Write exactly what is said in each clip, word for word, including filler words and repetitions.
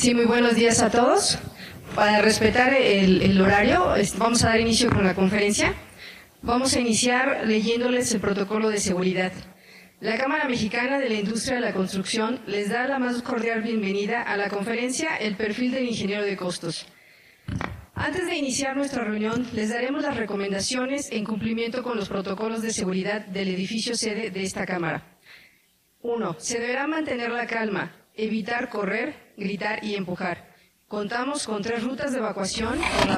Sí, muy buenos días a todos. Para respetar el, el horario, vamos a dar inicio con la conferencia. Vamos a iniciar leyéndoles el protocolo de seguridad. La Cámara Mexicana de la Industria de la Construcción les da la más cordial bienvenida a la conferencia El perfil del ingeniero de costos. Antes de iniciar nuestra reunión, les daremos las recomendaciones en cumplimiento con los protocolos de seguridad del edificio sede de esta Cámara. uno. Se deberá mantener la calma, evitar correr, gritar y empujar. Contamos con tres rutas de evacuación.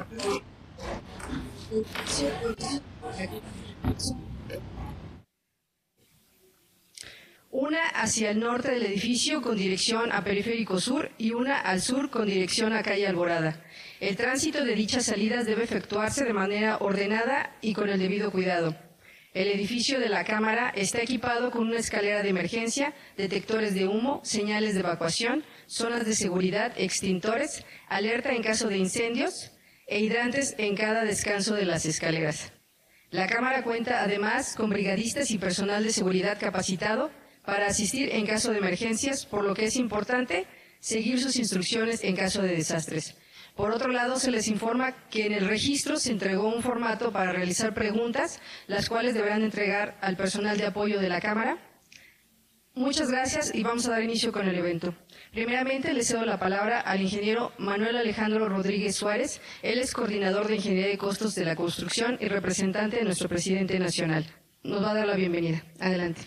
Una hacia el norte del edificio con dirección a Periférico Sur y una al sur con dirección a Calle Alborada. El tránsito de dichas salidas debe efectuarse de manera ordenada y con el debido cuidado. El edificio de la Cámara está equipado con una escalera de emergencia, detectores de humo, señales de evacuación, zonas de seguridad, extintores, alerta en caso de incendios e hidrantes en cada descanso de las escaleras. La Cámara cuenta además con brigadistas y personal de seguridad capacitado para asistir en caso de emergencias, por lo que es importante seguir sus instrucciones en caso de desastres. Por otro lado, se les informa que en el registro se entregó un formato para realizar preguntas, las cuales deberán entregar al personal de apoyo de la Cámara. Muchas gracias y vamos a dar inicio con el evento. Primeramente, le cedo la palabra al ingeniero Manuel Alejandro Rodríguez Suárez. Él es coordinador de Ingeniería de Costos de la Construcción y representante de nuestro presidente nacional. Nos va a dar la bienvenida. Adelante.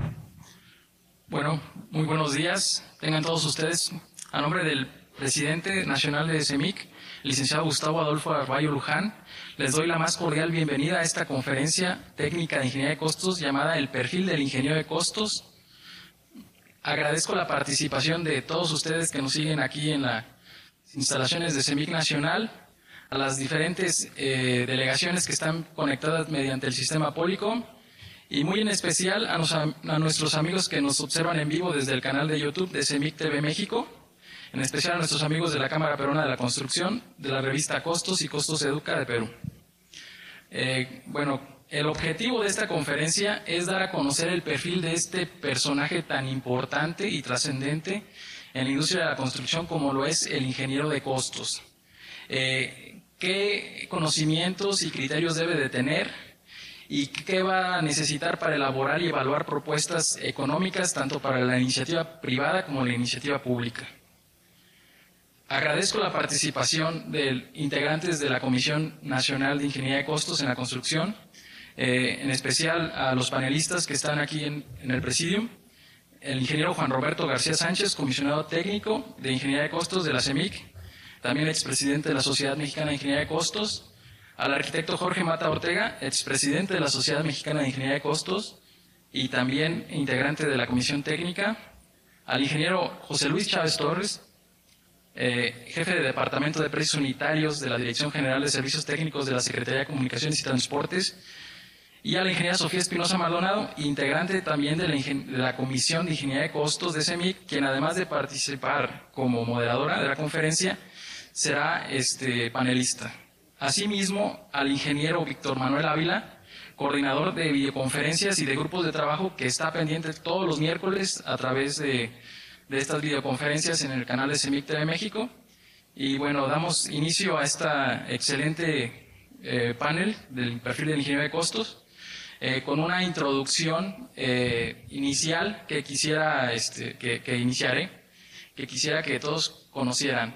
Bueno, muy buenos días. Tengan todos ustedes, a nombre del presidente nacional de CEMIC, licenciado Gustavo Adolfo Arballo Luján, les doy la más cordial bienvenida a esta conferencia técnica de ingeniería de costos llamada El perfil del ingeniero de costos. Agradezco la participación de todos ustedes que nos siguen aquí en las instalaciones de CEMIC Nacional, a las diferentes eh, delegaciones que están conectadas mediante el sistema Polycom, y muy en especial a, nos, a nuestros amigos que nos observan en vivo desde el canal de YouTube de CEMIC T V México, en especial a nuestros amigos de la Cámara Peruana de la Construcción, de la revista Costos y Costos Educa de Perú. Eh, bueno, el objetivo de esta conferencia es dar a conocer el perfil de este personaje tan importante y trascendente en la industria de la construcción como lo es el ingeniero de costos. Eh, ¿Qué conocimientos y criterios debe de tener y qué va a necesitar para elaborar y evaluar propuestas económicas tanto para la iniciativa privada como la iniciativa pública? Agradezco la participación de integrantes de la Comisión Nacional de Ingeniería de Costos en la Construcción, eh, en especial a los panelistas que están aquí en, en el presidium, el ingeniero Juan Roberto García Sánchez, comisionado técnico de Ingeniería de Costos de la CEMIC, también expresidente de la Sociedad Mexicana de Ingeniería de Costos, al arquitecto Jorge Mata Ortega, expresidente de la Sociedad Mexicana de Ingeniería de Costos y también integrante de la Comisión Técnica, al ingeniero José Luis Chávez Torres, Eh, jefe de Departamento de Precios Unitarios de la Dirección General de Servicios Técnicos de la Secretaría de Comunicaciones y Transportes, y a la ingeniera Sofía Espinosa Maldonado, integrante también de la, de la Comisión de Ingeniería de Costos de CEMIC, quien además de participar como moderadora de la conferencia, será este, panelista. Asimismo, al ingeniero Víctor Manuel Ávila, coordinador de videoconferencias y de grupos de trabajo, que está pendiente todos los miércoles a través de de estas videoconferencias en el canal de CEMIC T V México. Y bueno, damos inicio a esta excelente eh, panel del perfil del ingeniero de costos, eh, con una introducción eh, inicial que quisiera, este, que, que iniciaré, que quisiera que todos conocieran.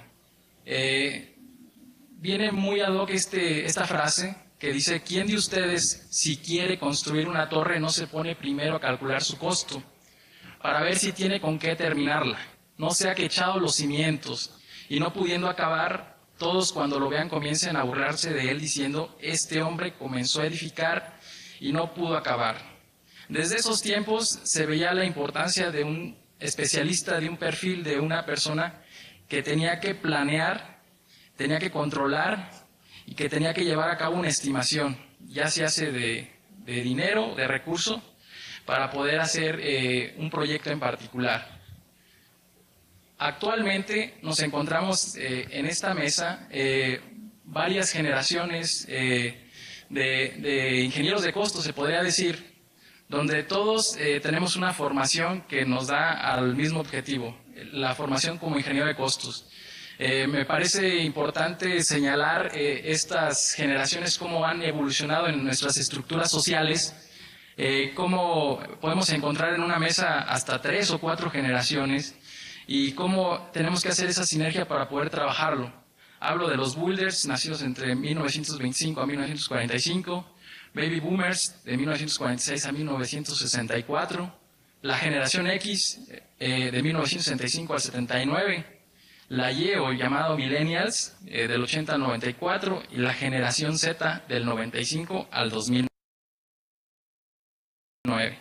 Eh, viene muy ad hoc este, esta frase que dice: ¿quién de ustedes, si quiere construir una torre, no se pone primero a calcular su costo para ver si tiene con qué terminarla? No sea que echado los cimientos y no pudiendo acabar, todos cuando lo vean comiencen a burlarse de él diciendo: este hombre comenzó a edificar y no pudo acabar. Desde esos tiempos se veía la importancia de un especialista, de un perfil de una persona que tenía que planear, tenía que controlar y que tenía que llevar a cabo una estimación, ya se hace de, de dinero, de recurso, para poder hacer eh, un proyecto en particular. Actualmente nos encontramos eh, en esta mesa eh, varias generaciones eh, de, de ingenieros de costos, se podría decir, donde todos eh, tenemos una formación que nos da al mismo objetivo, la formación como ingeniero de costos. Eh, me parece importante señalar eh, estas generaciones, cómo han evolucionado en nuestras estructuras sociales, eh, cómo podemos encontrar en una mesa hasta tres o cuatro generaciones y cómo tenemos que hacer esa sinergia para poder trabajarlo. Hablo de los builders, nacidos entre mil novecientos veinticinco a mil novecientos cuarenta y cinco, baby boomers de mil novecientos cuarenta y seis a mil novecientos sesenta y cuatro, la generación X eh, de mil novecientos sesenta y cinco al setenta y nueve, la Y o llamado millennials eh, del ochenta al noventa y cuatro y la generación Z del noventa y cinco al dos mil nueve.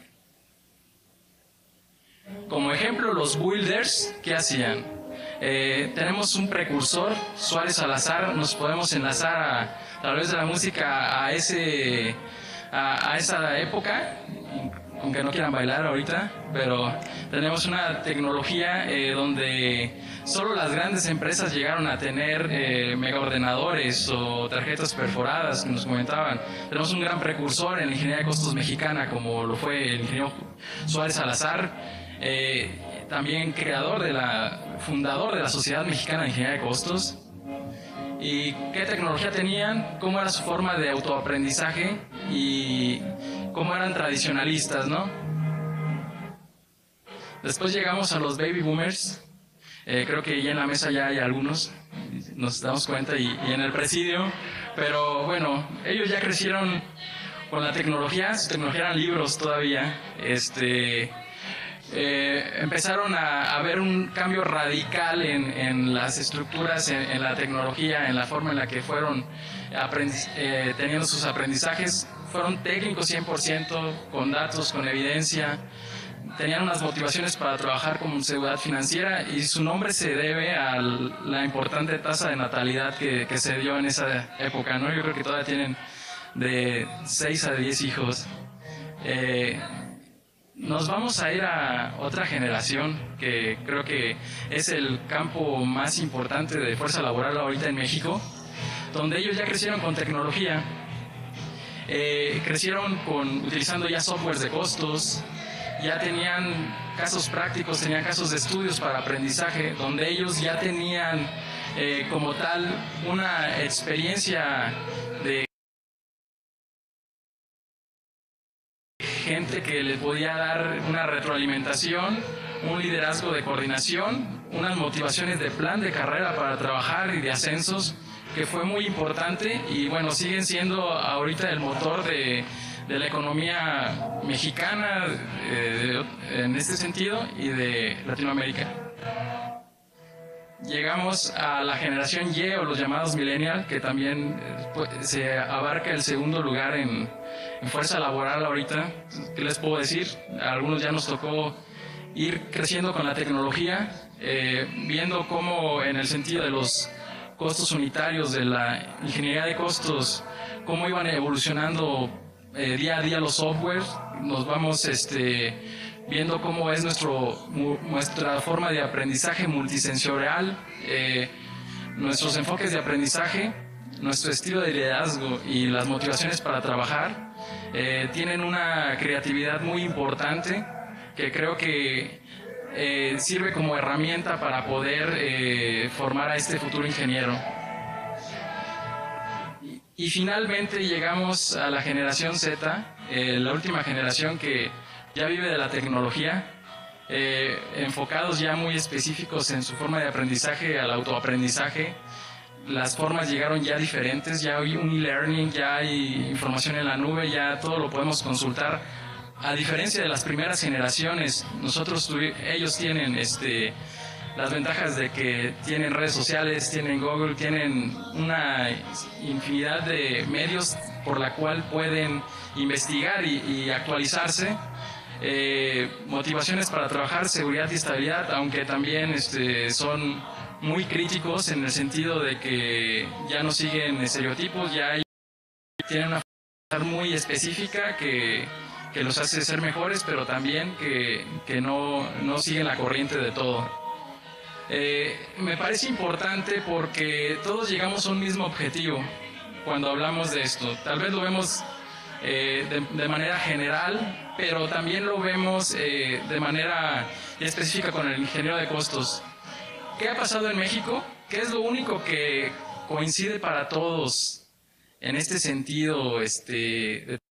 Como ejemplo, los builders, ¿qué hacían? Eh, tenemos un precursor, Suárez Salazar, nos podemos enlazar a, a través de la música a, ese, a, a esa época, aunque no quieran bailar ahorita, pero tenemos una tecnología eh, donde solo las grandes empresas llegaron a tener eh, megaordenadores o tarjetas perforadas, que nos comentaban. Tenemos un gran precursor en la ingeniería de costos mexicana, como lo fue el ingeniero Suárez Salazar, eh, también creador de la, fundador de la Sociedad Mexicana de Ingeniería de Costos. ¿Y qué tecnología tenían? ¿Cómo era su forma de autoaprendizaje? Y cómo eran tradicionalistas, ¿no? Después llegamos a los baby boomers. Eh, creo que ya en la mesa ya hay algunos, nos damos cuenta, y, y en el presidio. Pero bueno, ellos ya crecieron con la tecnología, su tecnología eran libros todavía. Este... Eh, empezaron a, a ver un cambio radical en, en las estructuras, en, en la tecnología, en la forma en la que fueron eh, teniendo sus aprendizajes. Fueron técnicos cien por ciento, con datos, con evidencia. Tenían unas motivaciones para trabajar con seguridad financiera y su nombre se debe a la importante tasa de natalidad que, que se dio en esa época, ¿no? Yo creo que todavía tienen de seis a diez hijos. Eh, Nos vamos a ir a otra generación que creo que es el campo más importante de fuerza laboral ahorita en México, donde ellos ya crecieron con tecnología, eh, crecieron con, utilizando ya softwares de costos, ya tenían casos prácticos, tenían casos de estudios para aprendizaje, donde ellos ya tenían eh, como tal una experiencia de gente que les podía dar una retroalimentación, un liderazgo de coordinación, unas motivaciones de plan de carrera para trabajar y de ascensos, que fue muy importante y bueno, siguen siendo ahorita el motor de, de la economía mexicana eh, de, en este sentido y de Latinoamérica. Llegamos a la generación Y o los llamados millennials, que también eh, se abarca el segundo lugar en, en fuerza laboral ahorita. ¿Qué les puedo decir? A algunos ya nos tocó ir creciendo con la tecnología, eh, viendo cómo en el sentido de los costos unitarios de la ingeniería de costos, cómo iban evolucionando eh, día a día los softwares. Nos vamos este, viendo cómo es nuestro, nuestra forma de aprendizaje multisensorial, eh, nuestros enfoques de aprendizaje, nuestro estilo de liderazgo y las motivaciones para trabajar eh, tienen una creatividad muy importante que creo que eh, sirve como herramienta para poder eh, formar a este futuro ingeniero. Y, y finalmente llegamos a la generación Z, eh, la última generación que ya vive de la tecnología, eh, enfocados ya muy específicos en su forma de aprendizaje, al autoaprendizaje. Las formas llegaron ya diferentes, ya hay un e-learning, ya hay información en la nube, ya todo lo podemos consultar. A diferencia de las primeras generaciones, nosotros, ellos tienen este, las ventajas de que tienen redes sociales, tienen Google, tienen una infinidad de medios por la cual pueden investigar y, y actualizarse. Eh, motivaciones para trabajar, seguridad y estabilidad, aunque también este, son muy críticos en el sentido de que ya no siguen estereotipos, ya hay, tienen una forma muy específica que, que los hace ser mejores, pero también que, que no, no siguen la corriente de todo. Eh, me parece importante porque todos llegamos a un mismo objetivo cuando hablamos de esto. Tal vez lo vemos eh, de, de manera general, pero también lo vemos eh, de manera específica con el ingeniero de costos. ¿Qué ha pasado en México? ¿Qué es lo único que coincide para todos en este sentido, este, de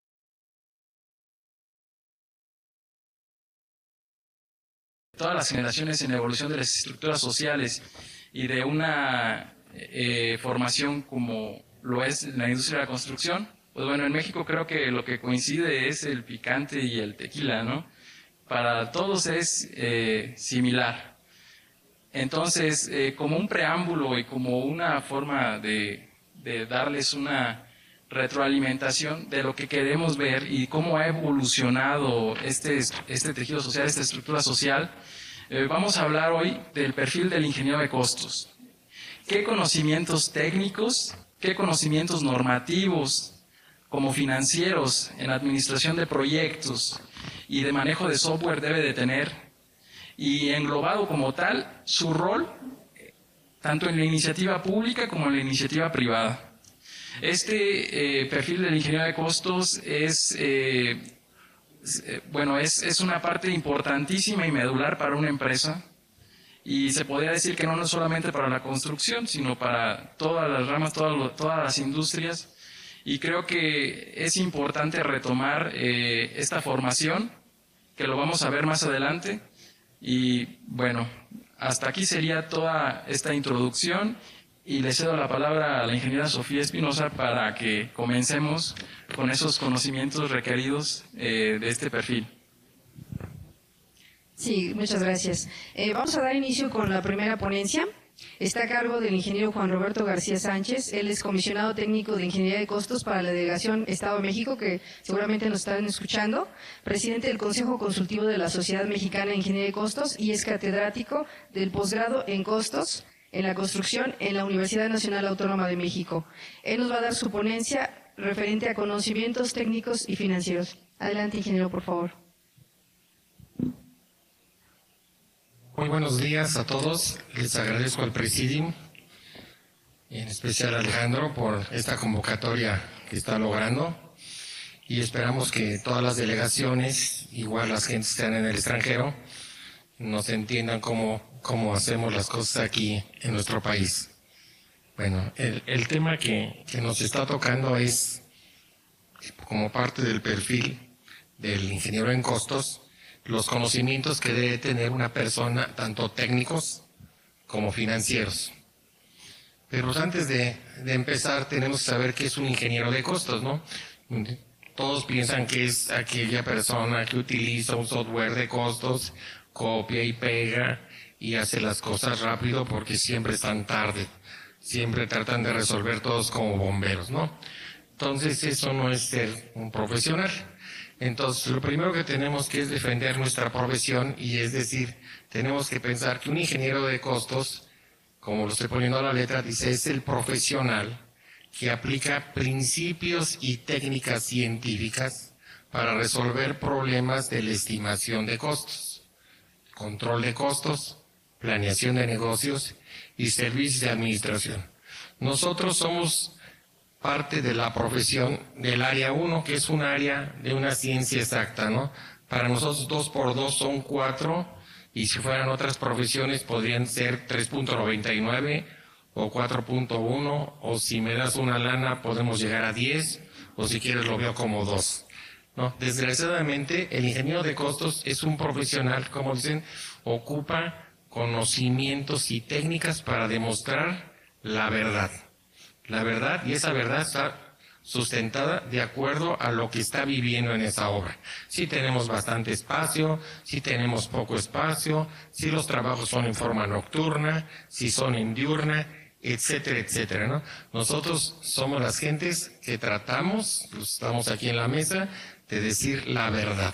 todas las generaciones en la evolución de las estructuras sociales y de una eh, formación como lo es la industria de la construcción? Pues bueno, en México creo que lo que coincide es el picante y el tequila, ¿no? Para todos es eh, similar. Entonces, eh, como un preámbulo y como una forma de, de darles una retroalimentación de lo que queremos ver y cómo ha evolucionado este, este tejido social, esta estructura social, eh, vamos a hablar hoy del perfil del ingeniero de costos. ¿Qué conocimientos técnicos, qué conocimientos normativos, como financieros, en administración de proyectos y de manejo de software debe de tener? Y englobado como tal, su rol, tanto en la iniciativa pública como en la iniciativa privada. Este eh, perfil del ingeniero de costos es, eh, es eh, bueno, es, es una parte importantísima y medular para una empresa, y se podría decir que no, no solamente para la construcción, sino para todas las ramas, todas, todas las industrias, y creo que es importante retomar eh, esta formación, que lo vamos a ver más adelante. Y bueno, hasta aquí sería toda esta introducción y le cedo la palabra a la ingeniera Sofía Espinosa para que comencemos con esos conocimientos requeridos eh, de este perfil. Sí, muchas gracias. Eh, vamos a dar inicio con la primera ponencia. Está a cargo del ingeniero Juan Roberto García Sánchez. Él es comisionado técnico de Ingeniería de Costos para la Delegación Estado de México, que seguramente nos están escuchando, presidente del Consejo Consultivo de la Sociedad Mexicana de Ingeniería de Costos y es catedrático del posgrado en Costos en la Construcción en la Universidad Nacional Autónoma de México. Él nos va a dar su ponencia referente a conocimientos técnicos y financieros. Adelante, ingeniero, por favor. Muy buenos días a todos. Les agradezco al Presidium, en especial a Alejandro, por esta convocatoria que está logrando. Y esperamos que todas las delegaciones, igual las gentes que están en el extranjero, nos entiendan cómo, cómo hacemos las cosas aquí en nuestro país. Bueno, el, el tema que, que nos está tocando es, como parte del perfil del ingeniero en costos, los conocimientos que debe tener una persona, tanto técnicos como financieros. Pero antes de, de empezar, tenemos que saber qué es un ingeniero de costos, ¿no? Todos piensan que es aquella persona que utiliza un software de costos, copia y pega y hace las cosas rápido porque siempre están tarde. Siempre tratan de resolver todos como bomberos, ¿no? Entonces, eso no es ser un profesional. Entonces, lo primero que tenemos que es defender nuestra profesión, y es decir, tenemos que pensar que un ingeniero de costos, como lo estoy poniendo a la letra, dice, es el profesional que aplica principios y técnicas científicas para resolver problemas de la estimación de costos, control de costos, planeación de negocios y servicios de administración. Nosotros somos parte de la profesión del área uno, que es un área de una ciencia exacta, ¿no? Para nosotros dos por dos son cuatro, y si fueran otras profesiones podrían ser tres punto noventa y nueve o cuatro punto uno, o si me das una lana podemos llegar a diez, o si quieres lo veo como dos, ¿no? Desgraciadamente el ingeniero de costos es un profesional, como dicen, ocupa conocimientos y técnicas para demostrar la verdad. La verdad, y esa verdad está sustentada de acuerdo a lo que está viviendo en esa obra. Si tenemos bastante espacio, si tenemos poco espacio, si los trabajos son en forma nocturna, si son en diurna, etcétera, etcétera, ¿no? Nosotros somos las gentes que tratamos, pues estamos aquí en la mesa, de decir la verdad.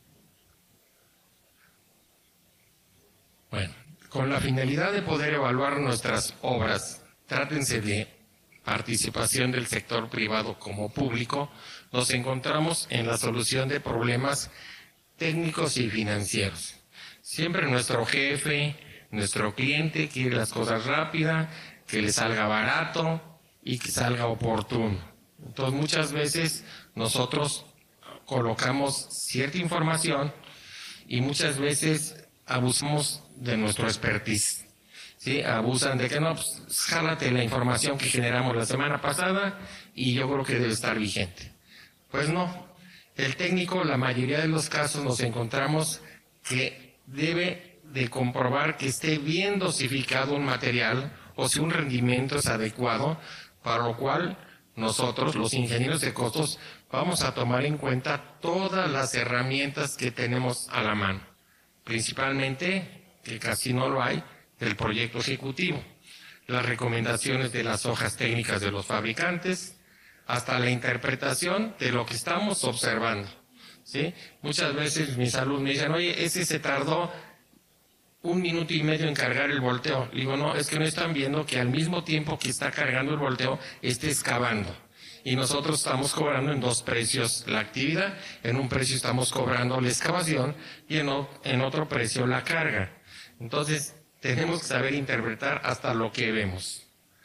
Bueno, con la finalidad de poder evaluar nuestras obras, trátense de participación del sector privado como público, nos encontramos en la solución de problemas técnicos y financieros. Siempre nuestro jefe, nuestro cliente quiere las cosas rápidas, que le salga barato y que salga oportuno. Entonces muchas veces nosotros colocamos cierta información y muchas veces abusamos de nuestro expertise. ¿sí? Abusan de que no, pues jálate la información que generamos la semana pasada y yo creo que debe estar vigente. Pues no, el técnico, la mayoría de los casos nos encontramos que debe de comprobar que esté bien dosificado un material o si un rendimiento es adecuado, para lo cual nosotros, los ingenieros de costos, vamos a tomar en cuenta todas las herramientas que tenemos a la mano, principalmente, que casi no lo hay, del proyecto ejecutivo, las recomendaciones de las hojas técnicas de los fabricantes, hasta la interpretación de lo que estamos observando, ¿sí? Muchas veces mis alumnos me dicen, oye, ese se tardó un minuto y medio en cargar el volteo. Le digo, no, es que no están viendo que al mismo tiempo que está cargando el volteo, esté excavando. Y nosotros estamos cobrando en dos precios la actividad. En un precio estamos cobrando la excavación y en, o, en otro precio la carga. Entonces, tenemos que saber interpretar hasta lo que vemos.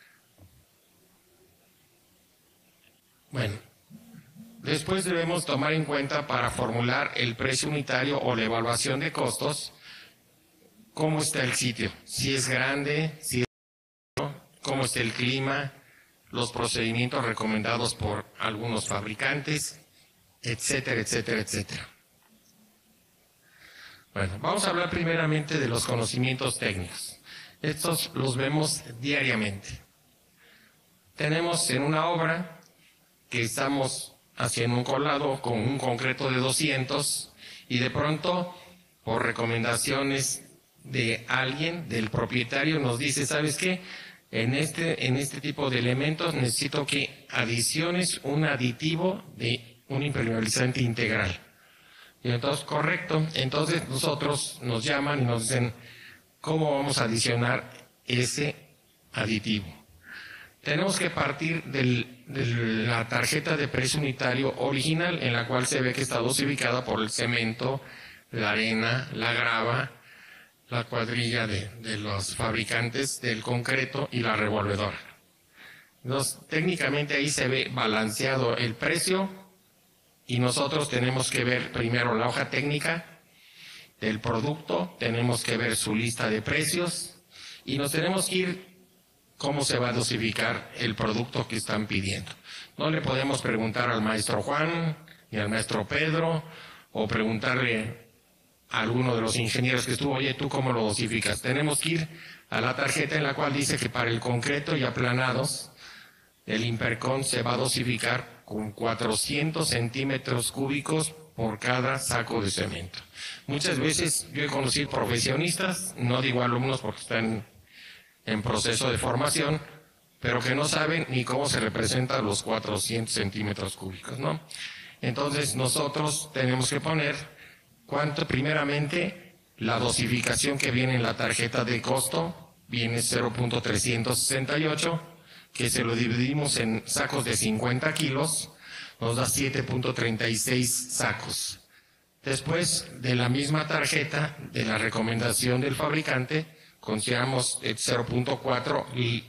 Bueno, después debemos tomar en cuenta para formular el precio unitario o la evaluación de costos, cómo está el sitio, si es grande, si es pequeño, cómo está el clima, los procedimientos recomendados por algunos fabricantes, etcétera, etcétera, etcétera. Bueno, vamos a hablar primeramente de los conocimientos técnicos. Estos los vemos diariamente. Tenemos en una obra que estamos haciendo un colado con un concreto de doscientos y de pronto, por recomendaciones de alguien, del propietario, nos dice, ¿sabes qué? En este, en este tipo de elementos necesito que adiciones un aditivo de un impermeabilizante integral. Y entonces, correcto, entonces nosotros nos llaman y nos dicen, ¿cómo vamos a adicionar ese aditivo? Tenemos que partir del, de la tarjeta de precio unitario original, en la cual se ve que está dosificada por el cemento, la arena, la grava, la cuadrilla de, de los fabricantes del concreto y la revolvedora. Entonces, técnicamente ahí se ve balanceado el precio y nosotros tenemos que ver primero la hoja técnica del producto, tenemos que ver su lista de precios y nos tenemos que ir cómo se va a dosificar el producto que están pidiendo. No le podemos preguntar al maestro Juan ni al maestro Pedro o preguntarle a alguno de los ingenieros que estuvo, oye, ¿tú cómo lo dosificas? Tenemos que ir a la tarjeta en la cual dice que para el concreto y aplanados el Impercon se va a dosificar con cuatrocientos centímetros cúbicos por cada saco de cemento. Muchas veces yo he conocido profesionistas, no digo alumnos porque están en proceso de formación, pero que no saben ni cómo se representan los cuatrocientos centímetros cúbicos, ¿no? Entonces nosotros tenemos que poner cuánto, primeramente, la dosificación que viene en la tarjeta de costo, viene cero punto trescientos sesenta y ocho, que se lo dividimos en sacos de cincuenta kilos, nos da siete punto treinta y seis sacos. Después de la misma tarjeta, de la recomendación del fabricante, consideramos cero punto cuatro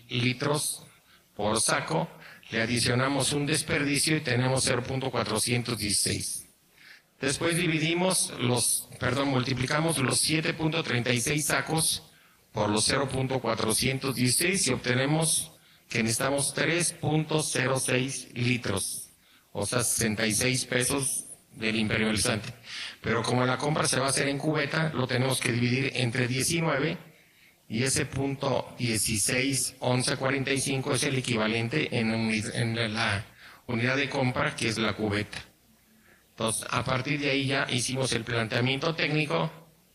litros por saco, le adicionamos un desperdicio y tenemos cero punto cuatrocientos dieciséis. Después dividimos los, perdón, multiplicamos los siete punto treinta y seis sacos por los cero punto cuatrocientos dieciséis y obtenemos que necesitamos tres punto cero seis litros, o sea, sesenta y seis pesos del impermeabilizante. Pero como la compra se va a hacer en cubeta, lo tenemos que dividir entre diecinueve y ese punto dieciséis once cuarenta y cinco es el equivalente en, en la unidad de compra, que es la cubeta. Entonces, a partir de ahí ya hicimos el planteamiento técnico.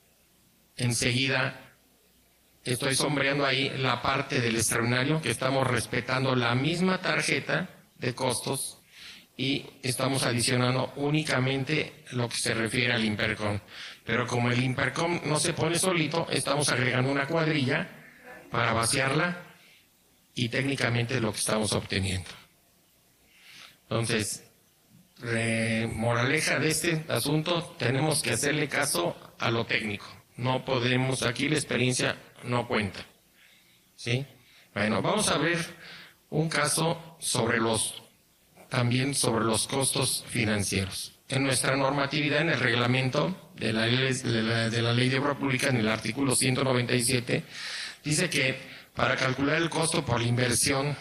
Enseguida estoy sombreando ahí la parte del extraordinario, que estamos respetando la misma tarjeta de costos y estamos adicionando únicamente lo que se refiere al Impercon. Pero como el Impercon no se pone solito, estamos agregando una cuadrilla para vaciarla y técnicamente lo que estamos obteniendo. Entonces, Eh, moraleja de este asunto, tenemos que hacerle caso a lo técnico. No podemos, aquí la experiencia no cuenta. ¿Sí? Bueno, vamos a ver un caso sobre los, también sobre los costos financieros. En nuestra normatividad, en el reglamento de la, de la, de la Ley de Obra Pública, en el artículo ciento noventa y siete, Dice que para calcular el costo por la inversión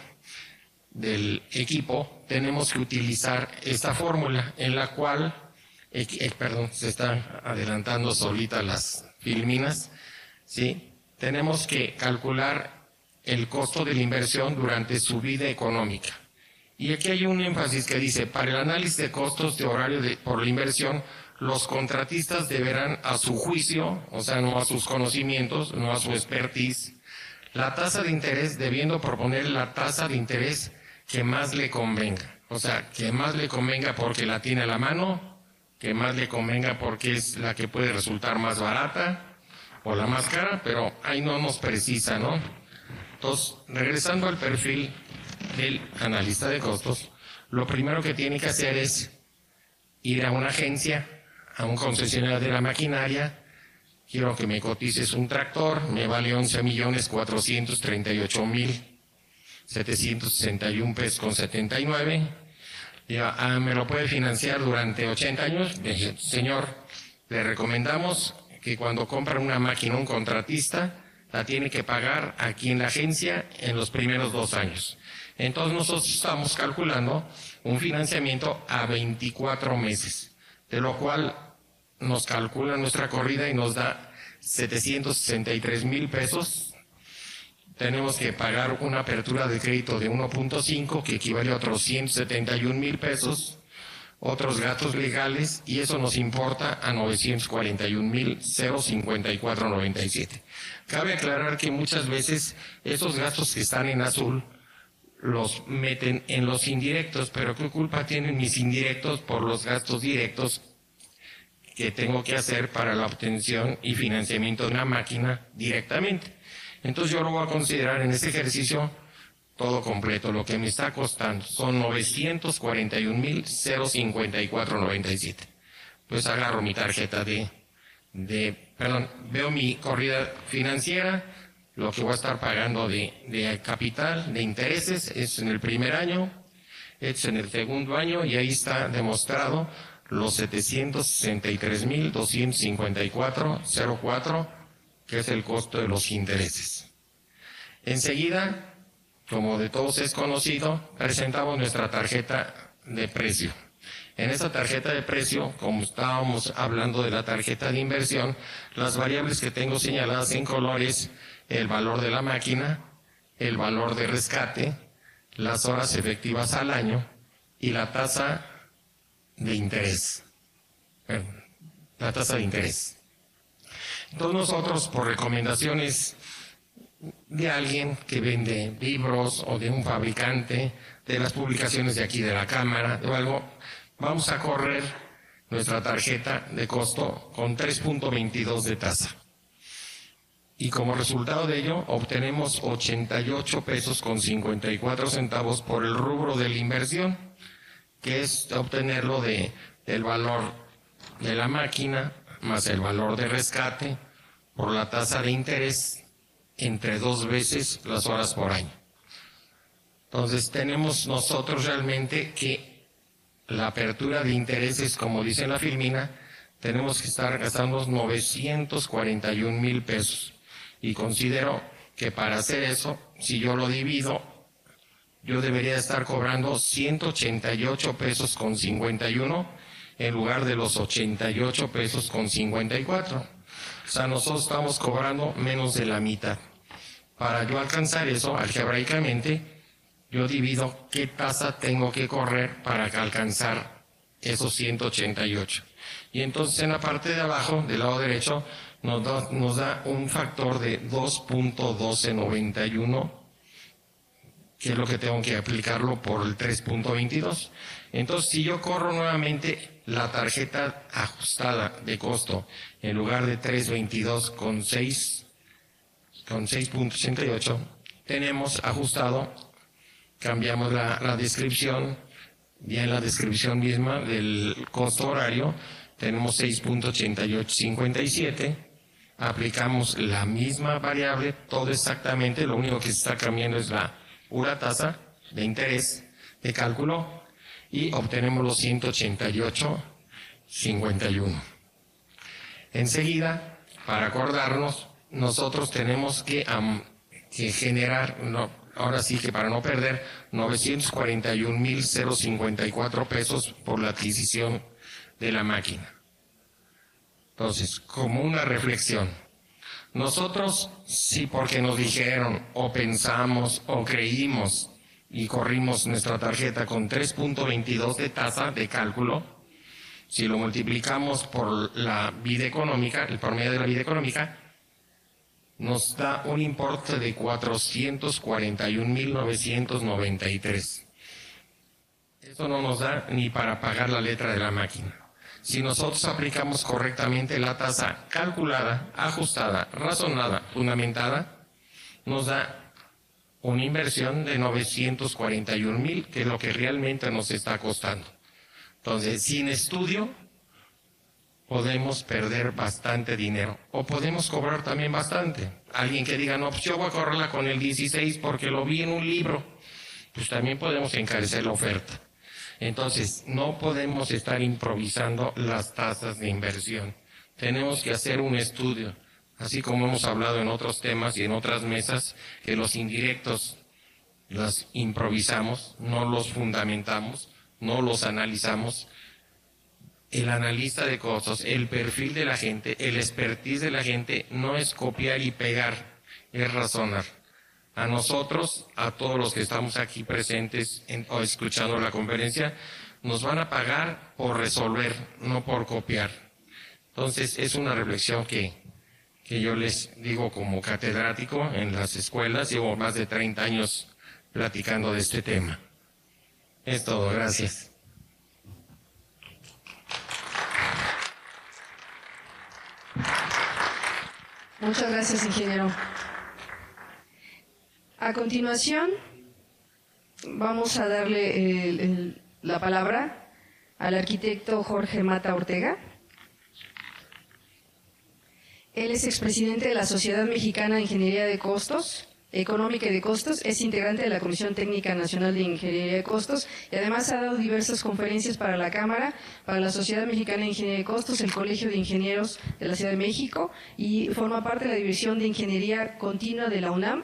del equipo tenemos que utilizar esta fórmula en la cual, eh, eh, perdón, se están adelantando solitas las filminas, ¿sí? Tenemos que calcular el costo de la inversión durante su vida económica. Y aquí hay un énfasis que dice, para el análisis de costos de horario de, por la inversión, los contratistas deberán a su juicio, o sea, no a sus conocimientos, no a su expertise, la tasa de interés debiendo proponer la tasa de interés que más le convenga. O sea, que más le convenga porque la tiene a la mano, que más le convenga porque es la que puede resultar más barata o la más cara, pero ahí no nos precisa, ¿no? Entonces, regresando al perfil del analista de costos, lo primero que tiene que hacer es ir a una agencia, a un concesionario de la maquinaria. Quiero que me cotices un tractor, me vale once millones cuatrocientos treinta y ocho mil setecientos sesenta y un pesos con setenta y nueve. Diga, ah, ¿me lo puede financiar durante ochenta años? Dije, señor, le recomendamos que cuando compra una máquina un contratista, la tiene que pagar aquí en la agencia en los primeros dos años. Entonces nosotros estamos calculando un financiamiento a veinticuatro meses, de lo cual nos calcula nuestra corrida y nos da setecientos sesenta y tres mil pesos. Tenemos que pagar una apertura de crédito de uno punto cinco, que equivale a otros ciento setenta y un mil pesos, otros gastos legales, y eso nos importa a novecientos cuarenta y un mil cincuenta y cuatro noventa y siete. Cabe aclarar que muchas veces esos gastos que están en azul los meten en los indirectos, pero ¿qué culpa tienen mis indirectos por los gastos directos que tengo que hacer para la obtención y financiamiento de una máquina directamente? Entonces yo lo voy a considerar en este ejercicio todo completo. Lo que me está costando son novecientos cuarenta y un mil cincuenta y cuatro noventa y siete. Pues agarro mi tarjeta de, de, perdón, veo mi corrida financiera, lo que voy a estar pagando de, de capital, de intereses, es en el primer año, es en el segundo año, y ahí está demostrado los setecientos sesenta y tres mil doscientos cincuenta y cuatro cero cuatro, que es el costo de los intereses. Enseguida, como de todos es conocido, presentamos nuestra tarjeta de precio. En esta tarjeta de precio, como estábamos hablando de la tarjeta de inversión, las variables que tengo señaladas en colores, el valor de la máquina, el valor de rescate, las horas efectivas al año y la tasa de interés. Bueno, la tasa de interés. Entonces nosotros, por recomendaciones de alguien que vende libros o de un fabricante, de las publicaciones de aquí de la Cámara o algo, vamos a correr nuestra tarjeta de costo con tres punto veintidós de tasa. Y como resultado de ello, obtenemos ochenta y ocho pesos con cincuenta y cuatro centavos por el rubro de la inversión, que es obtenerlo de, del valor de la máquina más el valor de rescate por la tasa de interés entre dos veces las horas por año. Entonces tenemos nosotros realmente que la apertura de intereses, como dice la filmina, tenemos que estar gastando novecientos cuarenta y un mil pesos. Y considero que para hacer eso, si yo lo divido, yo debería estar cobrando ciento ochenta y ocho pesos con cincuenta y uno en lugar de los ochenta y ocho pesos con cincuenta y cuatro. O sea, nosotros estamos cobrando menos de la mitad. Para yo alcanzar eso, algebraicamente, yo divido qué tasa tengo que correr para alcanzar esos ciento ochenta y ocho. Y entonces en la parte de abajo, del lado derecho, nos da, nos da un factor de dos punto doce noventa y uno, que es lo que tengo que aplicarlo por el tres punto veintidós. Entonces, si yo corro nuevamente la tarjeta ajustada de costo, en lugar de trescientos veintidós con seis, con seis punto ochenta y ocho, tenemos ajustado, cambiamos la, la descripción, ya en la descripción misma del costo horario, tenemos seis punto ochenta y ocho cincuenta y siete, aplicamos la misma variable, todo exactamente, lo único que se está cambiando es la pura tasa de interés de cálculo, y obtenemos los ciento ochenta y ocho cincuenta y uno. Enseguida, para acordarnos, nosotros tenemos que, um, que generar, no, ahora sí que para no perder, novecientos cuarenta y un mil cincuenta y cuatro pesos por la adquisición de la máquina. Entonces, como una reflexión, nosotros sí porque nos dijeron o pensamos o creímos y corrimos nuestra tarjeta con tres punto veintidós de tasa de cálculo, si lo multiplicamos por la vida económica, el promedio de la vida económica, nos da un importe de cuatrocientos cuarenta y un mil novecientos noventa y tres. Eso no nos da ni para pagar la letra de la máquina. Si nosotros aplicamos correctamente la tasa calculada, ajustada, razonada, fundamentada, nos da una inversión de novecientos cuarenta y un mil, que es lo que realmente nos está costando. Entonces, sin estudio, podemos perder bastante dinero, o podemos cobrar también bastante. Alguien que diga, no, pues yo voy a correrla con el dieciséis porque lo vi en un libro, pues también podemos encarecer la oferta. Entonces, no podemos estar improvisando las tasas de inversión. Tenemos que hacer un estudio, así como hemos hablado en otros temas y en otras mesas, que los indirectos los improvisamos, no los fundamentamos, no los analizamos. El analista de costos, el perfil de la gente, el expertise de la gente, no es copiar y pegar, es razonar. A nosotros, a todos los que estamos aquí presentes en, o escuchando la conferencia, nos van a pagar por resolver, no por copiar. Entonces, es una reflexión que, que yo les digo como catedrático en las escuelas. Llevo más de treinta años platicando de este tema. Es todo, gracias. Muchas gracias, ingeniero. A continuación, vamos a darle el, el, la palabra al arquitecto Jorge Mata Ortega. Él es expresidente de la Sociedad Mexicana de Ingeniería de Costos, Económica y de Costos, es integrante de la Comisión Técnica Nacional de Ingeniería de Costos y además ha dado diversas conferencias para la Cámara, para la Sociedad Mexicana de Ingeniería de Costos, el Colegio de Ingenieros de la Ciudad de México y forma parte de la División de Ingeniería Continua de la UNAM.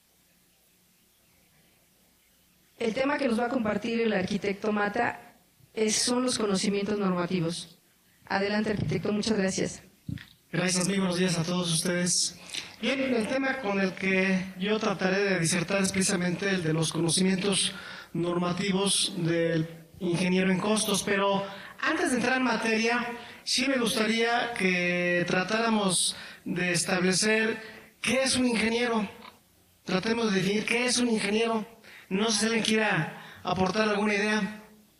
El tema que nos va a compartir el arquitecto Mata es, son los conocimientos normativos. Adelante, arquitecto, muchas gracias. Gracias, muy buenos días a todos ustedes. Bien, el tema con el que yo trataré de disertar es precisamente el de los conocimientos normativos del ingeniero en costos, pero antes de entrar en materia, sí me gustaría que tratáramos de establecer qué es un ingeniero. Tratemos de definir qué es un ingeniero. No sé si alguien quiera aportar alguna idea.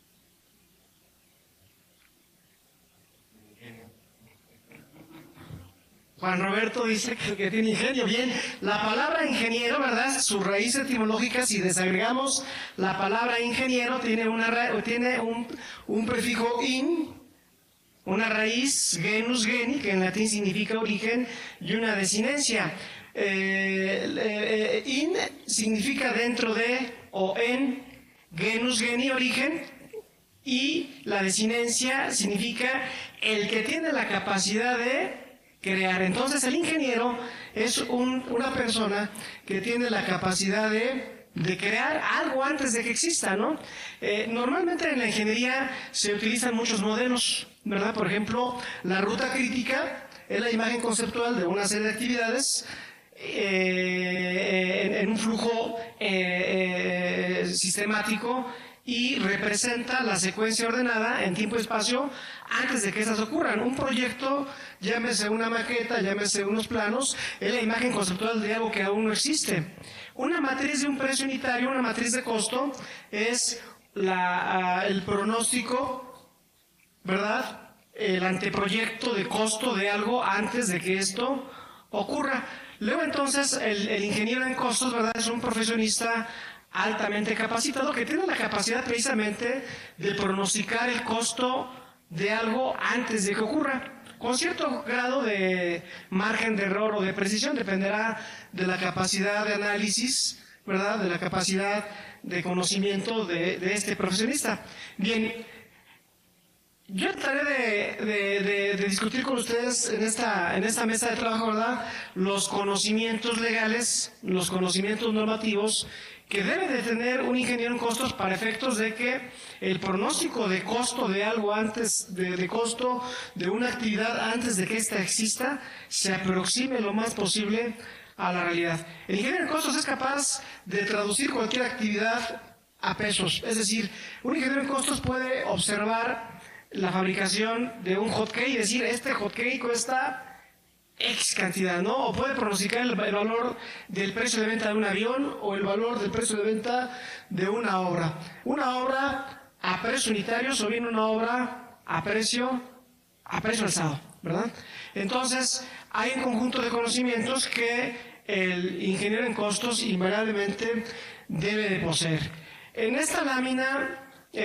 Juan Roberto dice que, que tiene ingenio. Bien, la palabra ingeniero, ¿verdad? Su raíz etimológica, si desagregamos la palabra ingeniero, tiene, una, tiene un, un prefijo in, una raíz, genus, geni, que en latín significa origen, y una desinencia. Eh, eh, in significa dentro de o en, genus, geni, origen, y la desinencia significa el que tiene la capacidad de crear. Entonces el ingeniero es un, una persona que tiene la capacidad de, de crear algo antes de que exista, ¿no? Eh, normalmente en la ingeniería se utilizan muchos modelos, ¿verdad? Por ejemplo, la ruta crítica es la imagen conceptual de una serie de actividades eh, en, en un flujo eh, eh, sistemático y representa la secuencia ordenada en tiempo y espacio antes de que esas ocurran. Un proyecto, llámese una maqueta, llámese unos planos, es la imagen conceptual de algo que aún no existe. Una matriz de un precio unitario, una matriz de costo, es la, uh, el pronóstico, ¿verdad? El anteproyecto de costo de algo antes de que esto ocurra. Luego entonces el, el ingeniero en costos, ¿verdad? Es un profesionista altamente capacitado que tiene la capacidad precisamente de pronosticar el costo de algo antes de que ocurra, con cierto grado de margen de error o de precisión, dependerá de la capacidad de análisis, ¿verdad? De la capacidad de conocimiento de, de este profesionista. Bien, Yo trataré de, de, de, de discutir con ustedes en esta, en esta mesa de trabajo, ¿verdad?, los conocimientos legales, los conocimientos normativos que debe de tener un ingeniero en costos para efectos de que el pronóstico de costo de algo antes, de, de costo de una actividad antes de que ésta exista, se aproxime lo más posible a la realidad. El ingeniero en costos es capaz de traducir cualquier actividad a pesos, es decir, un ingeniero en costos puede observar la fabricación de un hotkey y decir, este hotkey cuesta X cantidad, ¿no? O puede pronosticar el, el valor del precio de venta de un avión o el valor del precio de venta de una obra. Una obra a precio unitario o bien una obra a precio, a precio alzado, ¿verdad? Entonces, hay un conjunto de conocimientos que el ingeniero en costos invariablemente debe de poseer. En esta lámina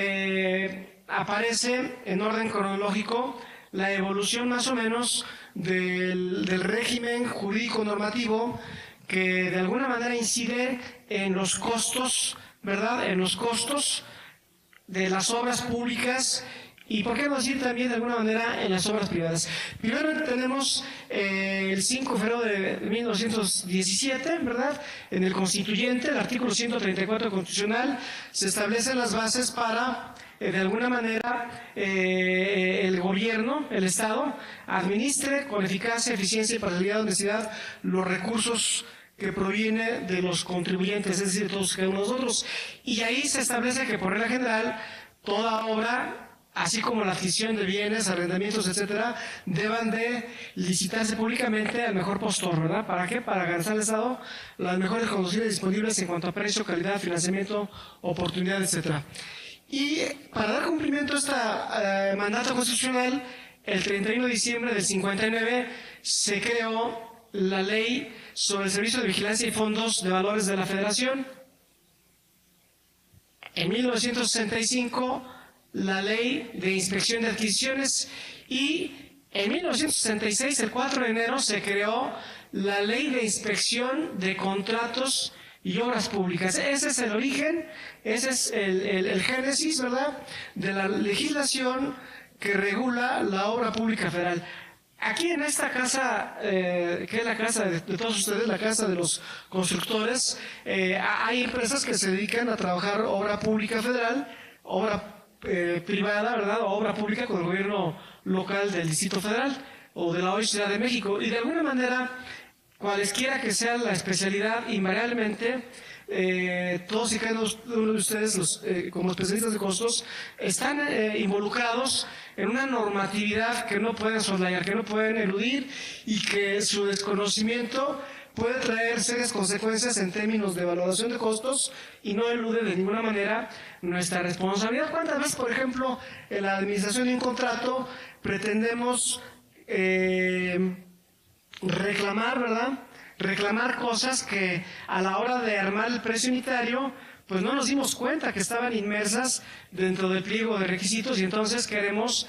eh, aparece en orden cronológico la evolución más o menos del, del régimen jurídico normativo que de alguna manera incide en los costos, ¿verdad?, en los costos de las obras públicas y, por qué no decir también de alguna manera, en las obras privadas. Primero tenemos eh, el cinco de febrero de mil novecientos diecisiete, ¿verdad?, en el Constituyente, el artículo ciento treinta y cuatro constitucional, se establecen las bases para de alguna manera eh, el gobierno, el Estado, administre con eficacia, eficiencia, imparcialidad, honestidad los recursos que provienen de los contribuyentes, es decir, todos cada uno de nosotros. Y ahí se establece que por regla general toda obra, así como la adquisición de bienes, arrendamientos, etcétera, deban de licitarse públicamente al mejor postor, ¿verdad? ¿Para qué? Para garantizar al Estado las mejores condiciones disponibles en cuanto a precio, calidad, financiamiento, oportunidad, etcétera. Y para dar cumplimiento a este uh, mandato constitucional, el treinta y uno de diciembre del cincuenta y nueve se creó la Ley sobre el Servicio de Vigilancia y Fondos de Valores de la Federación. En mil novecientos sesenta y cinco, la Ley de Inspección de Adquisiciones y en mil novecientos sesenta y seis, el cuatro de enero, se creó la Ley de Inspección de Contratos y Obras Públicas. Ese es el origen, ese es el, el, el génesis, ¿verdad?, de la legislación que regula la obra pública federal. Aquí en esta casa, eh, que es la casa de, de todos ustedes, la casa de los constructores, eh, hay empresas que se dedican a trabajar obra pública federal, obra eh, privada, ¿verdad?, o obra pública con el gobierno local del Distrito Federal o de la hoy Ciudad de México. Y de alguna manera, cualesquiera que sea la especialidad, invariablemente, eh, todos y cada uno de ustedes, los, eh, como especialistas de costos, están eh, involucrados en una normatividad que no pueden soslayar, que no pueden eludir y que su desconocimiento puede traer serias consecuencias en términos de valoración de costos y no elude de ninguna manera nuestra responsabilidad. ¿Cuántas veces, por ejemplo, en la administración de un contrato pretendemos Eh, reclamar, ¿verdad?, reclamar cosas que a la hora de armar el precio unitario, pues no nos dimos cuenta que estaban inmersas dentro del pliego de requisitos y entonces queremos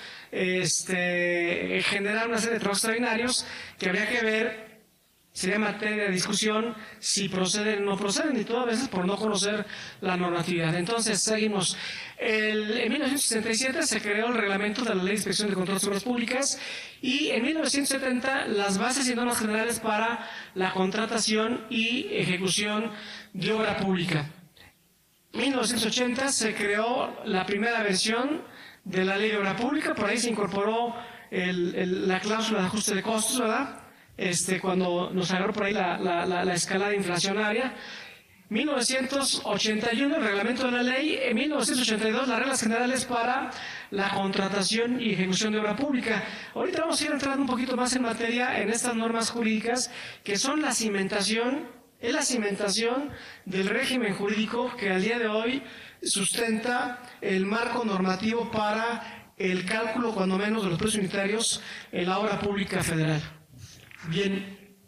este, generar una serie de trabajos extraordinarios que habría que ver, sería materia de discusión si proceden o no proceden, y todo a veces por no conocer la normatividad. Entonces, seguimos. El, en mil novecientos sesenta y siete se creó el reglamento de la Ley de Inspección de Contratos de Obras Públicas y en mil novecientos setenta las bases y normas generales para la contratación y ejecución de obra pública. En mil novecientos ochenta se creó la primera versión de la Ley de Obra Pública, por ahí se incorporó el, el, la cláusula de ajuste de costos, ¿verdad?, Este, cuando nos agarró por ahí la, la, la, la escalada inflacionaria. mil novecientos ochenta y uno, el reglamento de la ley. En mil novecientos ochenta y dos, las reglas generales para la contratación y ejecución de obra pública. Ahorita vamos a ir entrando un poquito más en materia en estas normas jurídicas que son la cimentación, es la cimentación del régimen jurídico que al día de hoy sustenta el marco normativo para el cálculo, cuando menos, de los precios unitarios en la obra pública federal. Bien,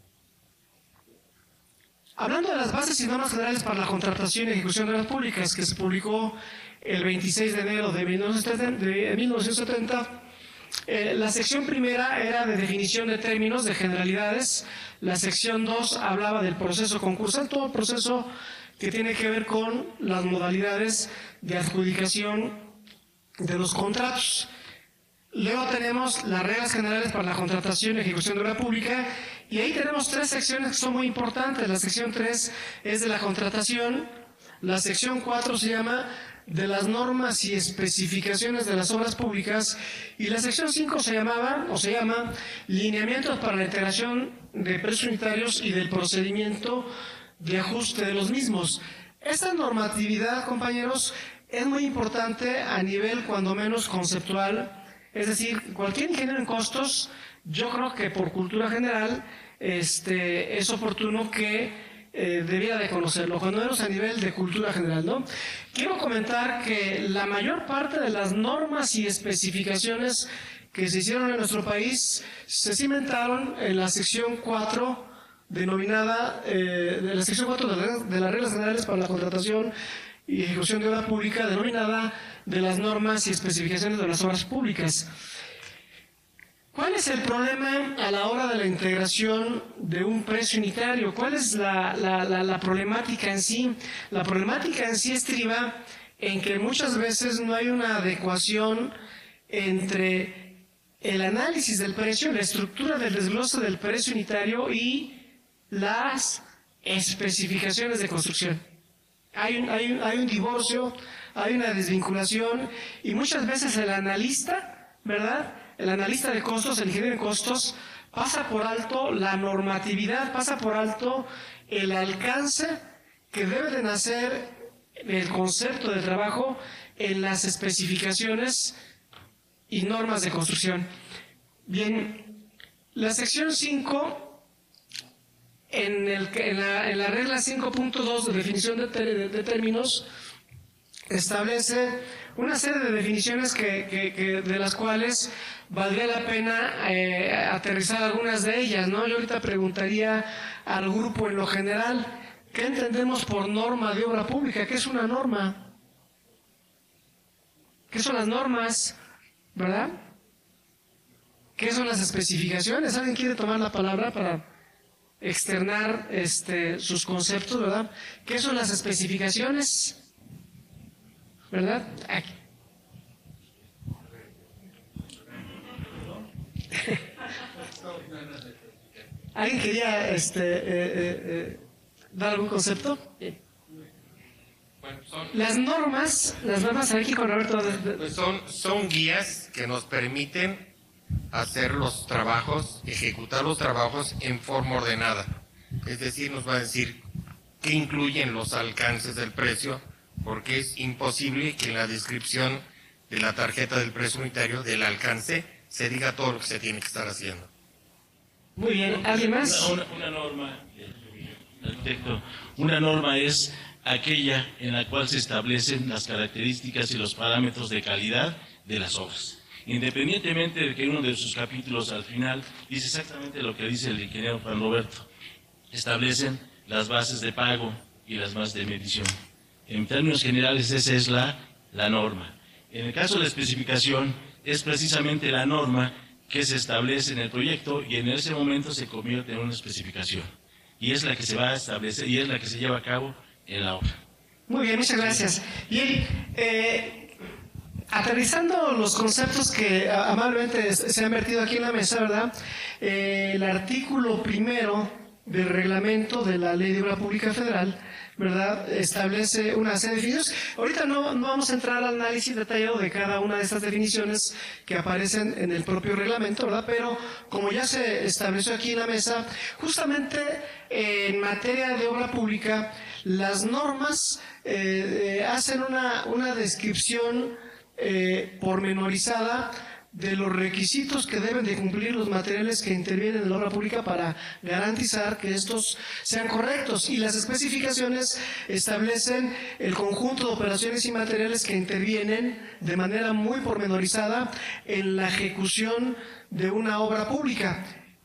hablando de las bases y normas generales para la contratación y ejecución de obras públicas, que se publicó el veintiséis de enero de mil novecientos setenta, eh, la sección primera era de definición de términos, de generalidades. La sección dos hablaba del proceso concursal, todo el proceso que tiene que ver con las modalidades de adjudicación de los contratos. Luego tenemos las reglas generales para la contratación y ejecución de obra pública, y ahí tenemos tres secciones que son muy importantes. La sección tres es de la contratación, la sección cuatro se llama de las normas y especificaciones de las obras públicas, y la sección cinco se llamaba, o se llama, lineamientos para la integración de precios unitarios y del procedimiento de ajuste de los mismos. Esta normatividad, compañeros, es muy importante a nivel cuando menos conceptual. Es decir, cualquier ingeniero en costos, yo creo que por cultura general este, es oportuno que eh, debiera de conocerlo, cuando menos a nivel de cultura general, ¿no? Quiero comentar que la mayor parte de las normas y especificaciones que se hicieron en nuestro país se cimentaron en la sección cuatro, denominada, eh, de la sección cuatro de, la, de las reglas generales para la contratación y ejecución de obra pública, denominada de las normas y especificaciones de las obras públicas. ¿Cuál es el problema a la hora de la integración de un precio unitario? ¿Cuál es la, la, la, la problemática en sí? La problemática en sí estriba en que muchas veces no hay una adecuación entre el análisis del precio, la estructura del desglose del precio unitario y las especificaciones de construcción. Hay un, hay, un, hay un divorcio, hay una desvinculación, y muchas veces el analista, ¿verdad? El analista de costos, el ingeniero de costos, pasa por alto la normatividad, pasa por alto el alcance que debe de nacer el concepto de trabajo en las especificaciones y normas de construcción. Bien, la sección cinco... En, el, en, la, en la regla cinco punto dos de definición de, de, de términos, establece una serie de definiciones que, que, que de las cuales valdría la pena eh, aterrizar algunas de ellas, ¿no? Yo ahorita preguntaría al grupo en lo general, ¿qué entendemos por norma de obra pública? ¿Qué es una norma? ¿Qué son las normas? ¿Verdad? ¿Qué son las especificaciones? ¿Alguien quiere tomar la palabra para externar este, sus conceptos, verdad? ¿Qué son las especificaciones? ¿Verdad? Aquí. ¿Alguien quería este, eh, eh, eh, dar algún concepto? Bueno, son, las normas, las normas aquí con Roberto. Pues son, son guías que nos permiten hacer los trabajos, ejecutar los trabajos en forma ordenada. Es decir, nos va a decir qué incluyen los alcances del precio, porque es imposible que en la descripción de la tarjeta del precio unitario del alcance se diga todo lo que se tiene que estar haciendo. Muy bien, ¿alguien más? Una, una, una norma, arquitecto, una norma es aquella en la cual se establecen las características y los parámetros de calidad de las obras. Independientemente de que uno de sus capítulos al final dice exactamente lo que dice el ingeniero Juan Roberto, establecen las bases de pago y las bases de medición. En términos generales, esa es la, la norma. En el caso de la especificación, es precisamente la norma que se establece en el proyecto y en ese momento se convierte en una especificación. Y es la que se va a establecer y es la que se lleva a cabo en la obra. Muy bien, muchas gracias. Bien, eh, aterrizando los conceptos que amablemente se han vertido aquí en la mesa, ¿verdad? Eh, el artículo primero del reglamento de la Ley de Obra Pública Federal, ¿verdad?, establece una serie de definiciones. Ahorita no, no vamos a entrar al análisis detallado de cada una de estas definiciones que aparecen en el propio reglamento, ¿verdad? Pero como ya se estableció aquí en la mesa, justamente eh, en materia de obra pública, las normas eh, eh, hacen una, una descripción eh, pormenorizada de los requisitos que deben de cumplir los materiales que intervienen en la obra pública para garantizar que estos sean correctos, y las especificaciones establecen el conjunto de operaciones y materiales que intervienen de manera muy pormenorizada en la ejecución de una obra pública.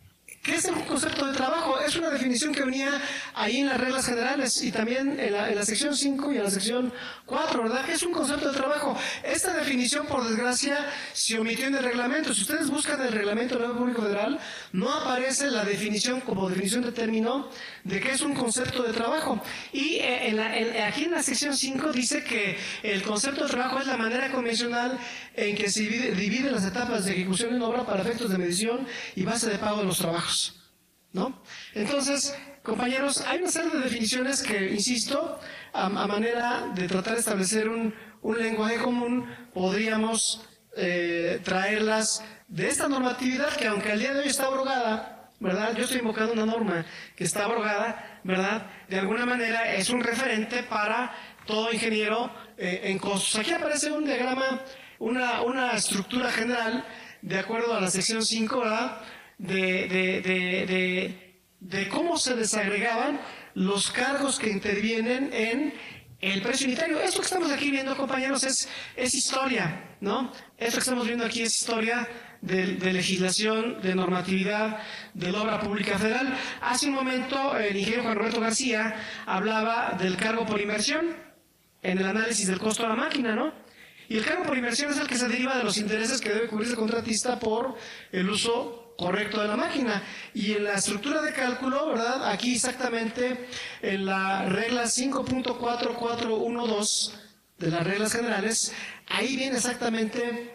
¿Qué es un concepto de trabajo? Es una definición que venía ahí en las reglas generales y también en la, en la sección cinco y en la sección cuatro, ¿verdad? ¿Qué es un concepto de trabajo? Esta definición, por desgracia, se omitió en el reglamento. Si ustedes buscan el reglamento del Orden Público Federal, no aparece la definición como definición de término de qué es un concepto de trabajo. Y eh, en la, en, aquí en la sección cinco dice que el concepto de trabajo es la manera convencional en que se divide, divide las etapas de ejecución en obra para efectos de medición y base de pago de los trabajos, ¿no? Entonces, compañeros, hay una serie de definiciones que, insisto, a, a manera de tratar de establecer un, un lenguaje común, podríamos eh, traerlas de esta normatividad que, aunque al día de hoy está abrogada, ¿verdad? Yo estoy invocando una norma que está abrogada, ¿verdad? De alguna manera es un referente para todo ingeniero eh, en costos. Aquí aparece un diagrama, una, una estructura general, de acuerdo a la sección cinco, ¿verdad? De, de, de, de, de cómo se desagregaban los cargos que intervienen en el precio unitario. Esto que estamos aquí viendo, compañeros, es, es historia, ¿no? Esto que estamos viendo aquí es historia de, de legislación, de normatividad, de la obra pública federal. Hace un momento el ingeniero Juan Roberto García hablaba del cargo por inversión en el análisis del costo de la máquina, ¿no? Y el cargo por inversión es el que se deriva de los intereses que debe cubrirse el contratista por el uso correcto de la máquina. Y en la estructura de cálculo, ¿verdad? Aquí exactamente en la regla cinco punto cuatro cuatro uno dos de las reglas generales, ahí viene exactamente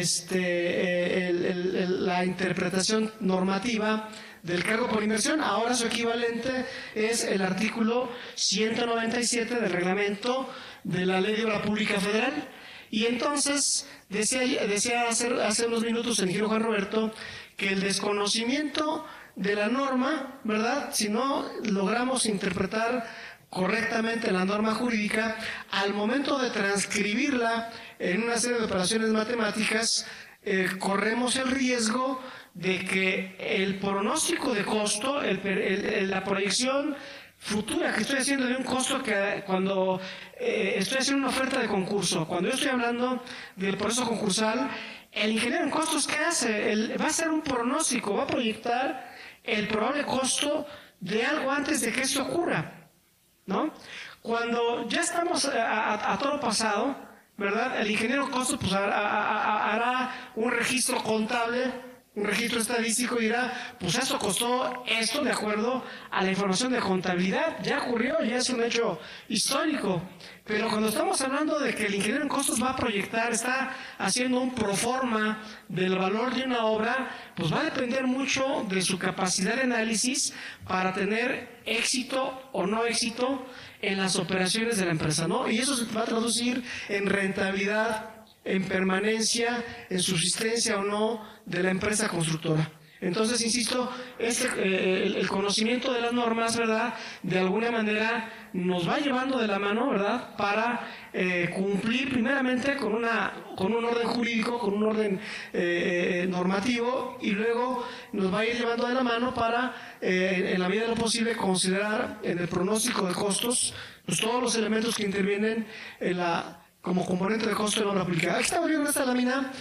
este, el, el, el, la interpretación normativa del cargo por inversión. Ahora su equivalente es el artículo ciento noventa y siete del reglamento de la Ley de Obra Pública Federal. Y entonces, decía, decía hace, hace unos minutos el ingeniero Juan Roberto, que el desconocimiento de la norma, ¿verdad? Si no logramos interpretar correctamente la norma jurídica, al momento de transcribirla en una serie de operaciones matemáticas, eh, corremos el riesgo de que el pronóstico de costo, el, el, el, la proyección futura que estoy haciendo de un costo que cuando eh, estoy haciendo una oferta de concurso, cuando yo estoy hablando del proceso concursal, el ingeniero en costos, ¿qué hace? Él va a hacer un pronóstico, va a proyectar el probable costo de algo antes de que esto ocurra, ¿no? Cuando ya estamos a, a, a todo pasado, ¿verdad? El ingeniero en costos pues, hará, hará, hará un registro contable, un registro estadístico y dirá, pues esto costó esto de acuerdo a la información de contabilidad. Ya ocurrió, ya es un hecho histórico. Pero cuando estamos hablando de que el ingeniero en costos va a proyectar, está haciendo un proforma del valor de una obra, pues va a depender mucho de su capacidad de análisis para tener éxito o no éxito en las operaciones de la empresa, ¿no? Y eso se va a traducir en rentabilidad, en permanencia, en subsistencia o no de la empresa constructora. Entonces, insisto, este, eh, el, el conocimiento de las normas, ¿verdad?, de alguna manera nos va llevando de la mano, ¿verdad?, para eh, cumplir primeramente con, una, con un orden jurídico, con un orden eh, normativo, y luego nos va a ir llevando de la mano para, eh, en la medida de lo posible, considerar en el pronóstico de costos pues, todos los elementos que intervienen en la como componente de costo de la obra pública. Aquí estamos viendo esta lámina,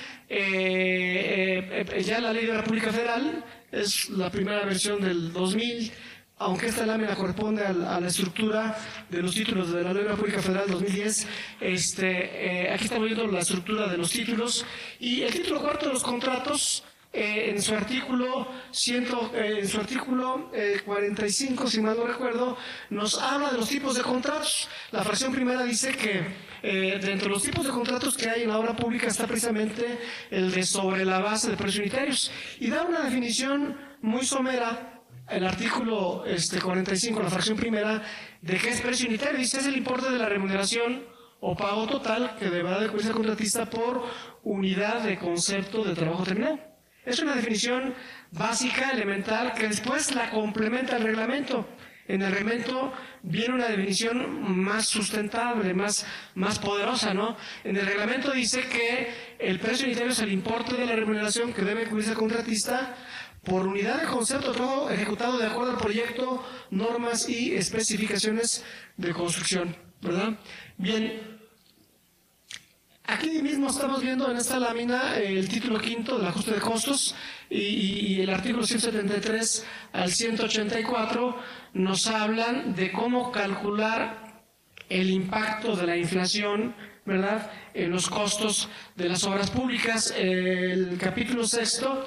eh, eh, ya la Ley de Obra Pública Federal, es la primera versión del dos mil, aunque esta lámina corresponde a la, a la estructura de los títulos de la Ley de Obra Pública Federal dos mil diez, este, eh, aquí estamos viendo la estructura de los títulos, y el título cuarto de los contratos, Eh, en su artículo ciento, eh, en su artículo eh, cuarenta y cinco, si mal no recuerdo, nos habla de los tipos de contratos. La fracción primera dice que eh, de entre los tipos de contratos que hay en la obra pública está precisamente el de sobre la base de precios unitarios, y da una definición muy somera. El artículo este, cuarenta y cinco, la fracción primera, de qué es precio unitario. Dice: es el importe de la remuneración o pago total que deberá de cubrirse el contratista por unidad de concepto de trabajo terminado. Es una definición básica, elemental, que después la complementa el reglamento. En el reglamento viene una definición más sustentable, más, más poderosa, ¿no? En el reglamento dice que el precio unitario es el importe de la remuneración que debe cubrirse el contratista por unidad de concepto de trabajo ejecutado de acuerdo al proyecto, normas y especificaciones de construcción, ¿verdad? Bien. aquí mismo estamos viendo en esta lámina el título quinto del ajuste de costos y, y, y el artículo ciento setenta y tres al ciento ochenta y cuatro nos hablan de cómo calcular el impacto de la inflación, ¿verdad?, en los costos de las obras públicas. El capítulo sexto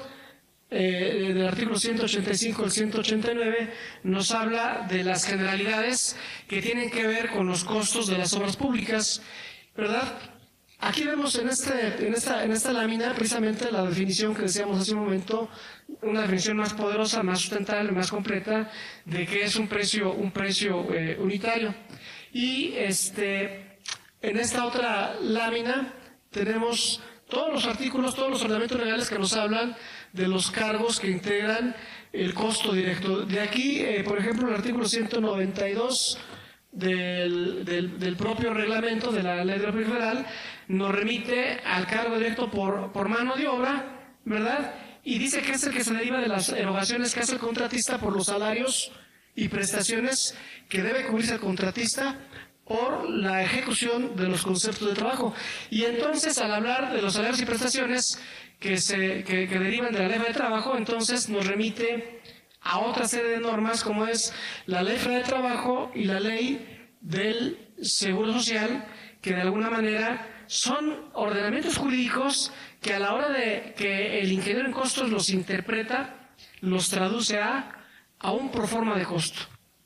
eh, del artículo ciento ochenta y cinco al ciento ochenta y nueve nos habla de las generalidades que tienen que ver con los costos de las obras públicas, ¿verdad? Aquí vemos en, este, en, esta, en esta lámina precisamente la definición que decíamos hace un momento, una definición más poderosa, más sustentable, más completa de qué es un precio, un precio eh, unitario. Y este, en esta otra lámina tenemos todos los artículos, todos los ordenamientos legales que nos hablan de los cargos que integran el costo directo. De aquí, eh, por ejemplo, el artículo ciento noventa y dos del, del, del propio reglamento de la Ley de la Política Federal nos remite al cargo directo por, por mano de obra, ¿verdad? Y dice que es el que se deriva de las erogaciones que hace el contratista por los salarios y prestaciones que debe cubrirse el contratista por la ejecución de los conceptos de trabajo. Y entonces, al hablar de los salarios y prestaciones que, se, que, que derivan de la Ley de Trabajo, entonces nos remite a otra serie de normas como es la Ley Federal de Trabajo y la Ley del Seguro Social, que de alguna manera son ordenamientos jurídicos que a la hora de que el ingeniero en costos los interpreta, los traduce a, a un proforma de costo,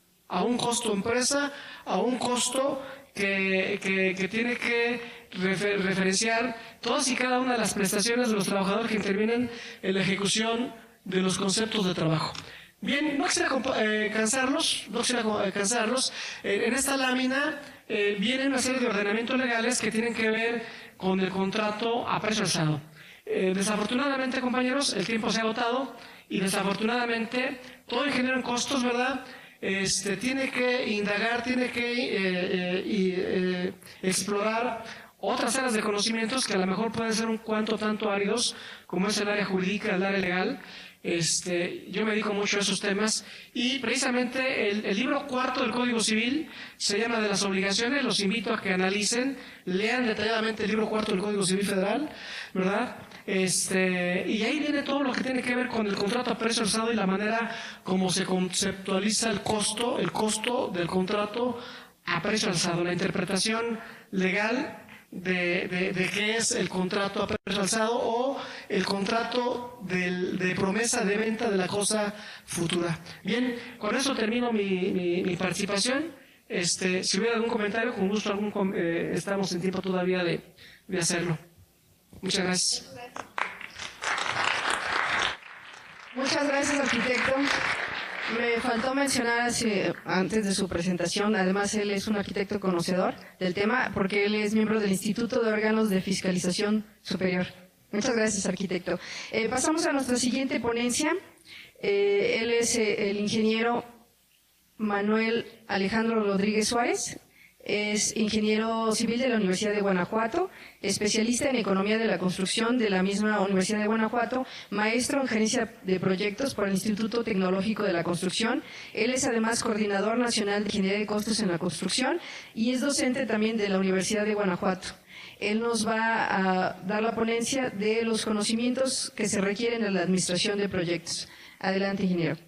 a un costo empresa, a un costo que, que, que tiene que refer, referenciar todas y cada una de las prestaciones de los trabajadores que intervienen en la ejecución de los conceptos de trabajo. Bien, no quisiera eh, cansarlos, no quisiera eh, cansarlos. Eh, en esta lámina eh, viene una serie de ordenamientos legales que tienen que ver con el contrato a precio alzado. Eh, desafortunadamente, compañeros, el tiempo se ha agotado y desafortunadamente todo ingeniero en costos, ¿verdad?, Este, tiene que indagar, tiene que eh, eh, y, eh, explorar otras áreas de conocimientos que a lo mejor pueden ser un cuanto tanto áridos, como es el área jurídica, el área legal. Este, yo me dedico mucho a esos temas y precisamente el, el libro cuarto del Código Civil se llama de las obligaciones. Los invito a que analicen, lean detalladamente el libro cuarto del Código Civil Federal, ¿verdad? Este, y ahí viene todo lo que tiene que ver con el contrato a precio alzado y la manera como se conceptualiza el costo, el costo del contrato a precio alzado, la interpretación legal de, de, de qué es el contrato a precio alzado o el contrato del, de promesa de venta de la cosa futura. Bien, con eso termino mi, mi, mi participación. Este, si hubiera algún comentario, con gusto algún, eh, estamos en tiempo todavía de, de hacerlo. Muchas gracias. Muchas gracias, arquitecto. Me faltó mencionar hace, antes de su presentación, además él es un arquitecto conocedor del tema porque él es miembro del Instituto de Órganos de Fiscalización Superior. Muchas gracias, arquitecto. Eh, pasamos a nuestra siguiente ponencia. Eh, él es eh, el ingeniero Manuel Alejandro Rodríguez Suárez. Es ingeniero civil de la Universidad de Guanajuato, especialista en economía de la construcción de la misma Universidad de Guanajuato, maestro en gerencia de proyectos por el Instituto Tecnológico de la Construcción. Él es además coordinador nacional de ingeniería de costos en la construcción y es docente también de la Universidad de Guanajuato. Él nos va a dar la ponencia de los conocimientos que se requieren en la administración de proyectos. Adelante, ingeniero.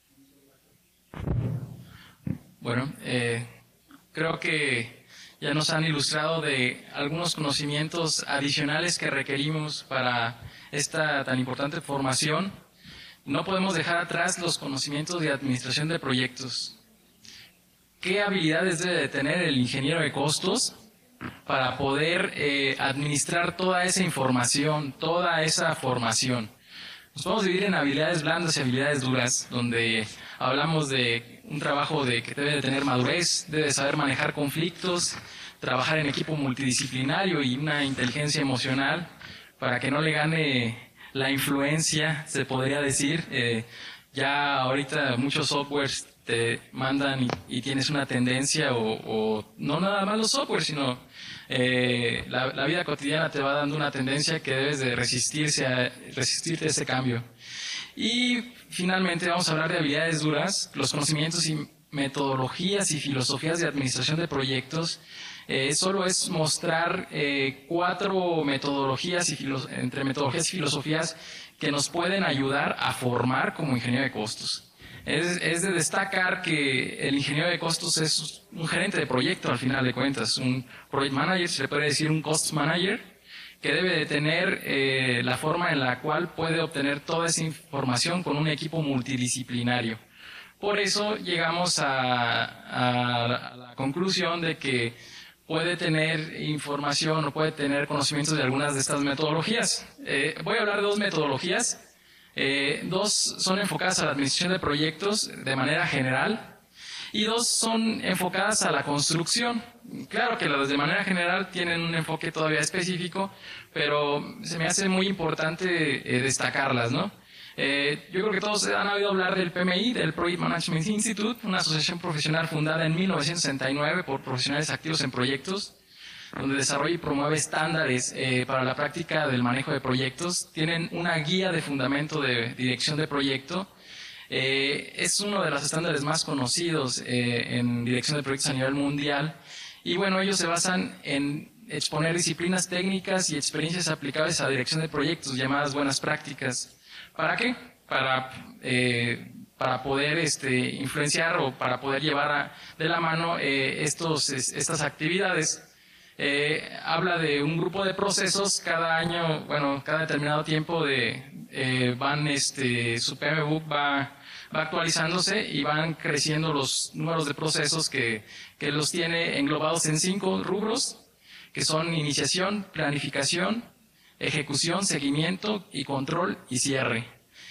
Bueno, eh... creo que ya nos han ilustrado de algunos conocimientos adicionales que requerimos para esta tan importante formación. No podemos dejar atrás los conocimientos de administración de proyectos. ¿Qué habilidades debe de tener el ingeniero de costos para poder eh, administrar toda esa información, toda esa formación? Nos podemos dividir en habilidades blandas y habilidades duras, donde hablamos de un trabajo de que debe de tener madurez, debe de saber manejar conflictos, trabajar en equipo multidisciplinario y una inteligencia emocional para que no le gane la influencia, se podría decir. Eh, ya ahorita muchos softwares te mandan y, y tienes una tendencia, o, o no nada más los softwares, sino eh, la, la vida cotidiana te va dando una tendencia que debes de resistirse a, resistirte a ese cambio. Y finalmente vamos a hablar de habilidades duras, los conocimientos metodologías y filosofías de administración de proyectos, eh, solo es mostrar eh, cuatro metodologías y entre metodologías y filosofías que nos pueden ayudar a formar como ingeniero de costos. Es, es de destacar que el ingeniero de costos es un gerente de proyecto al final de cuentas, un project manager, se le puede decir un cost manager, que debe de tener eh, la forma en la cual puede obtener toda esa información con un equipo multidisciplinario. Por eso llegamos a, a, a la conclusión de que puede tener información o puede tener conocimientos de algunas de estas metodologías. Eh, voy a hablar de dos metodologías. Eh, dos son enfocadas a la administración de proyectos de manera general y dos son enfocadas a la construcción. Claro que las de manera general tienen un enfoque todavía específico, pero se me hace muy importante eh, destacarlas, ¿no? Eh, yo creo que todos han oído hablar del P M I, del Project Management Institute, una asociación profesional fundada en mil novecientos sesenta y nueve por profesionales activos en proyectos, donde desarrolla y promueve estándares eh, para la práctica del manejo de proyectos. Tienen una guía de fundamento de dirección de proyecto. Eh, es uno de los estándares más conocidos eh, en dirección de proyectos a nivel mundial. Y bueno, ellos se basan en exponer disciplinas técnicas y experiencias aplicables a dirección de proyectos, llamadas buenas prácticas. ¿Para qué? Para, eh, para poder este, influenciar o para poder llevar a, de la mano eh, estos, es, estas actividades. Eh, habla de un grupo de procesos, cada año, bueno, cada determinado tiempo de, eh, van, este, su P M Book va, va actualizándose y van creciendo los números de procesos que, que los tiene englobados en cinco rubros, que son iniciación, planificación, ejecución, seguimiento y control y cierre.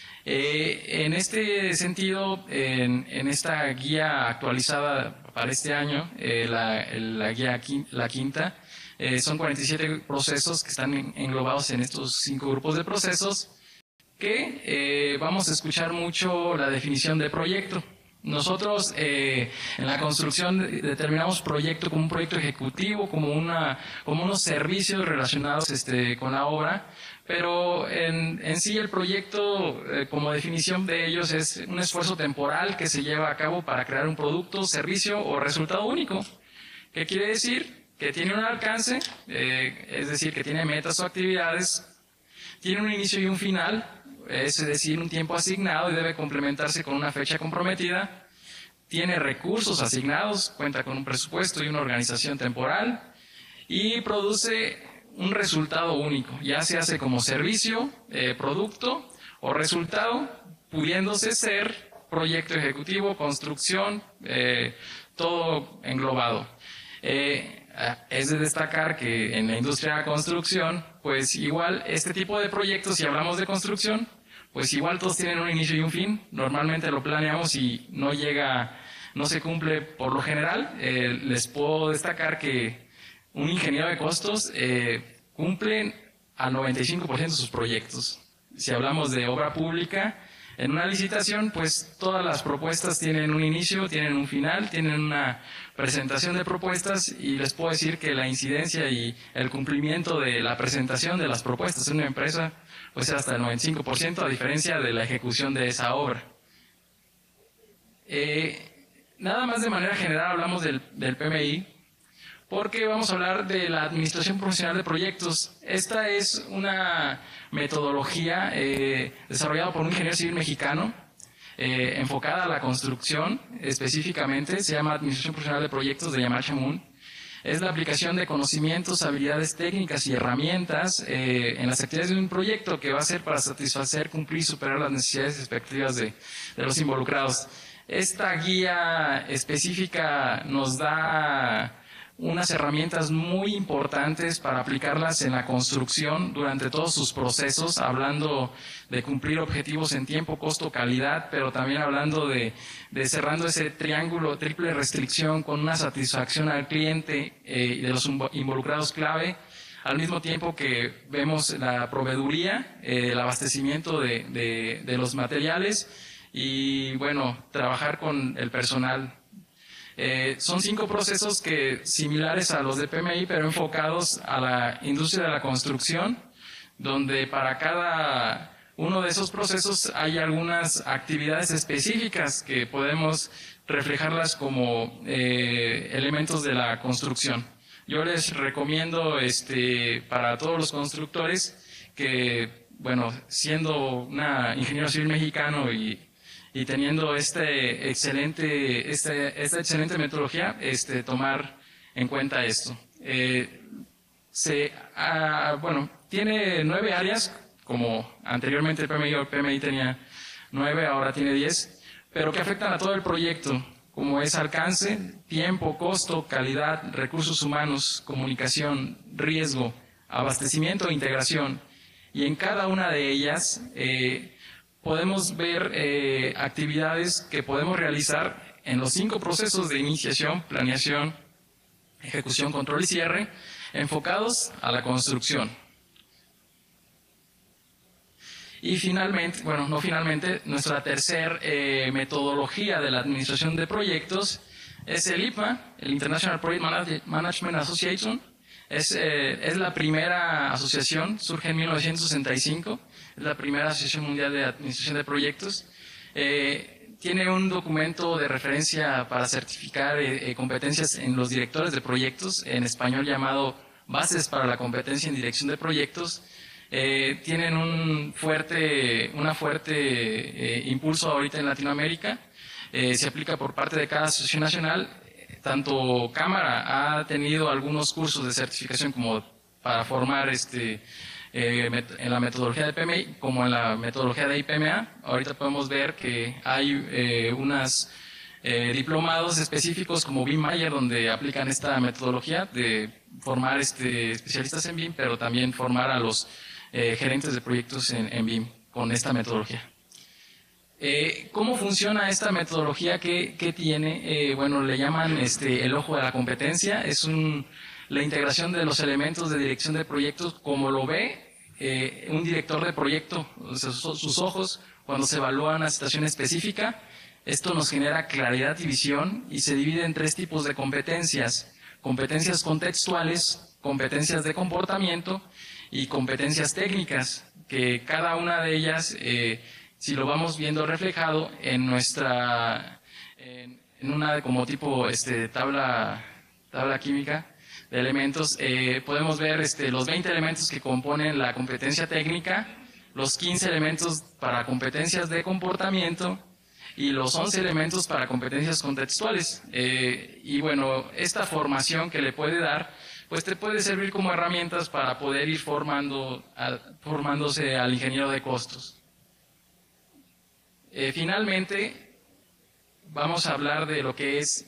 Eh, en este sentido, en, en esta guía actualizada para este año, eh, la, la guía quin, la quinta, eh, son cuarenta y siete procesos que están en, englobados en estos cinco grupos de procesos, que eh, vamos a escuchar mucho la definición de proyecto. Nosotros eh, en la construcción determinamos proyecto como un proyecto ejecutivo, como, una, como unos servicios relacionados este, con la obra, pero en, en sí el proyecto, eh, como definición de ellos, es un esfuerzo temporal que se lleva a cabo para crear un producto, servicio o resultado único. ¿Qué quiere decir? Que tiene un alcance, eh, es decir, que tiene metas o actividades, tiene un inicio y un final, es decir, un tiempo asignado y debe complementarse con una fecha comprometida, tiene recursos asignados, cuenta con un presupuesto y una organización temporal y produce un resultado único, ya se hace como servicio, eh, producto o resultado, pudiéndose ser proyecto ejecutivo, construcción, eh, todo englobado. Eh, Es de destacar que en la industria de la construcción, pues igual este tipo de proyectos, si hablamos de construcción, pues igual todos tienen un inicio y un fin. Normalmente lo planeamos y no llega, no se cumple por lo general. Eh, les puedo destacar que un ingeniero de costos eh, cumple al noventa y cinco por ciento de sus proyectos. Si hablamos de obra pública, en una licitación, pues todas las propuestas tienen un inicio, tienen un final, tienen una presentación de propuestas y les puedo decir que la incidencia y el cumplimiento de la presentación de las propuestas en una empresa pues es hasta el noventa y cinco por ciento a diferencia de la ejecución de esa obra. Eh, nada más de manera general hablamos del, del P M I porque vamos a hablar de la Administración Profesional de Proyectos. Esta es una metodología eh, desarrollada por un ingeniero civil mexicano, eh, enfocada a la construcción específicamente, se llama Administración Profesional de Proyectos de Yamar Shamoun. Es la aplicación de conocimientos, habilidades técnicas y herramientas eh, en las actividades de un proyecto que va a ser para satisfacer, cumplir y superar las necesidades y expectativas de, de los involucrados. Esta guía específica nos da unas herramientas muy importantes para aplicarlas en la construcción durante todos sus procesos, hablando de cumplir objetivos en tiempo, costo, calidad, pero también hablando de, de cerrando ese triángulo triple restricción con una satisfacción al cliente eh, y de los involucrados clave, al mismo tiempo que vemos la proveeduría, eh, el abastecimiento de, de, de los materiales y, bueno, trabajar con el personal. Eh, son cinco procesos que similares a los de P M I, pero enfocados a la industria de la construcción, donde para cada uno de esos procesos hay algunas actividades específicas que podemos reflejarlas como eh, elementos de la construcción. Yo les recomiendo este, para todos los constructores que, bueno, siendo una ingeniero civil mexicano y, y teniendo este excelente, este, esta excelente metodología, este, tomar en cuenta esto. Eh, se, ah, bueno, tiene nueve áreas, como anteriormente el P M I o el P M I tenía nueve, ahora tiene diez, pero que afectan a todo el proyecto, como es alcance, tiempo, costo, calidad, recursos humanos, comunicación, riesgo, abastecimiento e integración. Y en cada una de ellas eh, podemos ver eh, actividades que podemos realizar en los cinco procesos de iniciación, planeación, ejecución, control y cierre, enfocados a la construcción. Y finalmente, bueno, no finalmente, nuestra tercera eh, metodología de la administración de proyectos es el I P M A, el International Project Management Association. Es, eh, es la primera asociación, surge en mil novecientos sesenta y cinco, es la primera asociación mundial de administración de proyectos. Eh, tiene un documento de referencia para certificar eh, eh, competencias en los directores de proyectos, en español llamado Bases para la competencia en dirección de proyectos. Eh, tienen un fuerte, una fuerte eh, impulso ahorita en Latinoamérica. Eh, se aplica por parte de cada asociación nacional. Tanto Cámara ha tenido algunos cursos de certificación como para formar este, eh, en la metodología de P M I como en la metodología de I P M A. Ahorita podemos ver que hay eh, unas eh, diplomados específicos como B I M Mayer donde aplican esta metodología de formar este, especialistas en B I M, pero también formar a los Eh, gerentes de proyectos en, en B I M con esta metodología. Eh, ¿Cómo funciona esta metodología? ¿Qué, qué tiene? Eh, bueno, le llaman este, el ojo de la competencia. Es un, la integración de los elementos de dirección de proyectos como lo ve eh, un director de proyecto, o sea, sus, sus ojos, cuando se evalúa una situación específica. Esto nos genera claridad y visión y se divide en tres tipos de competencias. Competencias contextuales, competencias de comportamiento y competencias técnicas, que cada una de ellas, eh, si lo vamos viendo reflejado en nuestra, en, en una como tipo este, tabla, tabla química de elementos, eh, podemos ver este, los veinte elementos que componen la competencia técnica, los quince elementos para competencias de comportamiento y los once elementos para competencias contextuales. Eh, y bueno, esta formación que le puede dar, pues te puede servir como herramientas para poder ir formando, a, formándose al ingeniero de costos. Eh, finalmente, vamos a hablar de lo que es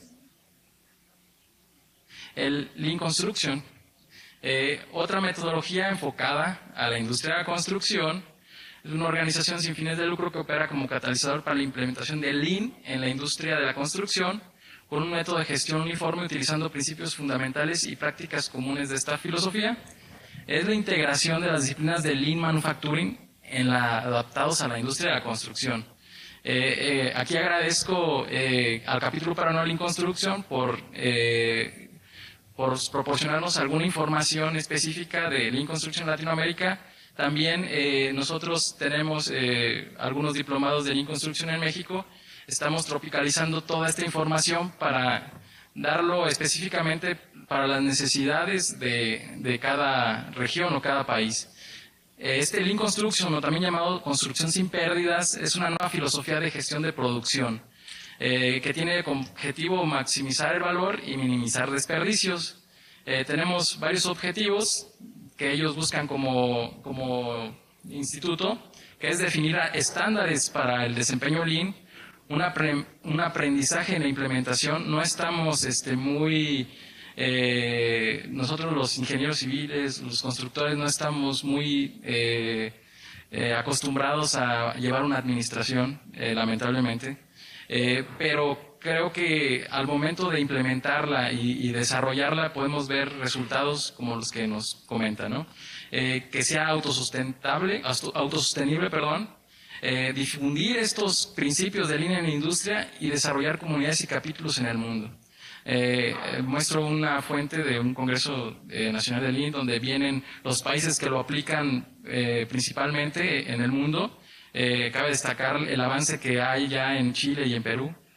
el Lean Construction, eh, otra metodología enfocada a la industria de la construcción. Es una organización sin fines de lucro que opera como catalizador para la implementación de Lean en la industria de la construcción, con un método de gestión uniforme utilizando principios fundamentales y prácticas comunes de esta filosofía. Es la integración de las disciplinas de Lean Manufacturing en la, adaptados a la industria de la construcción. Eh, eh, aquí agradezco eh, al capítulo para no Lean Construction por, eh, por proporcionarnos alguna información específica de Lean Construction en Latinoamérica. También eh, nosotros tenemos eh, algunos diplomados de Lean Construction en México. Estamos tropicalizando toda esta información para darlo específicamente para las necesidades de, de cada región o cada país. Este Lean Construction, o también llamado construcción sin pérdidas, es una nueva filosofía de gestión de producción eh, que tiene como objetivo maximizar el valor y minimizar desperdicios. Eh, tenemos varios objetivos que ellos buscan como, como instituto, que es definir estándares para el desempeño Lean, Un, apre, un aprendizaje en la implementación. No estamos este, muy, eh, nosotros los ingenieros civiles, los constructores, no estamos muy eh, eh, acostumbrados a llevar una administración, eh, lamentablemente, eh, pero creo que al momento de implementarla y, y desarrollarla podemos ver resultados como los que nos comentan, ¿no? Eh, que sea autosustentable, autosostenible, perdón, Eh, difundir estos principios de Lean en la industria y desarrollar comunidades y capítulos en el mundo. Eh, eh, muestro una fuente de un Congreso eh, Nacional de Lean donde vienen los países que lo aplican eh, principalmente en el mundo. Eh, cabe destacar el avance que hay ya en Chile y en Perú.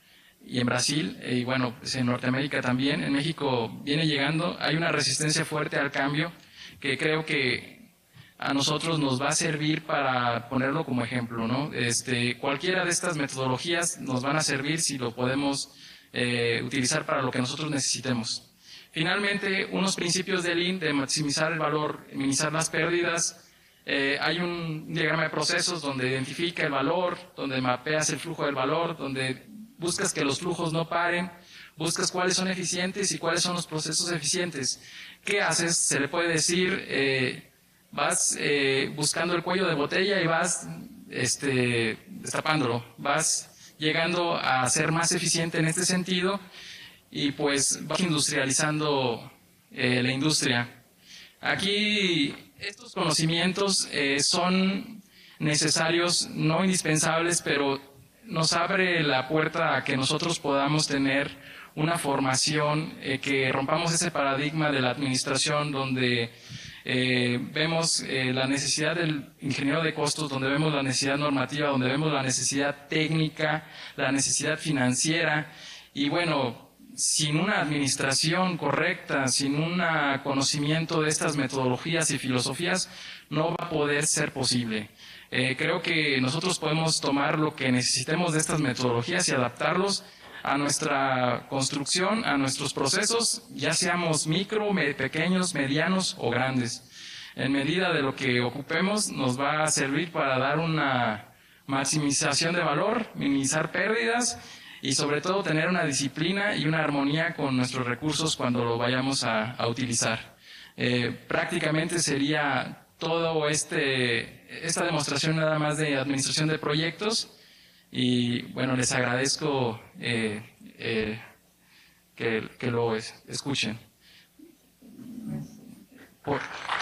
y en Brasil, y bueno, pues en Norteamérica también. En México viene llegando, hay una resistencia fuerte al cambio que creo que a nosotros nos va a servir para ponerlo como ejemplo, ¿no? Este, cualquiera de estas metodologías nos van a servir si lo podemos eh, utilizar para lo que nosotros necesitemos. Finalmente, unos principios del Lean de maximizar el valor, minimizar las pérdidas. Eh, hay un diagrama de procesos donde identifica el valor, donde mapeas el flujo del valor, donde buscas que los flujos no paren, buscas cuáles son eficientes y cuáles son los procesos eficientes. ¿Qué haces? Se le puede decir, eh, vas eh, buscando el cuello de botella y vas este, destapándolo, vas llegando a ser más eficiente en este sentido y pues vas industrializando eh, la industria. Aquí estos conocimientos eh, son necesarios, no indispensables, pero nos abre la puerta a que nosotros podamos tener una formación, eh, que rompamos ese paradigma de la administración donde eh, vemos eh, la necesidad del ingeniero de costos, donde vemos la necesidad normativa, donde vemos la necesidad técnica, la necesidad financiera y bueno, sin una administración correcta, sin un conocimiento de estas metodologías y filosofías, no va a poder ser posible. Eh, creo que nosotros podemos tomar lo que necesitemos de estas metodologías y adaptarlos a nuestra construcción, a nuestros procesos, ya seamos micro, me, pequeños, medianos o grandes. En medida de lo que ocupemos, nos va a servir para dar una maximización de valor, minimizar pérdidas, y sobre todo tener una disciplina y una armonía con nuestros recursos cuando lo vayamos a, a utilizar. Eh, prácticamente sería todo este, esta demostración nada más de administración de proyectos y bueno, les agradezco eh, eh, que, que lo es, escuchen. Por,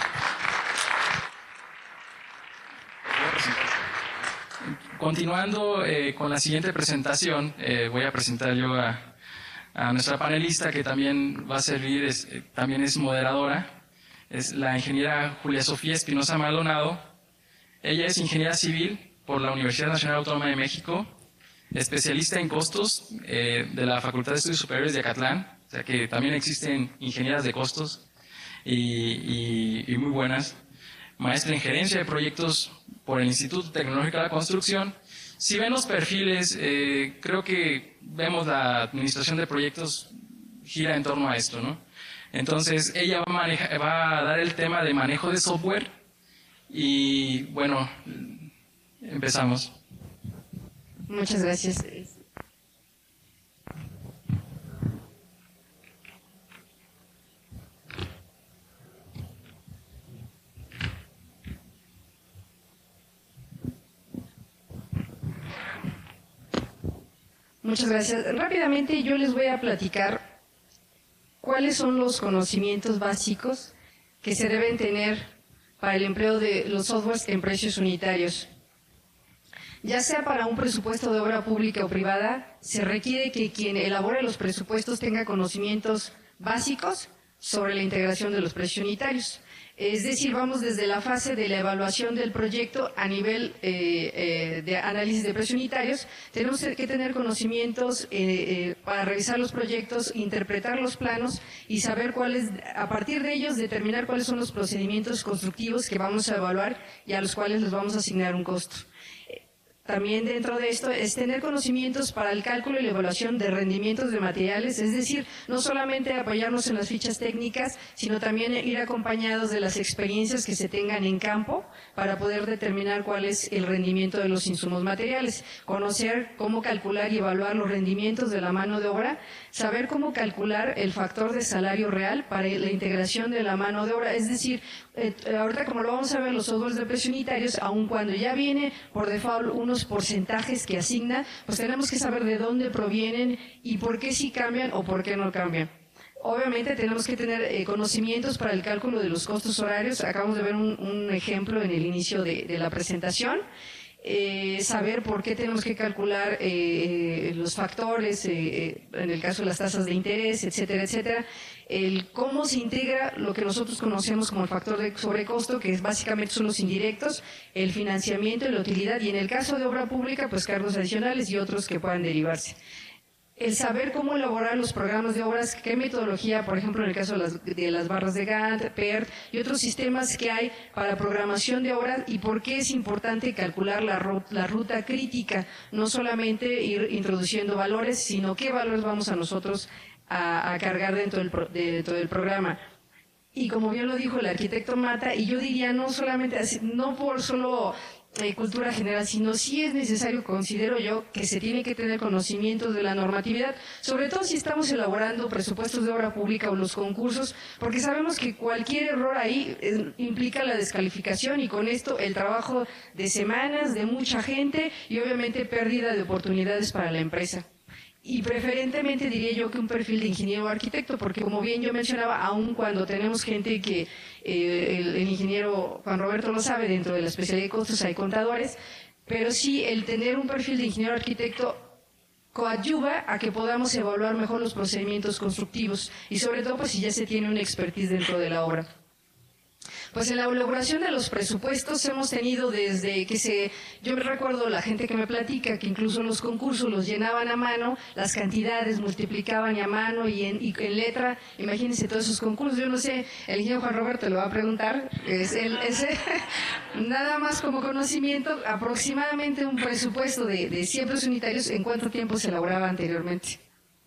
Continuando eh, con la siguiente presentación, eh, voy a presentar yo a, a nuestra panelista que también va a servir, es, eh, también es moderadora, es la ingeniera Julia Sofía Espinosa Maldonado. Ella es ingeniera civil por la Universidad Nacional Autónoma de México, especialista en costos eh, de la Facultad de Estudios Superiores de Acatlán, o sea que también existen ingenieras de costos y, y, y muy buenas. Maestra en gerencia de proyectos por el Instituto Tecnológico de la Construcción. Si ven los perfiles, eh, creo que vemos la administración de proyectos gira en torno a esto, ¿no? Entonces, ella va a, manejar, va a dar el tema de manejo de software y, bueno, empezamos. Muchas gracias. Muchas gracias. Rápidamente yo les voy a platicar cuáles son los conocimientos básicos que se deben tener para el empleo de los softwares en precios unitarios. Ya sea para un presupuesto de obra pública o privada, se requiere que quien elabore los presupuestos tenga conocimientos básicos sobre la integración de los precios unitarios. Es decir, vamos desde la fase de la evaluación del proyecto a nivel eh, eh, de análisis de precios unitarios. Tenemos que tener conocimientos eh, eh, para revisar los proyectos, interpretar los planos y saber cuáles, a partir de ellos, determinar cuáles son los procedimientos constructivos que vamos a evaluar y a los cuales les vamos a asignar un costo. También dentro de esto es tener conocimientos para el cálculo y la evaluación de rendimientos de materiales, es decir, no solamente apoyarnos en las fichas técnicas, sino también ir acompañados de las experiencias que se tengan en campo para poder determinar cuál es el rendimiento de los insumos materiales, conocer cómo calcular y evaluar los rendimientos de la mano de obra, saber cómo calcular el factor de salario real para la integración de la mano de obra, es decir, eh, ahorita como lo vamos a ver los softwares de precios unitarios, aun cuando ya viene por default unos porcentajes que asigna, pues tenemos que saber de dónde provienen y por qué sí cambian o por qué no cambian. Obviamente tenemos que tener eh, conocimientos para el cálculo de los costos horarios. Acabamos de ver un, un ejemplo en el inicio de, de la presentación. Eh, saber por qué tenemos que calcular eh, los factores, eh, en el caso de las tasas de interés, etcétera, etcétera. El cómo se integra lo que nosotros conocemos como el factor de sobrecosto, que es básicamente son los indirectos, el financiamiento y la utilidad, y en el caso de obra pública, pues cargos adicionales y otros que puedan derivarse. el saber cómo elaborar los programas de obras, qué metodología, por ejemplo, en el caso de las, de las barras de Gantt, P E R T y otros sistemas que hay para programación de obras y por qué es importante calcular la, la ruta crítica, no solamente ir introduciendo valores, sino qué valores vamos a nosotros a, a cargar dentro del, de, dentro del programa. Y como bien lo dijo el arquitecto Mata, y yo diría no solamente así, no por solo eh, cultura general, sino sí es necesario, considero yo, que se tiene que tener conocimientos de la normatividad, sobre todo si estamos elaborando presupuestos de obra pública o los concursos, porque sabemos que cualquier error ahí eh, implica la descalificación y con esto el trabajo de semanas, de mucha gente y obviamente pérdida de oportunidades para la empresa. Y preferentemente diría yo que un perfil de ingeniero o arquitecto, porque como bien yo mencionaba, aun cuando tenemos gente que eh, el, el ingeniero Juan Roberto lo sabe, dentro de la especialidad de costos hay contadores, pero sí el tener un perfil de ingeniero o arquitecto coadyuva a que podamos evaluar mejor los procedimientos constructivos y sobre todo pues si ya se tiene una expertise dentro de la obra. Pues en la elaboración de los presupuestos hemos tenido desde que se, yo me recuerdo la gente que me platica que incluso los concursos los llenaban a mano, las cantidades multiplicaban a mano y en, y en letra, imagínense todos esos concursos, yo no sé, el ingeniero Juan Roberto le va a preguntar, es el, ese, nada más como conocimiento, aproximadamente un presupuesto de, de cien pesos unitarios, ¿en cuánto tiempo se elaboraba anteriormente?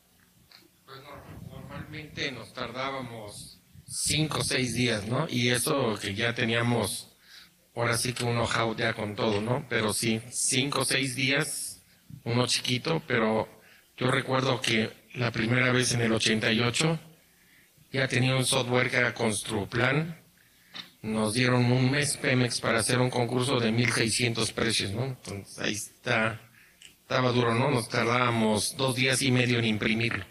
Pues no, normalmente nos tardábamos cinco o seis días, ¿no? Y eso que ya teníamos, ahora sí que un know-how ya con todo, ¿no? Pero sí, cinco o seis días, uno chiquito, pero yo recuerdo que la primera vez en el ochenta y ocho ya tenía un software que era Construplan, nos dieron un mes Pemex para hacer un concurso de mil seiscientos precios, ¿no? Entonces ahí está, estaba duro, ¿no? Nos tardábamos dos días y medio en imprimirlo.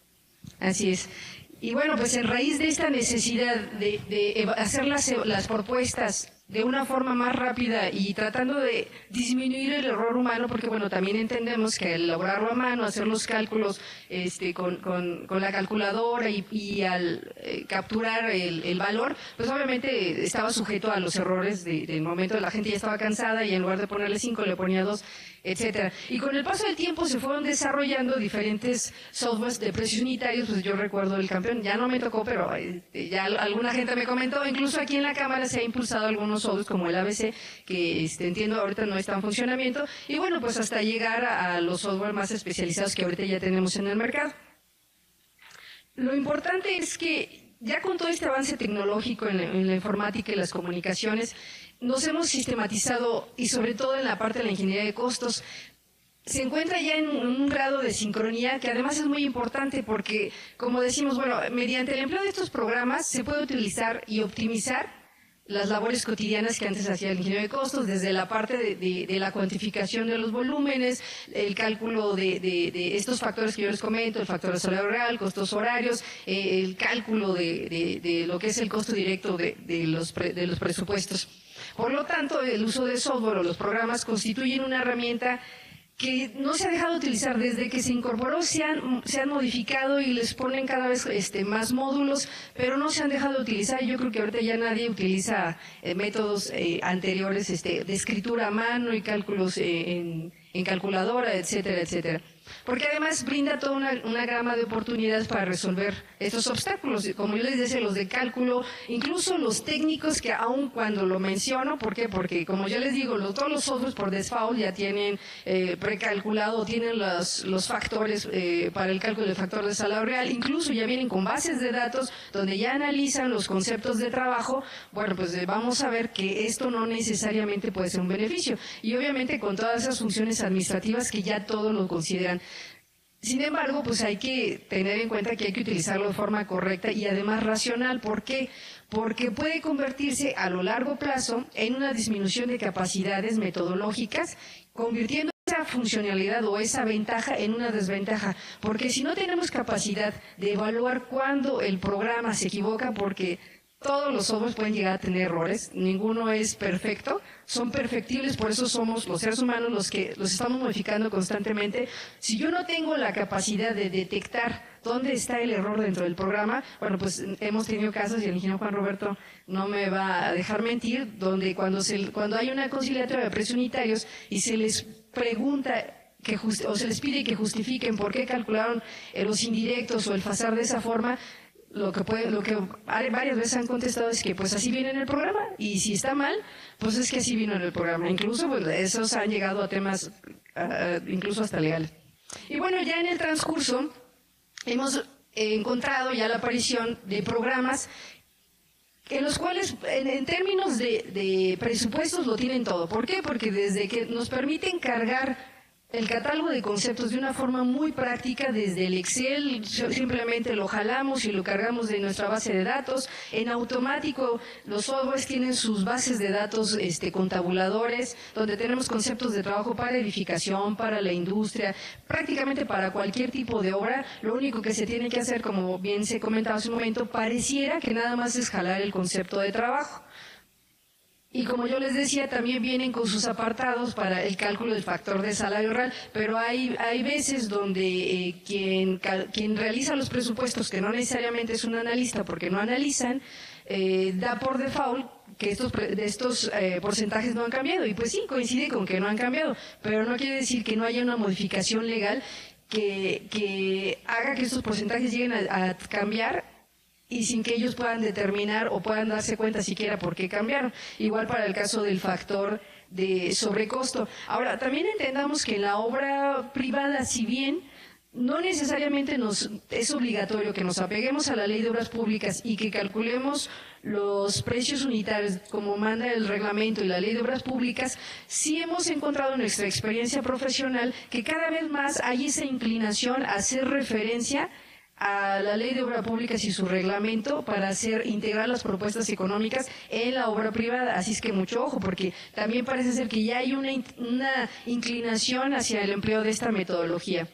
Así es. Y bueno, pues en raíz de esta necesidad de, de hacer las, las propuestas de una forma más rápida y tratando de disminuir el error humano, porque bueno, también entendemos que al elaborarlo a mano, hacer los cálculos este, con, con, con la calculadora y, y al eh, capturar el, el valor, pues obviamente estaba sujeto a los errores de, del momento, la gente ya estaba cansada y en lugar de ponerle cinco le ponía dos, etcétera. Y con el paso del tiempo se fueron desarrollando diferentes softwares de precios unitarios, pues yo recuerdo el campeón, ya no me tocó, pero eh, ya alguna gente me comentó, incluso aquí en la Cámara se ha impulsado algunos softwares como el A B C, que este, entiendo ahorita no está en funcionamiento, y bueno, pues hasta llegar a, a los software más especializados que ahorita ya tenemos en el mercado. Lo importante es que ya con todo este avance tecnológico en la, en la informática y las comunicaciones, nos hemos sistematizado, y sobre todo en la parte de la ingeniería de costos, se encuentra ya en un grado de sincronía que además es muy importante porque, como decimos, bueno, mediante el empleo de estos programas se puede utilizar y optimizar las labores cotidianas que antes hacía el ingeniero de costos, desde la parte de, de, de la cuantificación de los volúmenes, el cálculo de, de, de estos factores que yo les comento, el factor de salario real, costos horarios, eh, el cálculo de, de, de lo que es el costo directo de, de, los pre, de los presupuestos. Por lo tanto, el uso de software o los programas constituyen una herramienta que no se ha dejado de utilizar desde que se incorporó, se han, se han modificado y les ponen cada vez este, más módulos, pero no se han dejado de utilizar. Yo creo que ahorita ya nadie utiliza eh, métodos eh, anteriores este, de escritura a mano y cálculos eh, en, en calculadora, etcétera, etcétera. Porque además brinda toda una, una gama de oportunidades para resolver estos obstáculos, como yo les decía, los de cálculo, incluso los técnicos que aun cuando lo menciono, ¿por qué? Porque como yo les digo, los, todos los softwares por default ya tienen eh, precalculado, tienen los, los factores eh, para el cálculo del factor de salario real, incluso ya vienen con bases de datos donde ya analizan los conceptos de trabajo. Bueno, pues eh, vamos a ver que esto no necesariamente puede ser un beneficio, y obviamente con todas esas funciones administrativas que ya todos lo consideran. Sin embargo, pues hay que tener en cuenta que hay que utilizarlo de forma correcta y además racional. ¿Por qué? Porque puede convertirse a lo largo plazo en una disminución de capacidades metodológicas, convirtiendo esa funcionalidad o esa ventaja en una desventaja. Porque si no tenemos capacidad de evaluar cuándo el programa se equivoca, porque todos los softwares pueden llegar a tener errores, ninguno es perfecto, son perfectibles, por eso somos los seres humanos los que los estamos modificando constantemente. Si yo no tengo la capacidad de detectar dónde está el error dentro del programa, bueno, pues hemos tenido casos, y el ingeniero Juan Roberto no me va a dejar mentir, donde cuando, se, cuando hay una conciliatoria de precios unitarios y se les pregunta que just, o se les pide que justifiquen por qué calcularon eh, los indirectos o el FASAR de esa forma, lo que puede, lo que varias veces han contestado es que pues así viene en el programa, y si está mal, pues es que así vino en el programa. Incluso pues esos han llegado a temas uh, incluso hasta legales. Y bueno, ya en el transcurso hemos encontrado ya la aparición de programas en los cuales, en, en términos de, de presupuestos, lo tienen todo. ¿Por qué? Porque desde que nos permiten cargar el catálogo de conceptos de una forma muy práctica, desde el Excel, simplemente lo jalamos y lo cargamos de nuestra base de datos. En automático, los softwares tienen sus bases de datos este, con tabuladores, donde tenemos conceptos de trabajo para edificación, para la industria, prácticamente para cualquier tipo de obra. Lo único que se tiene que hacer, como bien se comentaba hace un momento, pareciera que nada más es jalar el concepto de trabajo. Y como yo les decía, también vienen con sus apartados para el cálculo del factor de salario real, pero hay, hay veces donde eh, quien, quien realiza los presupuestos, que no necesariamente es un analista porque no analizan, eh, da por default que estos, de estos eh, porcentajes no han cambiado. Y pues sí, coincide con que no han cambiado, pero no quiere decir que no haya una modificación legal que, que haga que estos porcentajes lleguen a, a cambiar, y sin que ellos puedan determinar o puedan darse cuenta siquiera por qué cambiaron. Igual para el caso del factor de sobrecosto. Ahora, también entendamos que en la obra privada, si bien no necesariamente nos es obligatorio que nos apeguemos a la Ley de Obras Públicas y que calculemos los precios unitarios como manda el reglamento y la Ley de Obras Públicas, sí hemos encontrado en nuestra experiencia profesional que cada vez más hay esa inclinación a hacer referencia a la Ley de Obras Públicas y su reglamento para hacer integrar las propuestas económicas en la obra privada. Así es que mucho ojo, porque también parece ser que ya hay una, una inclinación hacia el empleo de esta metodología.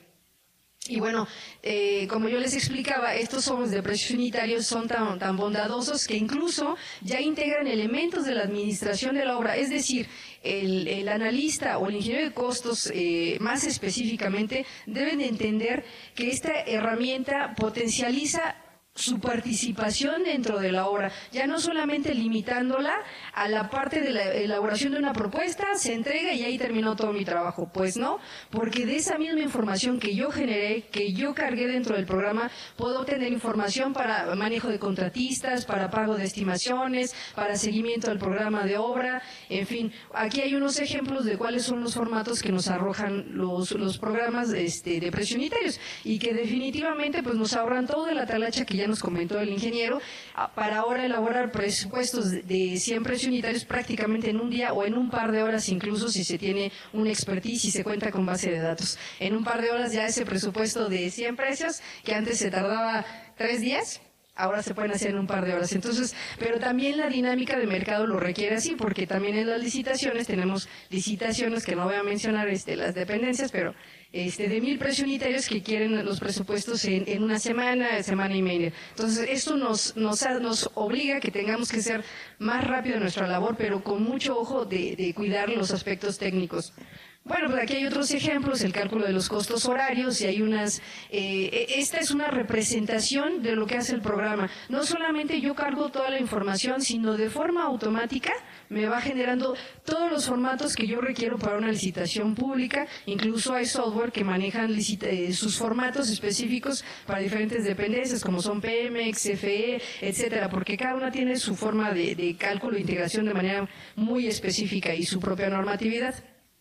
Y bueno, eh, como yo les explicaba, estos softwares de precios unitarios son tan, tan bondadosos que incluso ya integran elementos de la administración de la obra. Es decir, el, el analista o el ingeniero de costos, eh, más específicamente, deben de entender que esta herramienta potencializa su participación dentro de la obra, ya no solamente limitándola a la parte de la elaboración de una propuesta, se entrega y ahí terminó todo mi trabajo. Pues no, porque de esa misma información que yo generé, que yo cargué dentro del programa, puedo obtener información para manejo de contratistas, para pago de estimaciones, para seguimiento del programa de obra, en fin. Aquí hay unos ejemplos de cuáles son los formatos que nos arrojan los, los programas este, de precios unitarios y que definitivamente pues nos ahorran toda la talacha que ya nos comentó el ingeniero, para ahora elaborar presupuestos de cien precios unitarios prácticamente en un día o en un par de horas, incluso si se tiene un expertise y se cuenta con base de datos. En un par de horas ya ese presupuesto de cien precios, que antes se tardaba tres días, ahora se pueden hacer en un par de horas. Entonces, pero también la dinámica de mercado lo requiere así, porque también en las licitaciones tenemos licitaciones, que no voy a mencionar este, las dependencias, pero este, de mil precios unitarios que quieren los presupuestos en, en una semana, semana y media. Entonces, esto nos, nos, nos obliga a que tengamos que ser más rápido en nuestra labor, pero con mucho ojo de, de cuidar los aspectos técnicos. Bueno, pues aquí hay otros ejemplos, el cálculo de los costos horarios, y hay unas, eh, esta es una representación de lo que hace el programa. No solamente yo cargo toda la información, sino de forma automática me va generando todos los formatos que yo requiero para una licitación pública. Incluso hay software que manejan licita, eh, sus formatos específicos para diferentes dependencias, como son Pemex, C F E, etcétera, porque cada una tiene su forma de, de cálculo e integración de manera muy específica y su propia normatividad.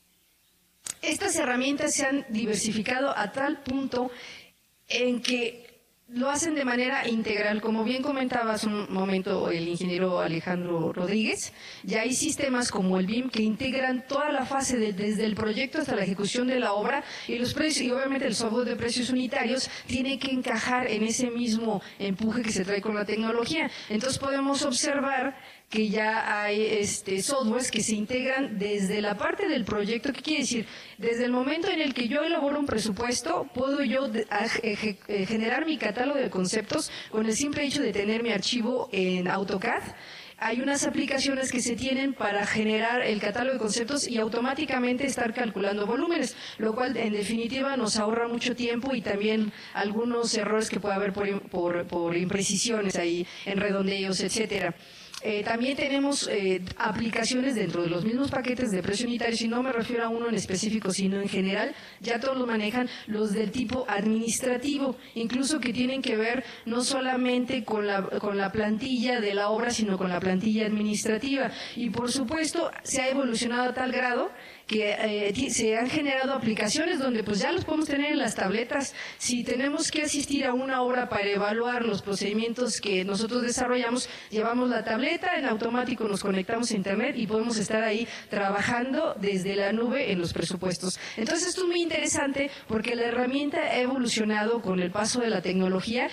Estas herramientas se han diversificado a tal punto en que lo hacen de manera integral. Como bien comentaba hace un momento el ingeniero Alejandro Rodríguez, ya hay sistemas como el B I M que integran toda la fase de, desde el proyecto hasta la ejecución de la obra, y los precios, y obviamente el software de precios unitarios tiene que encajar en ese mismo empuje que se trae con la tecnología. Entonces podemos observar que ya hay este, softwares que se integran desde la parte del proyecto. ¿Qué quiere decir? Desde el momento en el que yo elaboro un presupuesto, puedo yo de, a, eje, eh, generar mi catálogo de conceptos con el simple hecho de tener mi archivo en AutoCAD. Hay unas aplicaciones que se tienen para generar el catálogo de conceptos y automáticamente estar calculando volúmenes, lo cual en definitiva nos ahorra mucho tiempo y también algunos errores que puede haber por, por, por imprecisiones ahí en redondeos, etcétera. Eh, también tenemos eh, aplicaciones dentro de los mismos paquetes de precios unitarios, y no me refiero a uno en específico, sino en general, ya todos lo manejan los del tipo administrativo, incluso que tienen que ver no solamente con la, con la plantilla de la obra, sino con la plantilla administrativa. Y por supuesto, se ha evolucionado a tal grado que eh, se han generado aplicaciones donde pues ya los podemos tener en las tabletas. Si tenemos que asistir a una obra para evaluar los procedimientos que nosotros desarrollamos, llevamos la tableta, en automático nos conectamos a internet y podemos estar ahí trabajando desde la nube en los presupuestos. Entonces esto es muy interesante porque la herramienta ha evolucionado con el paso de la tecnología,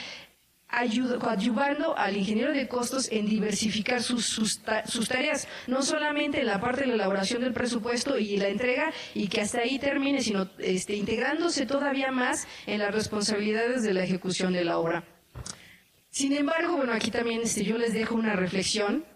ayudando al ingeniero de costos en diversificar sus, sus, sus tareas, no solamente en la parte de la elaboración del presupuesto y la entrega, y que hasta ahí termine, sino este, integrándose todavía más en las responsabilidades de la ejecución de la obra. Sin embargo, bueno, aquí también este, yo les dejo una reflexión,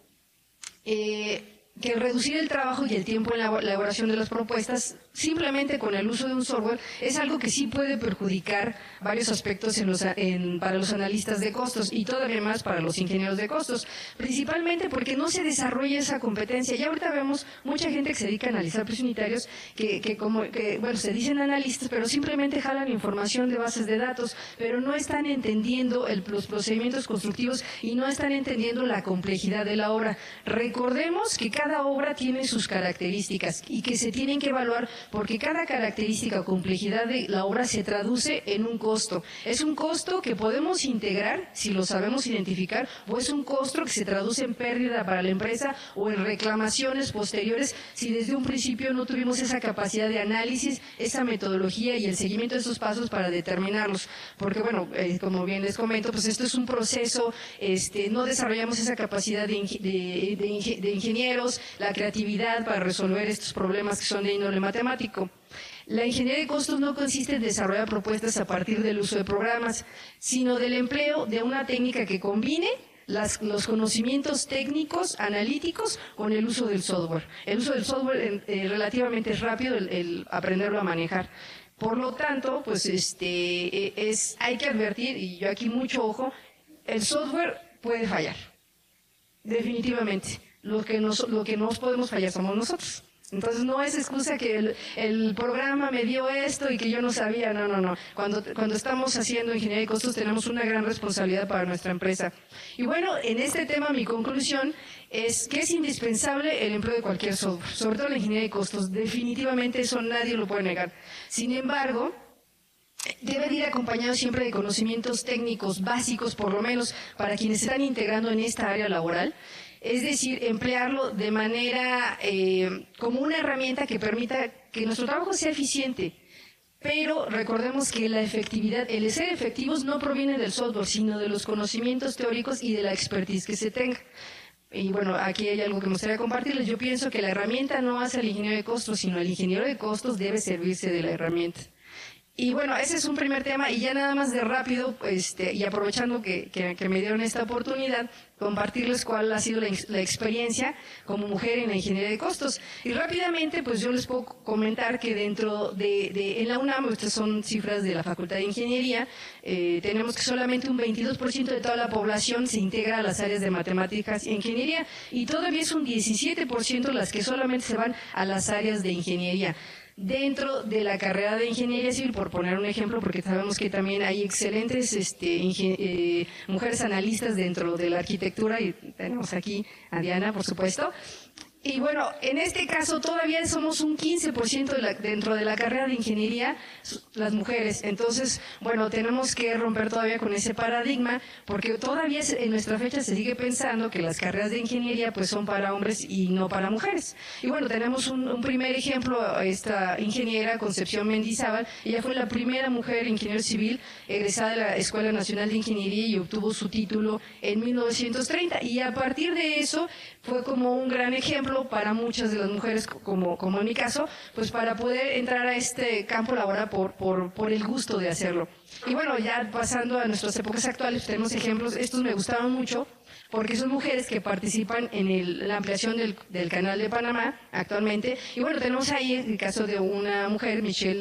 eh, que el reducir el trabajo y el tiempo en la elaboración de las propuestas simplemente con el uso de un software es algo que sí puede perjudicar varios aspectos en los, en, para los analistas de costos y todavía más para los ingenieros de costos, principalmente porque no se desarrolla esa competencia. Ya ahorita vemos mucha gente que se dedica a analizar precios unitarios que, que, como, que bueno, se dicen analistas, pero simplemente jalan información de bases de datos, pero no están entendiendo el, los procedimientos constructivos y no están entendiendo la complejidad de la obra. Recordemos que cada Cada obra tiene sus características y que se tienen que evaluar porque cada característica o complejidad de la obra se traduce en un costo. Es un costo que podemos integrar si lo sabemos identificar, o es un costo que se traduce en pérdida para la empresa o en reclamaciones posteriores si desde un principio no tuvimos esa capacidad de análisis, esa metodología y el seguimiento de esos pasos para determinarlos. Porque bueno, eh, como bien les comento, pues esto es un proceso, este, no desarrollamos esa capacidad de, de, de, de ingenieros, la creatividad para resolver estos problemas que son de índole matemático. La ingeniería de costos no consiste en desarrollar propuestas a partir del uso de programas, sino del empleo de una técnica que combine las, los conocimientos técnicos, analíticos, con el uso del software. El uso del software eh, relativamente es rápido el, el aprenderlo a manejar. Por lo tanto, pues este, es, hay que advertir, y yo aquí mucho ojo, el software puede fallar, definitivamente. Lo que, nos, lo que nos podemos fallar somos nosotros. Entonces no es excusa que el, el programa me dio esto y que yo no sabía, no, no, no. Cuando, cuando estamos haciendo ingeniería de costos tenemos una gran responsabilidad para nuestra empresa. Y bueno, en este tema mi conclusión es que es indispensable el empleo de cualquier software, sobre todo la ingeniería de costos. Definitivamente eso nadie lo puede negar. Sin embargo, debe ir acompañado siempre de conocimientos técnicos básicos, por lo menos para quienes se están integrando en esta área laboral. Es decir, emplearlo de manera eh, como una herramienta que permita que nuestro trabajo sea eficiente. Pero recordemos que la efectividad, el ser efectivos no proviene del software, sino de los conocimientos teóricos y de la expertise que se tenga. Y bueno, aquí hay algo que me gustaría compartirles. Yo pienso que la herramienta no hace al ingeniero de costos, sino el ingeniero de costos debe servirse de la herramienta. Y bueno, ese es un primer tema, y ya nada más de rápido, este, y aprovechando que, que, que me dieron esta oportunidad, compartirles cuál ha sido la, la experiencia como mujer en la ingeniería de costos. Y rápidamente, pues yo les puedo comentar que dentro de, de en la UNAM, estas son cifras de la Facultad de Ingeniería, eh, tenemos que solamente un veintidós por ciento de toda la población se integra a las áreas de matemáticas e ingeniería, y todavía es un diecisiete por ciento las que solamente se van a las áreas de ingeniería. Dentro de la carrera de ingeniería civil, por poner un ejemplo, porque sabemos que también hay excelentes este, eh, mujeres analistas dentro de la arquitectura, y tenemos aquí a Diana, por supuesto. Y bueno, en este caso todavía somos un quince por ciento de la, dentro de la carrera de ingeniería, las mujeres. Entonces, bueno, tenemos que romper todavía con ese paradigma, porque todavía en nuestra fecha se sigue pensando que las carreras de ingeniería pues son para hombres y no para mujeres. Y bueno, tenemos un, un primer ejemplo, esta ingeniera Concepción Mendizábal. Ella fue la primera mujer ingeniero civil egresada de la Escuela Nacional de Ingeniería y obtuvo su título en mil novecientos treinta. Y a partir de eso fue como un gran ejemplo para muchas de las mujeres, como, como en mi caso, pues para poder entrar a este campo laboral por, por, por el gusto de hacerlo. Y bueno, ya pasando a nuestras épocas actuales, tenemos ejemplos, estos me gustaron mucho, porque son mujeres que participan en el, la ampliación del, del Canal de Panamá actualmente. Y bueno, tenemos ahí el caso de una mujer, Michelle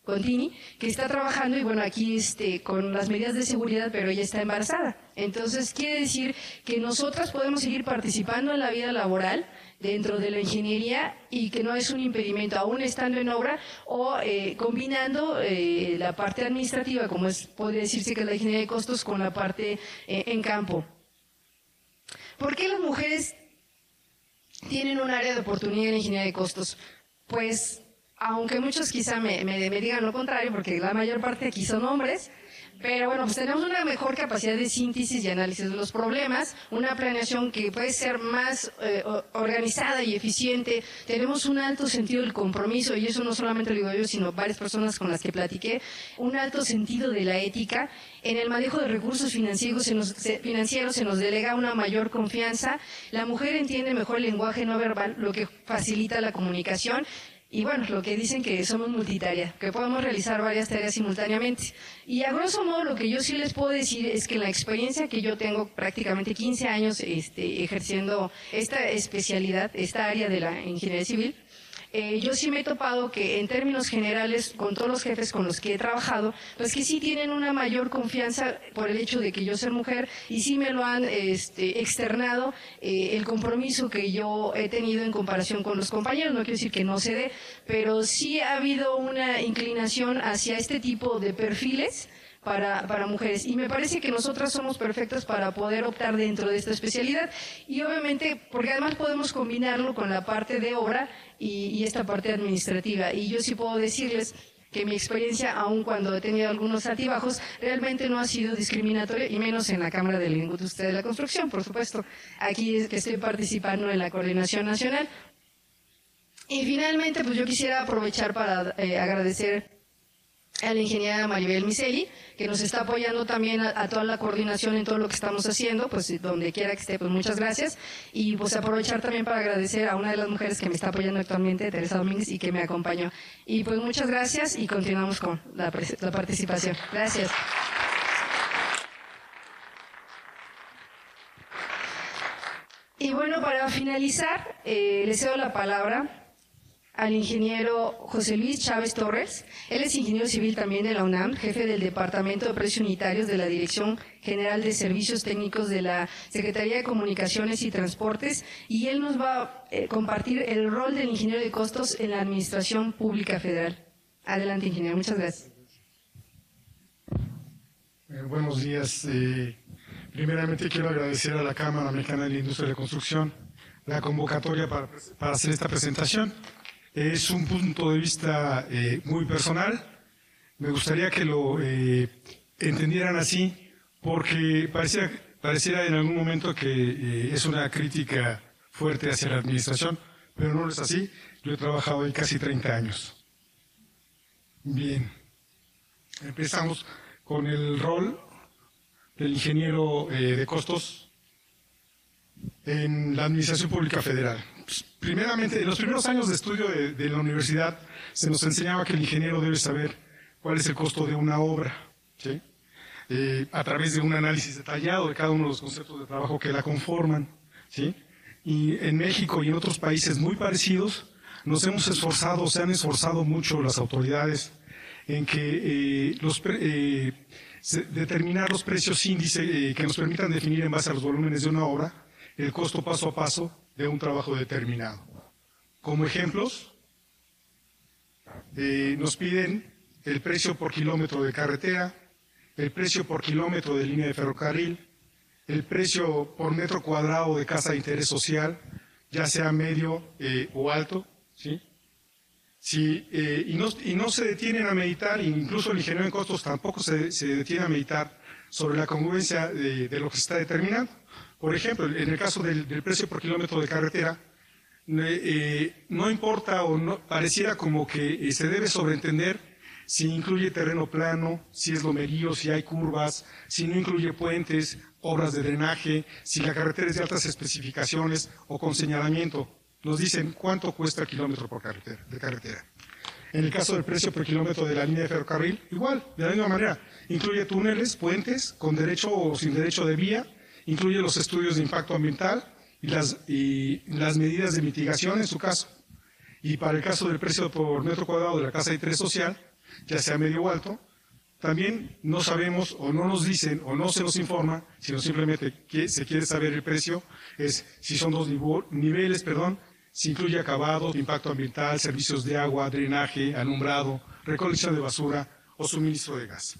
Contini, que está trabajando y bueno, aquí este, con las medidas de seguridad, pero ella está embarazada. Entonces, quiere decir que nosotras podemos seguir participando en la vida laboral dentro de la ingeniería y que no es un impedimento, aún estando en obra o eh, combinando eh, la parte administrativa, como es, podría decirse que es la ingeniería de costos, con la parte eh, en campo. ¿Por qué las mujeres tienen un área de oportunidad en la ingeniería de costos? Pues, aunque muchos quizá me, me, me digan lo contrario, porque la mayor parte aquí son hombres, pero bueno, pues tenemos una mejor capacidad de síntesis y análisis de los problemas, una planeación que puede ser más eh, organizada y eficiente, tenemos un alto sentido del compromiso, y eso no solamente lo digo yo, sino varias personas con las que platiqué, un alto sentido de la ética. En el manejo de recursos financieros se nos, se, financieros se nos delega una mayor confianza, la mujer entiende mejor el lenguaje no verbal, lo que facilita la comunicación. Y bueno, lo que dicen que somos multitarea, que podemos realizar varias tareas simultáneamente. Y a grosso modo lo que yo sí les puedo decir es que la experiencia que yo tengo, prácticamente quince años este, ejerciendo esta especialidad, esta área de la ingeniería civil, eh, yo sí me he topado que en términos generales, con todos los jefes con los que he trabajado, pues que sí tienen una mayor confianza por el hecho de que yo soy mujer y sí me lo han este, externado eh, el compromiso que yo he tenido en comparación con los compañeros. No quiero decir que no se dé, pero sí ha habido una inclinación hacia este tipo de perfiles para, para mujeres. Y me parece que nosotras somos perfectas para poder optar dentro de esta especialidad. Y obviamente, porque además podemos combinarlo con la parte de obra y, y esta parte administrativa. Y yo sí puedo decirles que mi experiencia, aun cuando he tenido algunos altibajos, realmente no ha sido discriminatoria, y menos en la Cámara de la Industria de la Construcción, por supuesto. Aquí es que estoy participando en la Coordinación Nacional. Y finalmente, pues yo quisiera aprovechar para eh, agradecer a la ingeniera Maribel Miseli, que nos está apoyando también a, a toda la coordinación en todo lo que estamos haciendo, pues donde quiera que esté, pues muchas gracias. Y pues aprovechar también para agradecer a una de las mujeres que me está apoyando actualmente, Teresa Domínguez, y que me acompañó. Y pues muchas gracias y continuamos con la, la participación. Gracias. Y bueno, para finalizar, eh, le cedo la palabra al ingeniero José Luis Chávez Torres. Él es ingeniero civil también de la UNAM, jefe del Departamento de Precios Unitarios de la Dirección General de Servicios Técnicos de la Secretaría de Comunicaciones y Transportes, y él nos va a eh, compartir el rol del ingeniero de costos en la Administración Pública Federal. Adelante, ingeniero. Muchas gracias. Eh, buenos días. Eh, primeramente quiero agradecer a la Cámara Mexicana de la Industria de la Construcción la convocatoria para, para hacer esta presentación. Es un punto de vista eh, muy personal. Me gustaría que lo eh, entendieran así, porque pareciera, pareciera en algún momento que eh, es una crítica fuerte hacia la administración, pero no es así. Yo he trabajado ahí casi treinta años. Bien, empezamos con el rol del ingeniero eh, de costos en la Administración Pública Federal. Primeramente, en los primeros años de estudio de, de la universidad se nos enseñaba que el ingeniero debe saber cuál es el costo de una obra, ¿sí? eh, a través de un análisis detallado de cada uno de los conceptos de trabajo que la conforman, ¿sí? Y en México y en otros países muy parecidos nos hemos esforzado, se han esforzado mucho las autoridades en que eh, los eh, determinar los precios índice eh, que nos permitan definir en base a los volúmenes de una obra el costo paso a paso de un trabajo determinado. Como ejemplos, eh, nos piden el precio por kilómetro de carretera, el precio por kilómetro de línea de ferrocarril, el precio por metro cuadrado de casa de interés social, ya sea medio eh, o alto, ¿sí? Sí, eh, y, no, y no se detienen a meditar, incluso el ingeniero en costos tampoco se, se detiene a meditar sobre la congruencia de, de lo que se está determinando. Por ejemplo, en el caso del, del precio por kilómetro de carretera, eh, no importa o no, pareciera como que eh, se debe sobreentender si incluye terreno plano, si es lomerío, si hay curvas, si no incluye puentes, obras de drenaje, si la carretera es de altas especificaciones o con señalamiento. Nos dicen cuánto cuesta el kilómetro por carretera, de carretera. En el caso del precio por kilómetro de la línea de ferrocarril, igual, de la misma manera. Incluye túneles, puentes, con derecho o sin derecho de vía, incluye los estudios de impacto ambiental y las, y las medidas de mitigación en su caso. Y para el caso del precio por metro cuadrado de la casa de interés social, ya sea medio o alto. También no sabemos o no nos dicen o no se nos informa, sino simplemente que se quiere saber el precio, es si son dos niveles, perdón, si incluye acabados, impacto ambiental, servicios de agua, drenaje, alumbrado, recolección de basura o suministro de gas.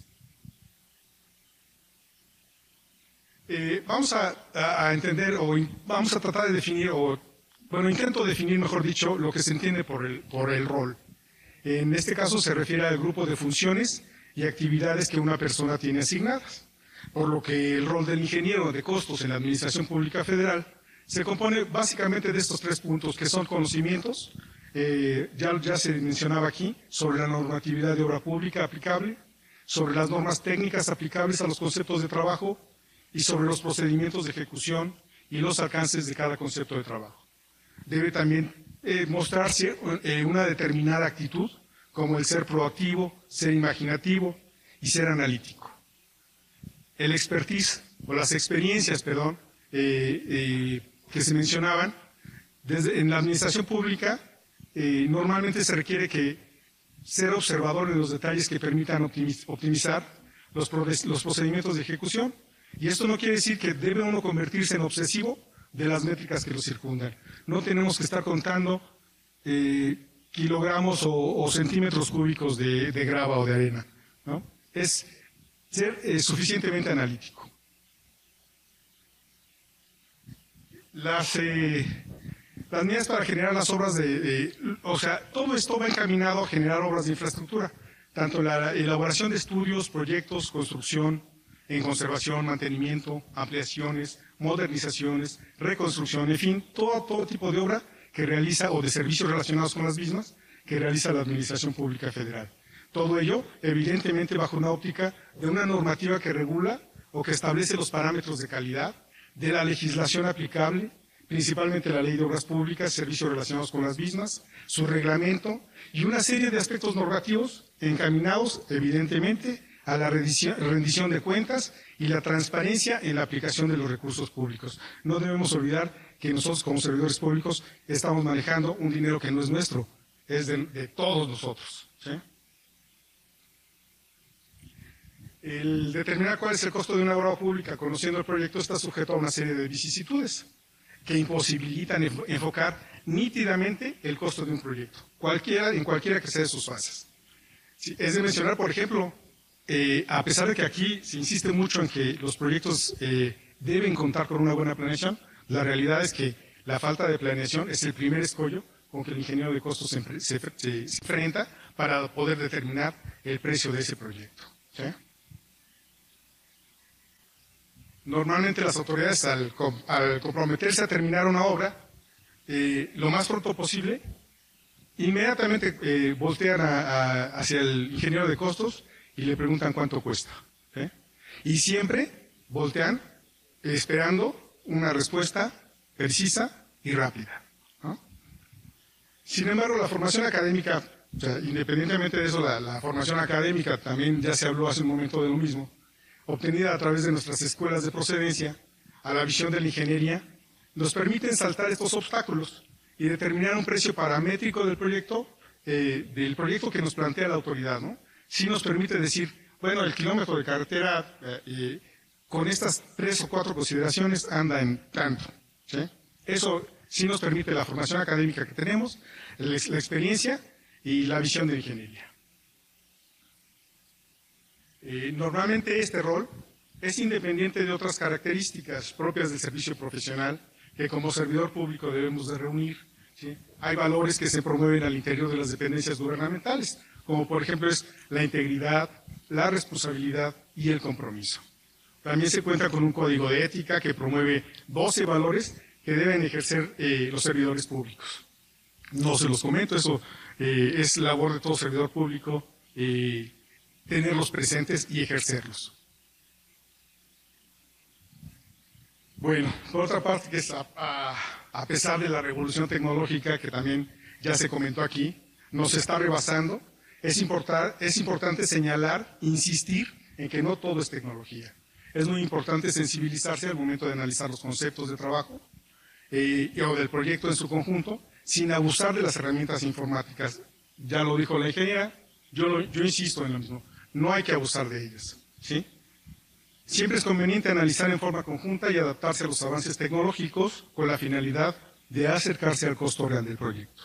Eh, vamos a, a entender o in, vamos a tratar de definir, o bueno, intento definir, mejor dicho, lo que se entiende por el, por el rol. En este caso se refiere al grupo de funciones y actividades que una persona tiene asignadas, por lo que el rol del ingeniero de costos en la Administración Pública Federal se compone básicamente de estos tres puntos, que son conocimientos, eh, ya, ya se mencionaba aquí, sobre la normatividad de obra pública aplicable, sobre las normas técnicas aplicables a los conceptos de trabajo y sobre los procedimientos de ejecución y los alcances de cada concepto de trabajo. Debe también eh, mostrarse eh, una determinada actitud, como el ser proactivo, ser imaginativo y ser analítico. El expertise, o las experiencias, perdón, eh, eh, que se mencionaban, desde, en la administración pública eh, normalmente se requiere que ser observador en los detalles que permitan optimiz, optimizar los, los procedimientos de ejecución, y esto no quiere decir que debe uno convertirse en obsesivo de las métricas que lo circundan. No tenemos que estar contando eh, kilogramos o, o centímetros cúbicos de, de grava o de arena, ¿no? Es ser eh, suficientemente analítico. Las, eh, las medidas para generar las obras de, de, o sea, todo esto va encaminado a generar obras de infraestructura, tanto la elaboración de estudios, proyectos, construcción, en conservación, mantenimiento, ampliaciones, modernizaciones, reconstrucción, en fin, todo, todo tipo de obra que realiza, o de servicios relacionados con las mismas, que realiza la Administración Pública Federal. Todo ello, evidentemente, bajo una óptica de una normativa que regula o que establece los parámetros de calidad, de la legislación aplicable, principalmente la Ley de Obras Públicas, servicios relacionados con las mismas, su reglamento y una serie de aspectos normativos encaminados, evidentemente, a la rendición de cuentas y la transparencia en la aplicación de los recursos públicos. No debemos olvidar que nosotros como servidores públicos estamos manejando un dinero que no es nuestro, es de, de todos nosotros, ¿sí? El determinar cuál es el costo de una obra pública conociendo el proyecto está sujeto a una serie de vicisitudes que imposibilitan enfocar nítidamente el costo de un proyecto, cualquiera, en cualquiera que sea de sus fases. Sí, es de mencionar, por ejemplo, Eh, a pesar de que aquí se insiste mucho en que los proyectos eh, deben contar con una buena planeación, la realidad es que la falta de planeación es el primer escollo con que el ingeniero de costos se, se, se, se enfrenta para poder determinar el precio de ese proyecto, ¿sí? Normalmente las autoridades, al, al comprometerse a terminar una obra, eh, lo más pronto posible, inmediatamente eh, voltean a, a, hacia el ingeniero de costos y le preguntan cuánto cuesta, ¿eh? Y siempre voltean esperando una respuesta precisa y rápida, ¿no? Sin embargo, la formación académica, o sea, independientemente de eso, la, la formación académica, también ya se habló hace un momento de lo mismo, obtenida a través de nuestras escuelas de procedencia, a la visión de la ingeniería, nos permiten saltar estos obstáculos y determinar un precio paramétrico del proyecto, eh, del proyecto que nos plantea la autoridad, ¿no? Sí nos permite decir, bueno, el kilómetro de carretera eh, con estas tres o cuatro consideraciones anda en tanto, ¿sí? Eso sí nos permite la formación académica que tenemos, la, la experiencia y la visión de ingeniería. Eh, normalmente este rol es independiente de otras características propias del servicio profesional que como servidor público debemos de reunir, ¿sí? Hay valores que se promueven al interior de las dependencias gubernamentales, como por ejemplo es la integridad, la responsabilidad y el compromiso. También se cuenta con un código de ética que promueve doce valores que deben ejercer eh, los servidores públicos. No se los comento, eso eh, es labor de todo servidor público, eh, tenerlos presentes y ejercerlos. Bueno, por otra parte, que es a, a, a pesar de la revolución tecnológica que también ya se comentó aquí, nos está rebasando. Es, importar, es importante señalar, insistir en que no todo es tecnología. Es muy importante sensibilizarse al momento de analizar los conceptos de trabajo eh, o del proyecto en su conjunto, sin abusar de las herramientas informáticas. Ya lo dijo la ingeniera, yo, lo, yo insisto en lo mismo, no hay que abusar de ellas, ¿sí? Siempre es conveniente analizar en forma conjunta y adaptarse a los avances tecnológicos con la finalidad de acercarse al costo real del proyecto.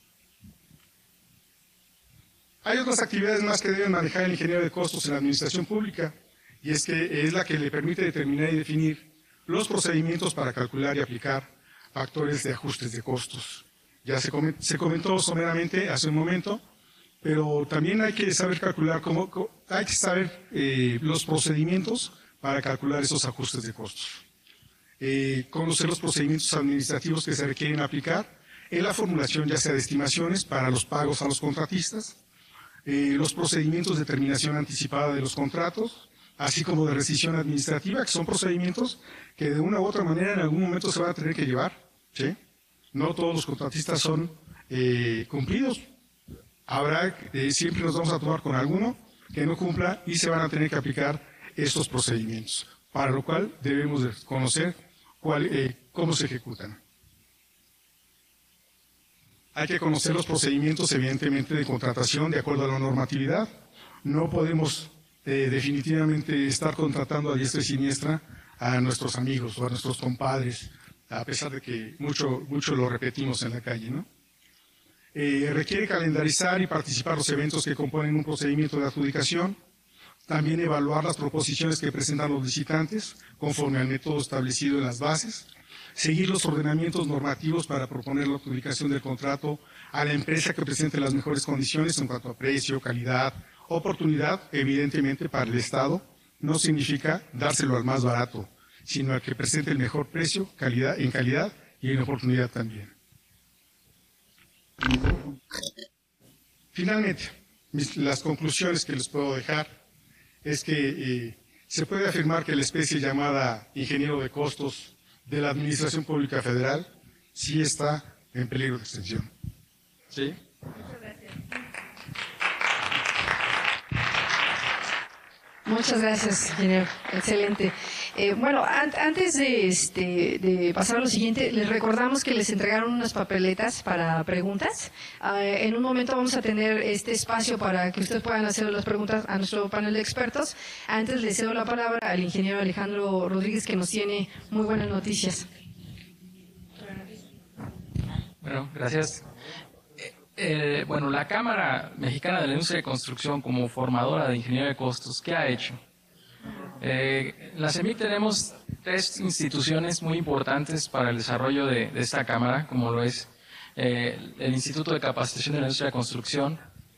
Hay otras actividades más que debe manejar el ingeniero de costos en la administración pública, y es que es la que le permite determinar y definir los procedimientos para calcular y aplicar factores de ajustes de costos. Ya se comentó, se comentó someramente hace un momento, pero también hay que saber calcular cómo, hay que saber eh, los procedimientos para calcular esos ajustes de costos. Eh, conocer los procedimientos administrativos que se requieren aplicar en la formulación ya sea de estimaciones para los pagos a los contratistas, eh, los procedimientos de terminación anticipada de los contratos, así como de rescisión administrativa, que son procedimientos que de una u otra manera en algún momento se van a tener que llevar, ¿sí? No todos los contratistas son eh, cumplidos. Habrá, eh, siempre nos vamos a tomar con alguno que no cumpla y se van a tener que aplicar estos procedimientos, para lo cual debemos de conocer cuál, eh, cómo se ejecutan. Hay que conocer los procedimientos, evidentemente, de contratación de acuerdo a la normatividad. No podemos eh, definitivamente estar contratando a diestra y siniestra a nuestros amigos o a nuestros compadres, a pesar de que mucho, mucho lo repetimos en la calle, ¿no? Eh, requiere calendarizar y participar los eventos que componen un procedimiento de adjudicación, también evaluar las proposiciones que presentan los licitantes conforme al método establecido en las bases, seguir los ordenamientos normativos para proponer la adjudicación del contrato a la empresa que presente las mejores condiciones en cuanto a precio, calidad, oportunidad. Evidentemente para el Estado no significa dárselo al más barato, sino al que presente el mejor precio, calidad, en calidad y en oportunidad también. Finalmente, mis, las conclusiones que les puedo dejar es que eh, se puede afirmar que la especie llamada ingeniero de costos de la Administración Pública Federal sí está en peligro de extinción. ¿Sí? Muchas gracias. Muchas gracias, ingeniero. Excelente. Eh, bueno, an antes de, este, de pasar a lo siguiente, les recordamos que les entregaron unas papeletas para preguntas. Uh, en un momento vamos a tener este espacio para que ustedes puedan hacer las preguntas a nuestro panel de expertos. Antes le cedo la palabra al ingeniero Alejandro Rodríguez, que nos tiene muy buenas noticias. Bueno, gracias. Eh, bueno, la Cámara Mexicana de la Industria de Construcción, como formadora de ingeniería de costos, ¿qué ha hecho? Eh, en la CEMIC tenemos tres instituciones muy importantes para el desarrollo de, de esta Cámara, como lo es eh, el Instituto de Capacitación de la Industria de Construcción,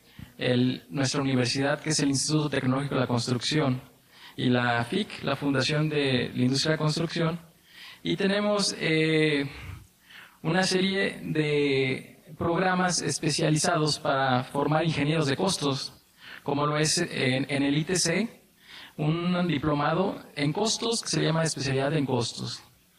el, nuestra universidad, que es el Instituto Tecnológico de la Construcción, y la F I C, la Fundación de la Industria de la Construcción, y tenemos eh, una serie de programas especializados para formar ingenieros de costos, como lo es en, en el I T C, un diplomado en costos que se llama especialidad en costos.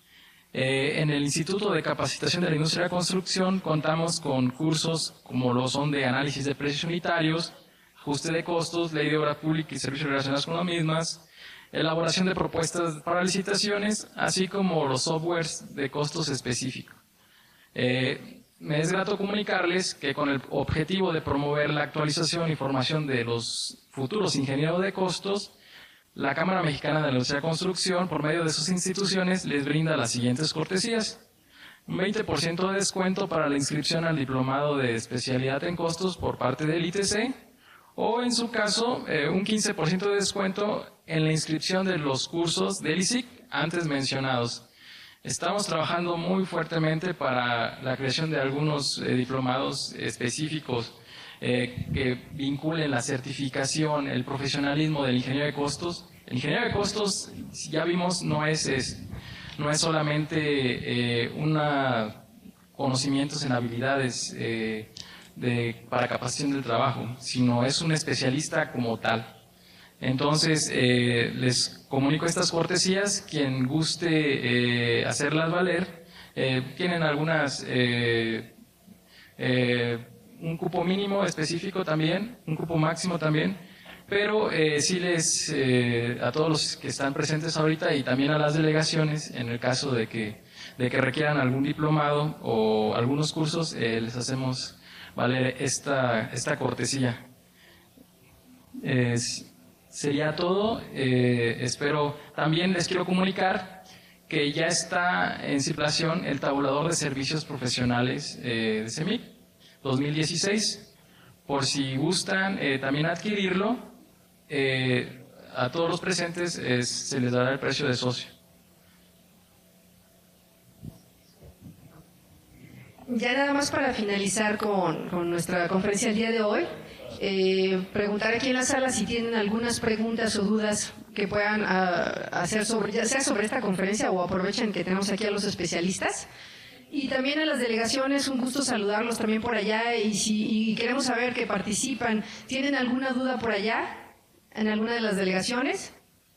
Eh, en el Instituto de Capacitación de la Industria de la Construcción contamos con cursos como lo son de análisis de precios unitarios, ajuste de costos, ley de obra pública y servicios relacionados con las mismas, elaboración de propuestas para licitaciones, así como los softwares de costos específicos. Eh, Me es grato comunicarles que con el objetivo de promover la actualización y formación de los futuros ingenieros de costos, la Cámara Mexicana de la Industria de Construcción, por medio de sus instituciones, les brinda las siguientes cortesías. Un veinte por ciento de descuento para la inscripción al diplomado de especialidad en costos por parte del I T C, o en su caso, eh, un quince por ciento de descuento en la inscripción de los cursos del I S I C antes mencionados. Estamos trabajando muy fuertemente para la creación de algunos eh, diplomados específicos eh, que vinculen la certificación, el profesionalismo del ingeniero de costos. El ingeniero de costos, ya vimos, no es, es, no es solamente eh, una conocimientos en habilidades eh, de, para capacitación del trabajo, sino es un especialista como tal. Entonces, eh, les comunico estas cortesías. Quien guste eh, hacerlas valer, eh, tienen algunas, eh, eh, un cupo mínimo específico también, un cupo máximo también, pero eh, sí les, eh, a todos los que están presentes ahorita y también a las delegaciones, en el caso de que, de que requieran algún diplomado o algunos cursos, eh, les hacemos valer esta, esta cortesía. Eh, sería todo. Eh, espero, también les quiero comunicar que ya está en circulación el tabulador de servicios profesionales eh, de CEMIC dos mil dieciséis. Por si gustan eh, también adquirirlo, eh, a todos los presentes es, se les dará el precio de socio. Ya nada más para finalizar con, con nuestra conferencia el día de hoy, eh, preguntar aquí en la sala si tienen algunas preguntas o dudas que puedan uh, hacer sobre, ya sea sobre esta conferencia o aprovechen que tenemos aquí a los especialistas. Y también a las delegaciones, un gusto saludarlos también por allá, y si y queremos saber que participan, ¿tienen alguna duda por allá en alguna de las delegaciones?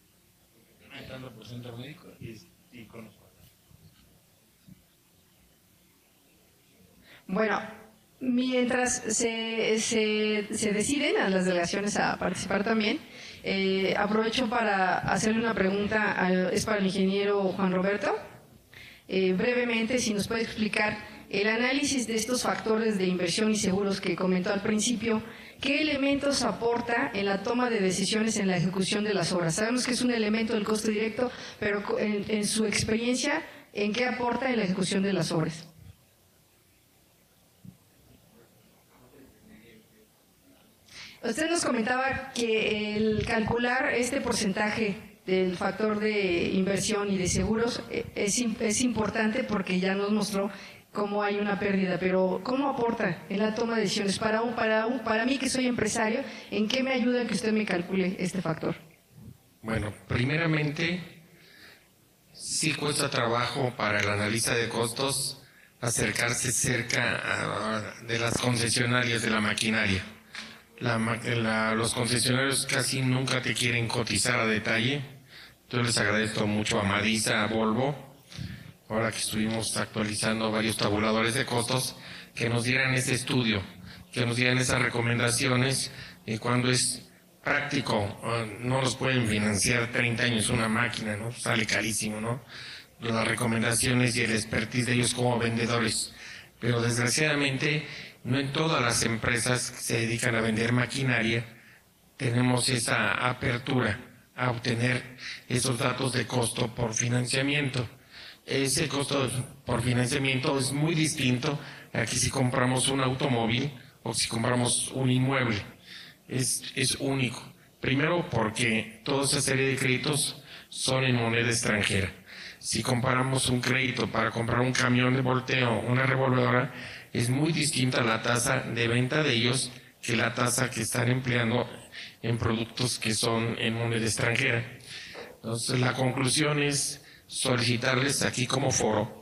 Bueno, mientras se, se, se deciden a las delegaciones a participar también, eh, aprovecho para hacerle una pregunta, al, es para el ingeniero Juan Roberto. Eh, brevemente, si nos puede explicar el análisis de estos factores de inversión y seguros que comentó al principio, ¿qué elementos aporta en la toma de decisiones en la ejecución de las obras? Sabemos que es un elemento del costo directo, pero en, en su experiencia, ¿en qué aporta en la ejecución de las obras? Usted nos comentaba que el calcular este porcentaje del factor de inversión y de seguros es, es importante porque ya nos mostró cómo hay una pérdida, pero ¿cómo aporta en la toma de decisiones? Para, un, para, un, para mí que soy empresario, ¿en qué me ayuda que usted me calcule este factor? Bueno, primeramente, sí cuesta trabajo para el analista de costos acercarse cerca a, de las concesionarias de la maquinaria. La, la, los concesionarios casi nunca te quieren cotizar a detalle. Yo les agradezco mucho a Madisa, a Volvo, ahora que estuvimos actualizando varios tabuladores de costos, que nos dieran ese estudio, que nos dieran esas recomendaciones, y cuando es práctico, no nos pueden financiar treinta años una máquina, ¿no? Sale carísimo, ¿no? Las recomendaciones y el expertise de ellos como vendedores. Pero desgraciadamente, no en todas las empresas que se dedican a vender maquinaria tenemos esa apertura a obtener esos datos de costo por financiamiento. Ese costo por financiamiento es muy distinto a que si compramos un automóvil o si compramos un inmueble. Es, es único. Primero porque toda esa serie de créditos son en moneda extranjera. Si comparamos un crédito para comprar un camión de volteo, una revolvedora, es muy distinta la tasa de venta de ellos que la tasa que están empleando en productos que son en moneda extranjera. Entonces, la conclusión es solicitarles aquí como foro,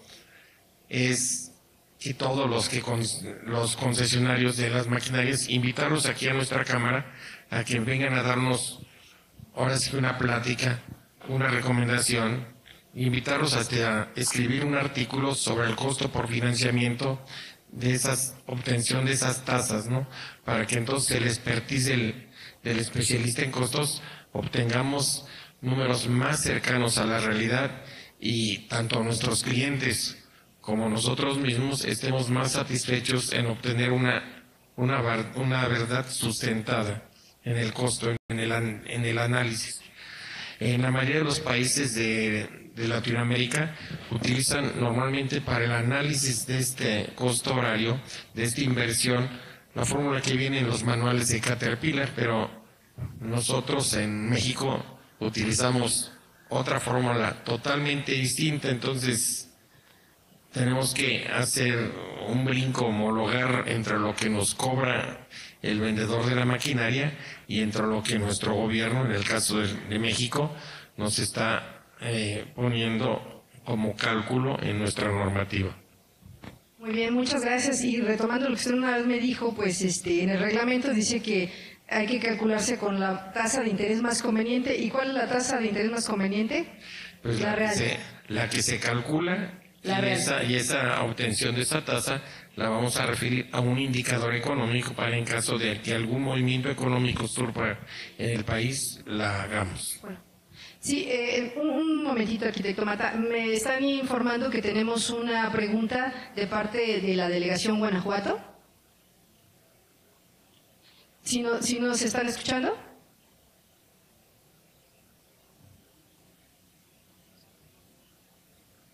es que todos los, que con, los concesionarios de las maquinarias, invitarlos aquí a nuestra cámara a que vengan a darnos, ahora sí, una plática, una recomendación, invitarlos hasta a escribir un artículo sobre el costo por financiamiento de esas, obtención de esas tasas, ¿no? Para que entonces el expertise del, del especialista en costos obtengamos números más cercanos a la realidad y tanto nuestros clientes como nosotros mismos estemos más satisfechos en obtener una, una, una verdad sustentada en el costo, en el, en el análisis. En la mayoría de los países de, de Latinoamérica utilizan normalmente para el análisis de este costo horario, de esta inversión, la fórmula que viene en los manuales de Caterpillar, pero nosotros en México utilizamos otra fórmula totalmente distinta, entonces tenemos que hacer un brinco, homologar entre lo que nos cobra el vendedor de la maquinaria y entre lo que nuestro gobierno, en el caso de, de México, nos está eh, poniendo como cálculo en nuestra normativa. Muy bien, muchas gracias. Y retomando lo que usted una vez me dijo, pues este, en el reglamento dice que hay que calcularse con la tasa de interés más conveniente. ¿Y cuál es la tasa de interés más conveniente? Pues la, la real. Que se, la que se calcula la y, esa, y esa obtención de esa tasa la vamos a referir a un indicador económico para en caso de que algún movimiento económico surja en el país, la hagamos. Bueno. Sí, eh, un, un momentito, arquitecto Mata. Me están informando que tenemos una pregunta de parte de la delegación Guanajuato. ¿Sí, no, sí nos están escuchando?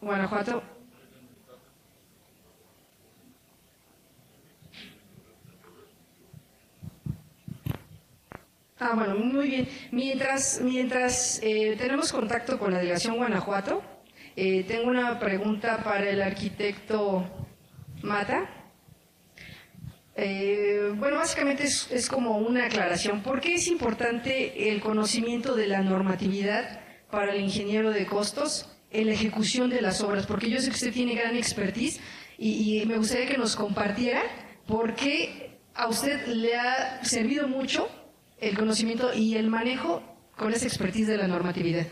Guanajuato. Ah, bueno, muy bien. Mientras, mientras eh, tenemos contacto con la delegación Guanajuato, eh, tengo una pregunta para el arquitecto Mata. Eh, bueno, básicamente es, es como una aclaración. ¿Por qué es importante el conocimiento de la normatividad para el ingeniero de costos en la ejecución de las obras? Porque yo sé que usted tiene gran expertise y, y me gustaría que nos compartiera por qué a usted le ha servido mucho el conocimiento y el manejo con esa expertise de la normatividad.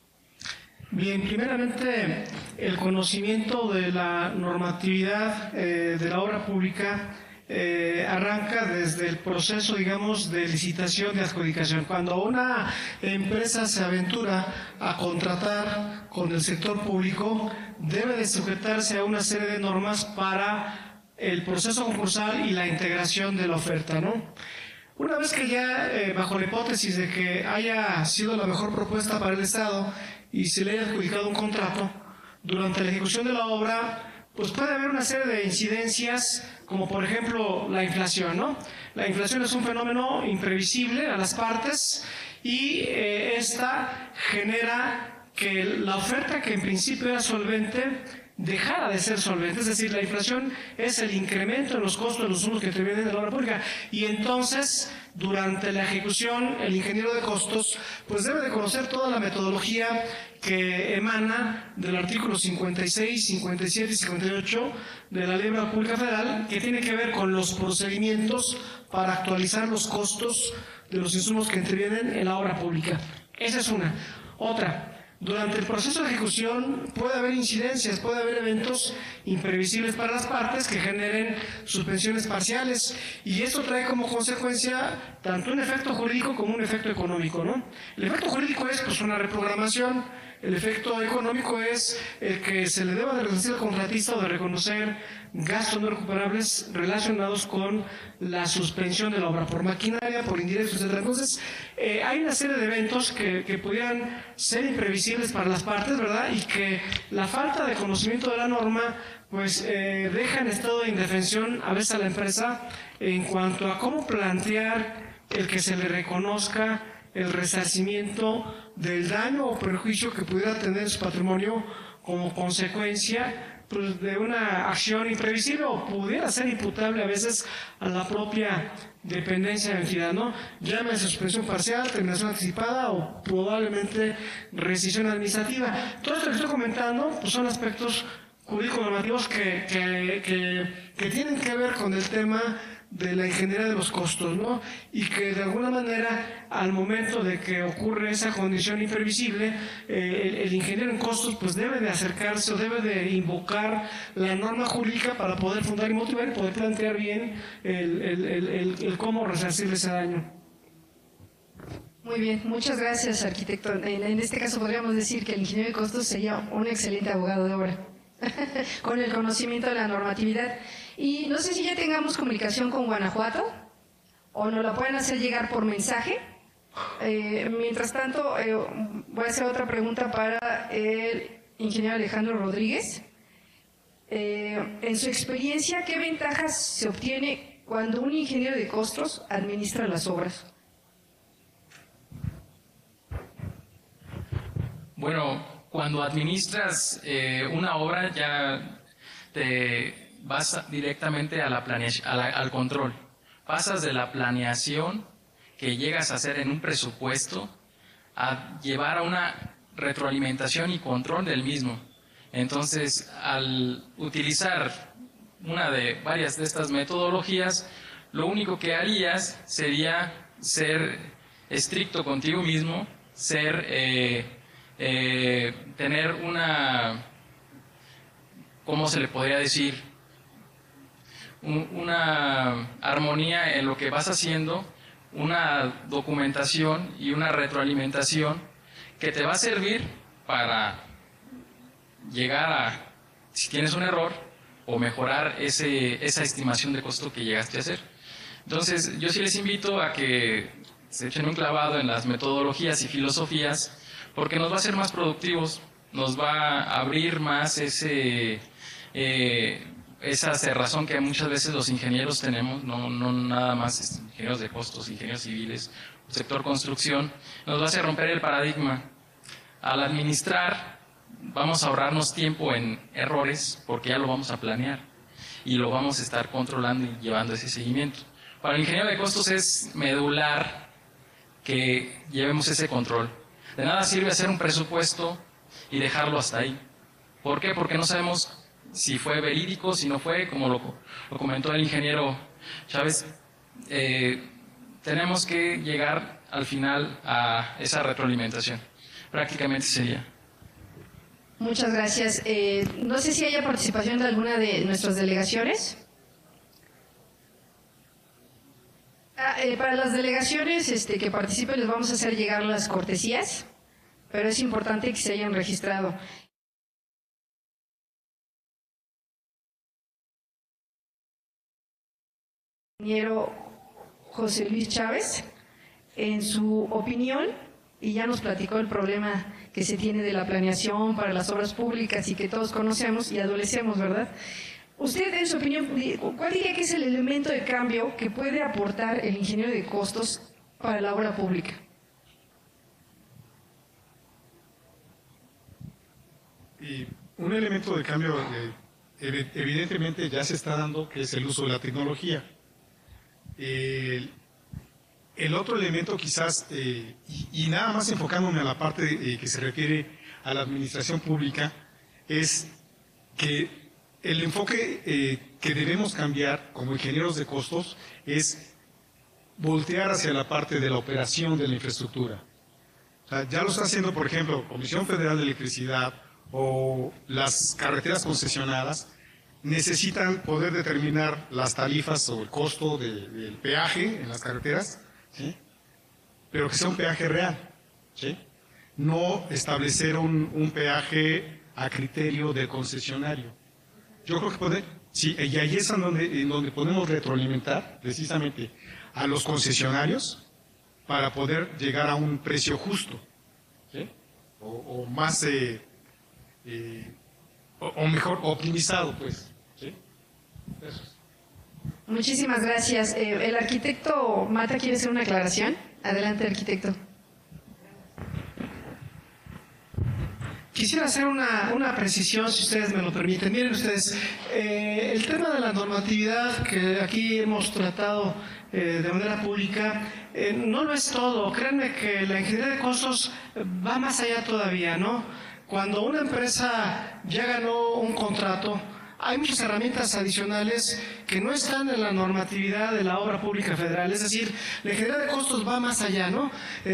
Bien, primeramente el conocimiento de la normatividad eh, de la obra pública eh, arranca desde el proceso, digamos, de licitación, de adjudicación. Cuando una empresa se aventura a contratar con el sector público, debe de sujetarse a una serie de normas para el proceso concursal y la integración de la oferta, ¿no? Una vez que ya, eh, bajo la hipótesis de que haya sido la mejor propuesta para el Estado y se le haya adjudicado un contrato, durante la ejecución de la obra, pues puede haber una serie de incidencias, como por ejemplo la inflación, ¿no? La inflación es un fenómeno imprevisible a las partes y eh, esta genera que la oferta, que en principio era solvente, dejara de ser solvente. Es decir, la inflación es el incremento en los costos de los insumos que intervienen en la obra pública, y entonces durante la ejecución el ingeniero de costos pues debe de conocer toda la metodología que emana del artículo cincuenta y seis, cincuenta y siete y cincuenta y ocho de la Ley de Obra Pública Federal, que tiene que ver con los procedimientos para actualizar los costos de los insumos que intervienen en la obra pública. Esa es una. Otra: durante el proceso de ejecución puede haber incidencias, puede haber eventos imprevisibles para las partes que generen suspensiones parciales, y esto trae como consecuencia tanto un efecto jurídico como un efecto económico, ¿no? El efecto jurídico es pues una reprogramación, el efecto económico es el que se le deba de resarcir al contratista o de reconocer gastos no recuperables relacionados con la suspensión de la obra por maquinaria, por indirectos, etcétera. Entonces, eh, hay una serie de eventos que, que pudieran ser imprevisibles para las partes, ¿verdad? Y que la falta de conocimiento de la norma pues eh, deja en estado de indefensión a veces a la empresa en cuanto a cómo plantear el que se le reconozca el resarcimiento del daño o perjuicio que pudiera tener su patrimonio como consecuencia pues, de una acción imprevisible, o pudiera ser imputable a veces a la propia dependencia de la entidad, ¿no? Llámese suspensión parcial, terminación anticipada o probablemente rescisión administrativa. Todo esto que estoy comentando pues, son aspectos jurídicos normativos que, que, que, que tienen que ver con el tema de la ingeniería de los costos, ¿no? Y que de alguna manera, al momento de que ocurre esa condición imprevisible, eh, el, el ingeniero en costos pues debe de acercarse o debe de invocar la norma jurídica para poder fundar y motivar y poder plantear bien el, el, el, el, el cómo resarcir ese daño. Muy bien, muchas gracias, arquitecto. En, en este caso podríamos decir que el ingeniero de costos sería un excelente abogado de obra, con el conocimiento de la normatividad. Y no sé si ya tengamos comunicación con Guanajuato o nos la pueden hacer llegar por mensaje. Eh, mientras tanto, eh, voy a hacer otra pregunta para el ingeniero Alejandro Rodríguez. Eh, en su experiencia, ¿qué ventajas se obtiene cuando un ingeniero de costos administra las obras? Bueno, cuando administras eh, una obra ya te vas directamente a la planeación, a la, al control. Pasas de la planeación que llegas a hacer en un presupuesto a llevar a una retroalimentación y control del mismo. Entonces, al utilizar una de varias de estas metodologías, lo único que harías sería ser estricto contigo mismo, ser eh, eh, tener una, ¿cómo se le podría decir? Una armonía en lo que vas haciendo, una documentación y una retroalimentación que te va a servir para llegar a, si tienes un error, o mejorar ese, esa estimación de costo que llegaste a hacer. Entonces, yo sí les invito a que se echen un clavado en las metodologías y filosofías, porque nos va a hacer más productivos, nos va a abrir más ese, eh, esa cerrazón que muchas veces los ingenieros tenemos, no, no nada más ingenieros de costos, ingenieros civiles, sector construcción, nos va a hacer romper el paradigma. Al administrar, vamos a ahorrarnos tiempo en errores porque ya lo vamos a planear y lo vamos a estar controlando y llevando ese seguimiento. Para el ingeniero de costos es medular que llevemos ese control. De nada sirve hacer un presupuesto y dejarlo hasta ahí. ¿Por qué? Porque no sabemos si fue verídico, si no fue, como lo, lo comentó el ingeniero Chávez. Eh, tenemos que llegar al final a esa retroalimentación. Prácticamente sería. Muchas gracias. Eh, no sé si haya participación de alguna de nuestras delegaciones. Ah, eh, para las delegaciones este, que participen les vamos a hacer llegar las cortesías, pero es importante que se hayan registrado. Ingeniero José Luis Chávez, en su opinión, y ya nos platicó el problema que se tiene de la planeación para las obras públicas y que todos conocemos y adolecemos, ¿verdad? Usted, en su opinión, ¿cuál diría que es el elemento de cambio que puede aportar el ingeniero de costos para la obra pública? Y un elemento de cambio eh, evidentemente ya se está dando, que es el uso de la tecnología. El, el otro elemento quizás, eh, y, y nada más enfocándome a la parte eh, que se refiere a la administración pública, es que el enfoque eh, que debemos cambiar como ingenieros de costos es voltear hacia la parte de la operación de la infraestructura. O sea, ya lo está haciendo, por ejemplo, Comisión Federal de Electricidad o las carreteras concesionadas, necesitan poder determinar las tarifas o el costo de, del peaje en las carreteras, ¿sí? Pero que sea un peaje real, ¿sí? No establecer un, un peaje a criterio del concesionario. Yo creo que puede, sí, y ahí es en donde, en donde podemos retroalimentar precisamente a los concesionarios para poder llegar a un precio justo, ¿sí? o, o más, eh, eh, o, o mejor, optimizado, pues. ¿Sí? Eso. Muchísimas gracias. Eh, el arquitecto Mata quiere hacer una aclaración. Adelante, arquitecto. Quisiera hacer una, una precisión, si ustedes me lo permiten. Miren ustedes, eh, el tema de la normatividad que aquí hemos tratado eh, de manera pública, eh, no lo es todo. Créanme que la ingeniería de costos va más allá todavía, ¿no? Cuando una empresa ya ganó un contrato, hay muchas herramientas adicionales que no están en la normatividad de la obra pública federal. Es decir, la ingeniería de costos va más allá, ¿no?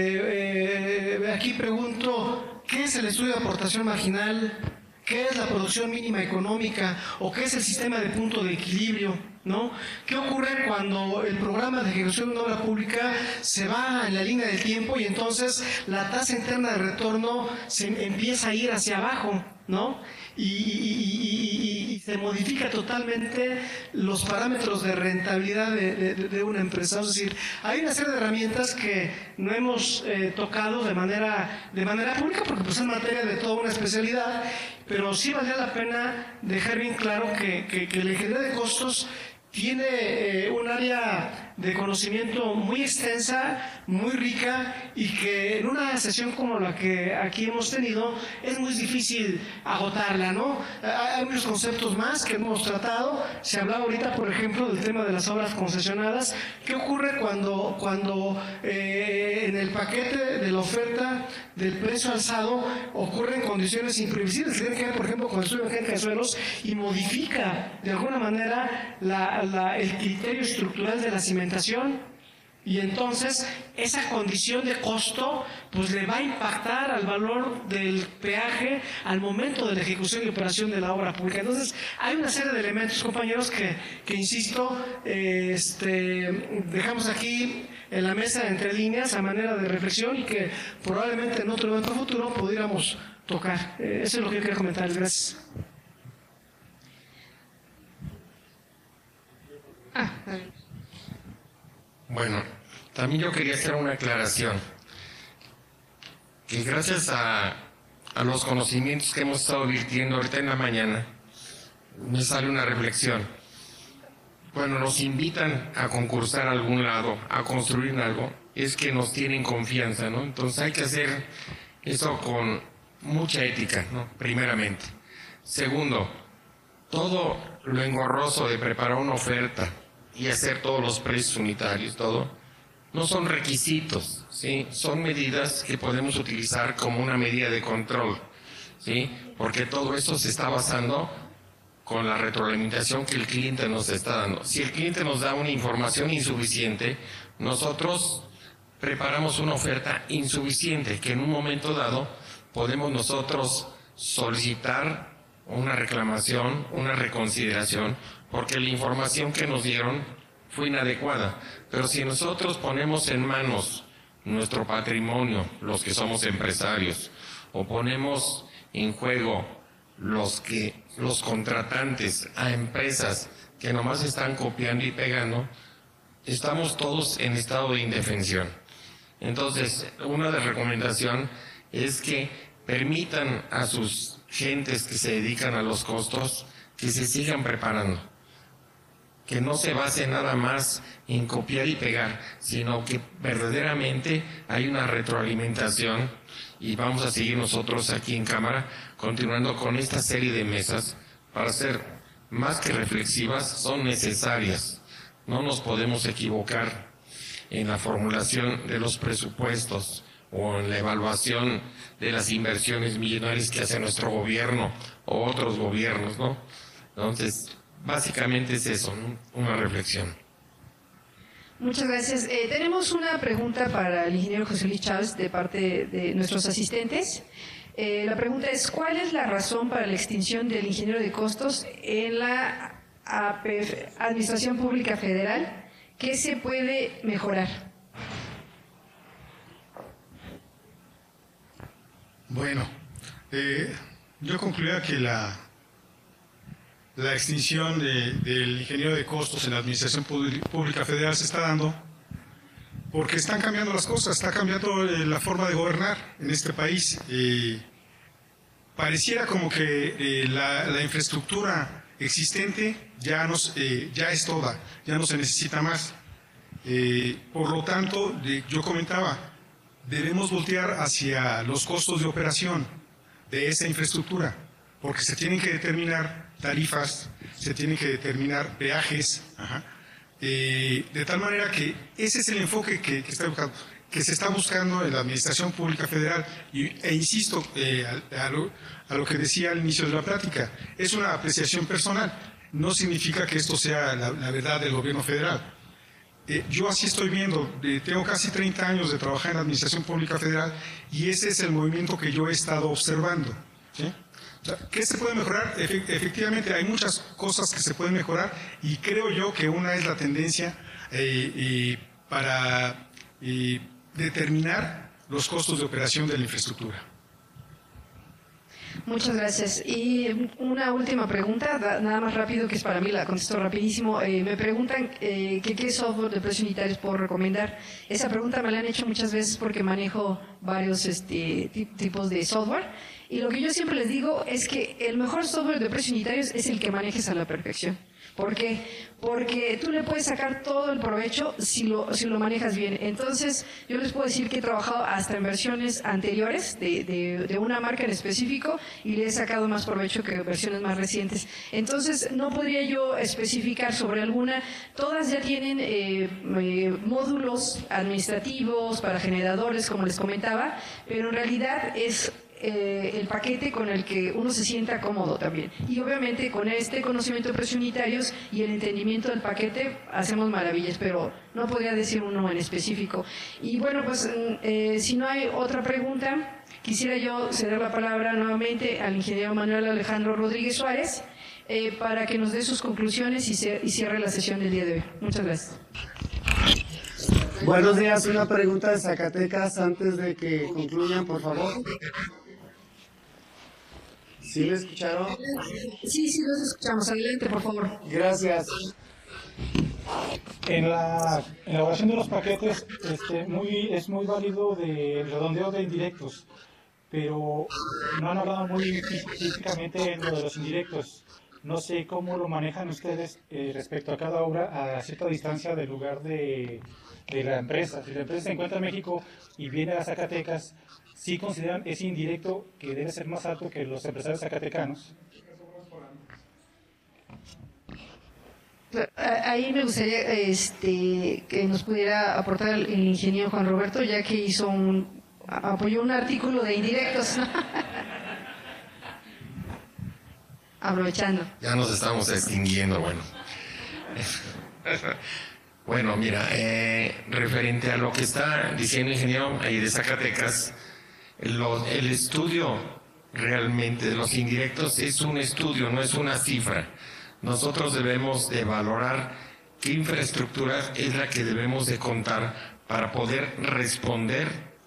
Eh, eh, aquí pregunto, ¿qué es el estudio de aportación marginal? ¿Qué es la producción mínima económica? ¿O qué es el sistema de punto de equilibrio? ¿No? ¿Qué ocurre cuando el programa de ejecución de una obra pública se va en la línea del tiempo y entonces la tasa interna de retorno se empieza a ir hacia abajo, ¿no? Y, y, y, y, y se modifica totalmente los parámetros de rentabilidad de, de, de una empresa. Es decir, hay una serie de herramientas que no hemos eh, tocado de manera, de manera pública porque pues es materia de toda una especialidad, pero sí valdría la pena dejar bien claro que, que, que la ingeniería de costos tiene eh, un área de conocimiento muy extensa, muy rica y que en una sesión como la que aquí hemos tenido es muy difícil agotarla, ¿no? Hay muchos conceptos más que hemos tratado. Se hablaba ahorita, por ejemplo, del tema de las obras concesionadas. ¿Qué ocurre cuando, cuando eh, en el paquete de la oferta del precio alzado ocurren condiciones imprevisibles? Tiene que ver, por ejemplo, con el estudio de mecánica de suelos y modifica de alguna manera la, la, el criterio estructural de la cimentación. Y entonces esa condición de costo pues le va a impactar al valor del peaje al momento de la ejecución y operación de la obra pública. Entonces hay una serie de elementos, compañeros, que, que insisto, eh, este, dejamos aquí en la mesa entre líneas a manera de reflexión y que probablemente en otro evento futuro pudiéramos tocar. Eh, eso es lo que yo quería comentarles. Gracias. Ah, a ver. Bueno, también yo quería hacer una aclaración, que gracias a, a los conocimientos que hemos estado virtiendo ahorita en la mañana, me sale una reflexión. Cuando nos invitan a concursar a algún lado, a construir algo, es que nos tienen confianza, ¿no? Entonces hay que hacer eso con mucha ética, ¿no? Primeramente. Segundo, todo lo engorroso de preparar una oferta y hacer todos los precios unitarios, todo, no son requisitos, ¿sí? Son medidas que podemos utilizar como una medida de control, ¿sí? Porque todo eso se está basando con la retroalimentación que el cliente nos está dando. Si el cliente nos da una información insuficiente, nosotros preparamos una oferta insuficiente que en un momento dado podemos nosotros solicitar una reclamación, una reconsideración, porque la información que nos dieron fue inadecuada. Pero si nosotros ponemos en manos nuestro patrimonio, los que somos empresarios, o ponemos en juego los que los contratantes a empresas que nomás están copiando y pegando, estamos todos en estado de indefensión. Entonces, una de las recomendaciones es que permitan a sus gentes que se dedican a los costos que se sigan preparando, que no se base nada más en copiar y pegar, sino que verdaderamente hay una retroalimentación, y vamos a seguir nosotros aquí en Cámara continuando con esta serie de mesas para ser más que reflexivas, son necesarias. No nos podemos equivocar en la formulación de los presupuestos o en la evaluación de las inversiones millonarias que hace nuestro gobierno o otros gobiernos, ¿no? Entonces, básicamente es eso, ¿no? Una reflexión. Muchas gracias. Eh, tenemos una pregunta para el ingeniero José Luis Chávez de parte de nuestros asistentes. Eh, la pregunta es, ¿cuál es la razón para la extinción del ingeniero de costos en la A P F, Administración Pública Federal? ¿Qué se puede mejorar? Bueno, eh, yo concluía que la, la extinción de, del ingeniero de costos en la Administración Pública Federal se está dando porque están cambiando las cosas, está cambiando eh, la forma de gobernar en este país. Eh, pareciera como que eh, la, la infraestructura existente ya, nos, eh, ya es toda, ya no se necesita más. Eh, por lo tanto, de, yo comentaba, debemos voltear hacia los costos de operación de esa infraestructura, porque se tienen que determinar tarifas, se tienen que determinar peajes, ajá, eh, de tal manera que ese es el enfoque que, que, está buscando, que se está buscando en la Administración Pública Federal, y, e insisto eh, a, a, lo, a lo que decía al inicio de la plática, es una apreciación personal, no significa que esto sea la, la verdad del gobierno federal. Eh, yo así estoy viendo, eh, tengo casi treinta años de trabajar en la Administración Pública Federal y ese es el movimiento que yo he estado observando, ¿sí? O sea, ¿qué se puede mejorar? Efe- efectivamente hay muchas cosas que se pueden mejorar y creo yo que una es la tendencia eh, eh, para eh, determinar los costos de operación de la infraestructura. Muchas gracias. Y una última pregunta, da- nada más rápido, que es para mí, la contesto rapidísimo. Eh, me preguntan eh, que qué software de precios unitarios puedo recomendar. Esa pregunta me la han hecho muchas veces porque manejo varios este, ti- tipos de software. Y lo que yo siempre les digo es que el mejor software de precios unitarios es el que manejes a la perfección. ¿Por qué? Porque tú le puedes sacar todo el provecho si lo, si lo manejas bien. Entonces, yo les puedo decir que he trabajado hasta en versiones anteriores de, de, de una marca en específico y le he sacado más provecho que versiones más recientes. Entonces, no podría yo especificar sobre alguna. Todas ya tienen eh, eh, módulos administrativos para generadores, como les comentaba, pero en realidad es Eh, el paquete con el que uno se sienta cómodo también. Y obviamente con este conocimiento de precios unitarios y el entendimiento del paquete hacemos maravillas, pero no podría decir uno en específico. Y bueno, pues eh, si no hay otra pregunta, quisiera yo ceder la palabra nuevamente al ingeniero Manuel Alejandro Rodríguez Suárez eh, para que nos dé sus conclusiones y, se, y cierre la sesión del día de hoy. Muchas gracias. Buenos días, una pregunta de Zacatecas antes de que concluyan, por favor. ¿Sí me escucharon? Sí, sí, los escuchamos. Adelante, por favor. Gracias. En la elaboración de los paquetes este, muy, es muy válido de redondeo de indirectos. pero no han hablado muy específicamente en lo de los indirectos. No sé cómo lo manejan ustedes eh, respecto a cada obra a cierta distancia del lugar de, de la empresa. Si la empresa se encuentra en México y viene a Zacatecas, ¿sí consideran ese indirecto que debe ser más alto que los empresarios zacatecanos? Ahí me gustaría este, que nos pudiera aportar el ingeniero Juan Roberto, ya que hizo un, apoyó un artículo de indirectos, ¿no? Aprovechando. Ya nos estamos extinguiendo, bueno. Bueno, mira, eh, referente a lo que está diciendo el ingeniero ahí de Zacatecas, lo, el estudio realmente de los indirectos es un estudio, no es una cifra. Nosotros debemos de valorar qué infraestructura es la que debemos de contar para poder responder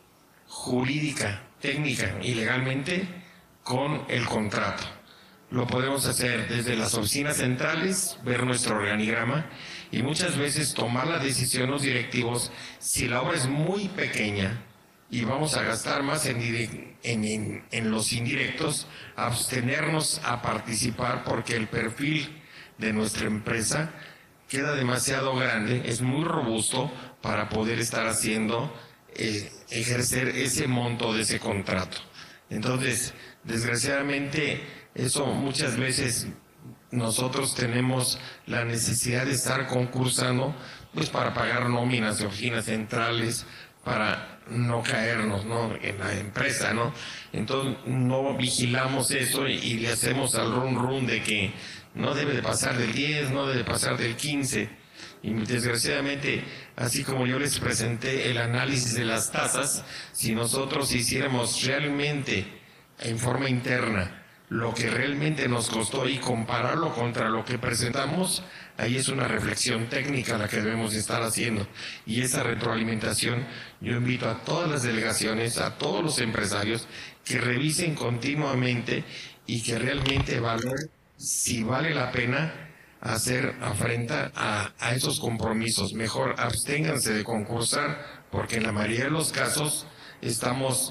jurídica, técnica y legalmente con el contrato. Lo podemos hacer desde las oficinas centrales, ver nuestro organigrama y muchas veces tomar la decisión los directivos si la obra es muy pequeña y vamos a gastar más en, en, en, en los indirectos, abstenernos a participar porque el perfil de nuestra empresa queda demasiado grande, es muy robusto para poder estar haciendo, eh, ejercer ese monto de ese contrato. Entonces, desgraciadamente, eso muchas veces nosotros tenemos la necesidad de estar concursando pues para pagar nóminas de oficinas centrales, para no caernos, ¿no?, en la empresa, ¿no? Entonces no vigilamos eso y, y le hacemos al run run de que no debe de pasar del diez, no debe de pasar del quince. Y desgraciadamente, así como yo les presenté el análisis de las tasas, si nosotros hiciéramos realmente en forma interna lo que realmente nos costó y compararlo contra lo que presentamos, ahí es una reflexión técnica la que debemos estar haciendo. Y esa retroalimentación yo invito a todas las delegaciones, a todos los empresarios que revisen continuamente y que realmente valoren si vale la pena hacer afrenta a, a esos compromisos. Mejor absténganse de concursar porque en la mayoría de los casos estamos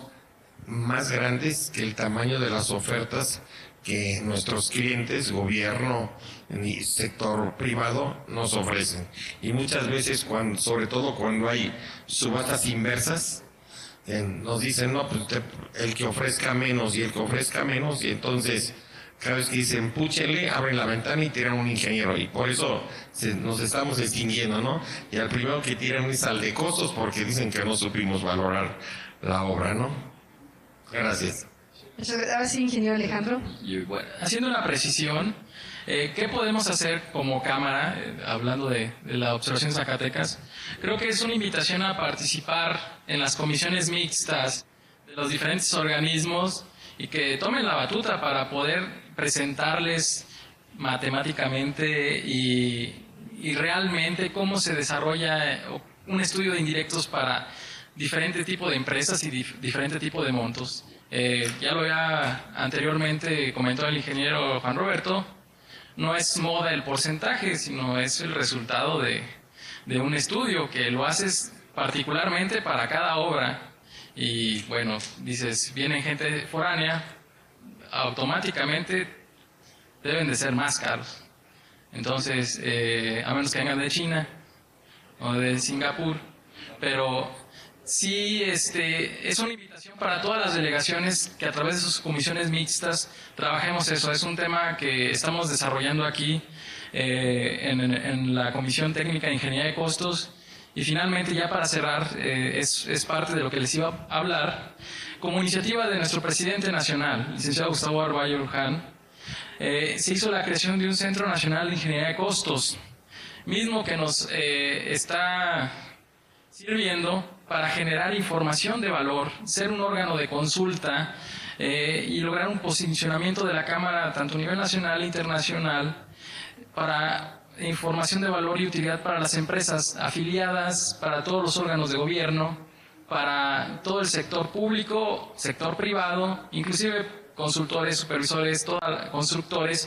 más grandes que el tamaño de las ofertas que nuestros clientes, gobierno y sector privado nos ofrecen. Y muchas veces, cuando, sobre todo cuando hay subastas inversas, eh, nos dicen, no, pues te, el que ofrezca menos y el que ofrezca menos, y entonces cada vez que dicen, púchenle, abren la ventana y tiran un ingeniero. Y por eso se, nos estamos extinguiendo, ¿no? Y al primero que tiran es al de costos porque dicen que no supimos valorar la obra, ¿no? Gracias. Ahora sí, ingeniero Alejandro. Y, bueno, haciendo una precisión, eh, ¿qué podemos hacer como Cámara, eh, hablando de, de la observación de Zacatecas? Creo que es una invitación a participar en las comisiones mixtas de los diferentes organismos y que tomen la batuta para poder presentarles matemáticamente y, y realmente cómo se desarrolla un estudio de indirectos para diferente tipo de empresas y dif diferente tipo de montos. Eh, ya lo había anteriormente comentado el ingeniero Juan Roberto, no es moda el porcentaje, sino es el resultado de, de un estudio que lo haces particularmente para cada obra. Y bueno, dices, viene gente foránea, automáticamente deben de ser más caros. Entonces, eh, a menos que vengan de China o de Singapur, pero sí, este, es una invitación para todas las delegaciones que a través de sus comisiones mixtas trabajemos eso. Es un tema que estamos desarrollando aquí eh, en, en la Comisión Técnica de Ingeniería de Costos. Y finalmente, ya para cerrar, eh, es, es parte de lo que les iba a hablar. Como iniciativa de nuestro presidente nacional, licenciado Gustavo Arballo Luján, eh, se hizo la creación de un Centro Nacional de Ingeniería de Costos, mismo que nos eh, está sirviendo para generar información de valor, ser un órgano de consulta eh, y lograr un posicionamiento de la Cámara tanto a nivel nacional e internacional para información de valor y utilidad para las empresas afiliadas, para todos los órganos de gobierno, para todo el sector público, sector privado, inclusive consultores, supervisores, toda, constructores,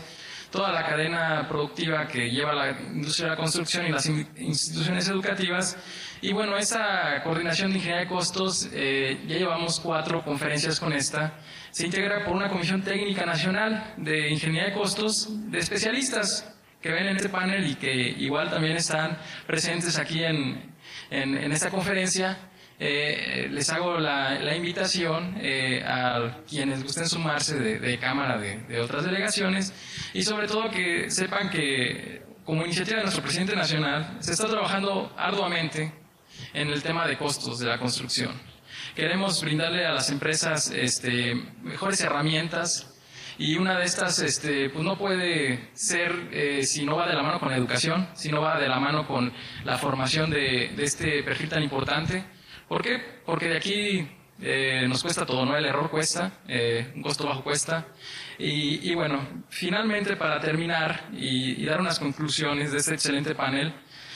toda la cadena productiva que lleva la industria de la construcción y las instituciones educativas. Y bueno, esa coordinación de ingeniería de costos, eh, ya llevamos cuatro conferencias con esta, se integra por una comisión técnica nacional de ingeniería de costos de especialistas que ven en este panel y que igual también están presentes aquí en, en, en esta conferencia. Eh, les hago la, la invitación eh, a quienes gusten sumarse de, de Cámara de, de otras delegaciones y sobre todo que sepan que como iniciativa de nuestro presidente nacional se está trabajando arduamente en el tema de costos de la construcción. Queremos brindarle a las empresas este, mejores herramientas y una de estas este, pues no puede ser eh, si no va de la mano con la educación, si no va de la mano con la formación de, de este perfil tan importante. ¿Por qué? Porque de aquí eh, nos cuesta todo, ¿no? El error cuesta, eh, un costo bajo cuesta. Y, y bueno, finalmente para terminar y, y dar unas conclusiones de este excelente panel,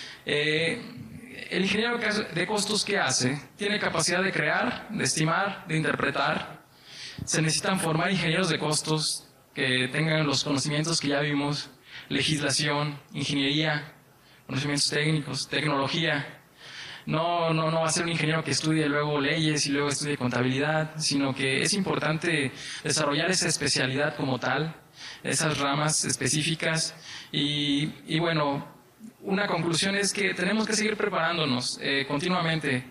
eh, el ingeniero de costos que hace tiene capacidad de crear, de estimar, de interpretar. Se necesitan formar ingenieros de costos que tengan los conocimientos que ya vimos, legislación, ingeniería, conocimientos técnicos, tecnología. No, no, no va a ser un ingeniero que estudie luego leyes y luego estudie contabilidad, sino que es importante desarrollar esa especialidad como tal, esas ramas específicas. Y, y bueno, una conclusión es que tenemos que seguir preparándonos eh, continuamente,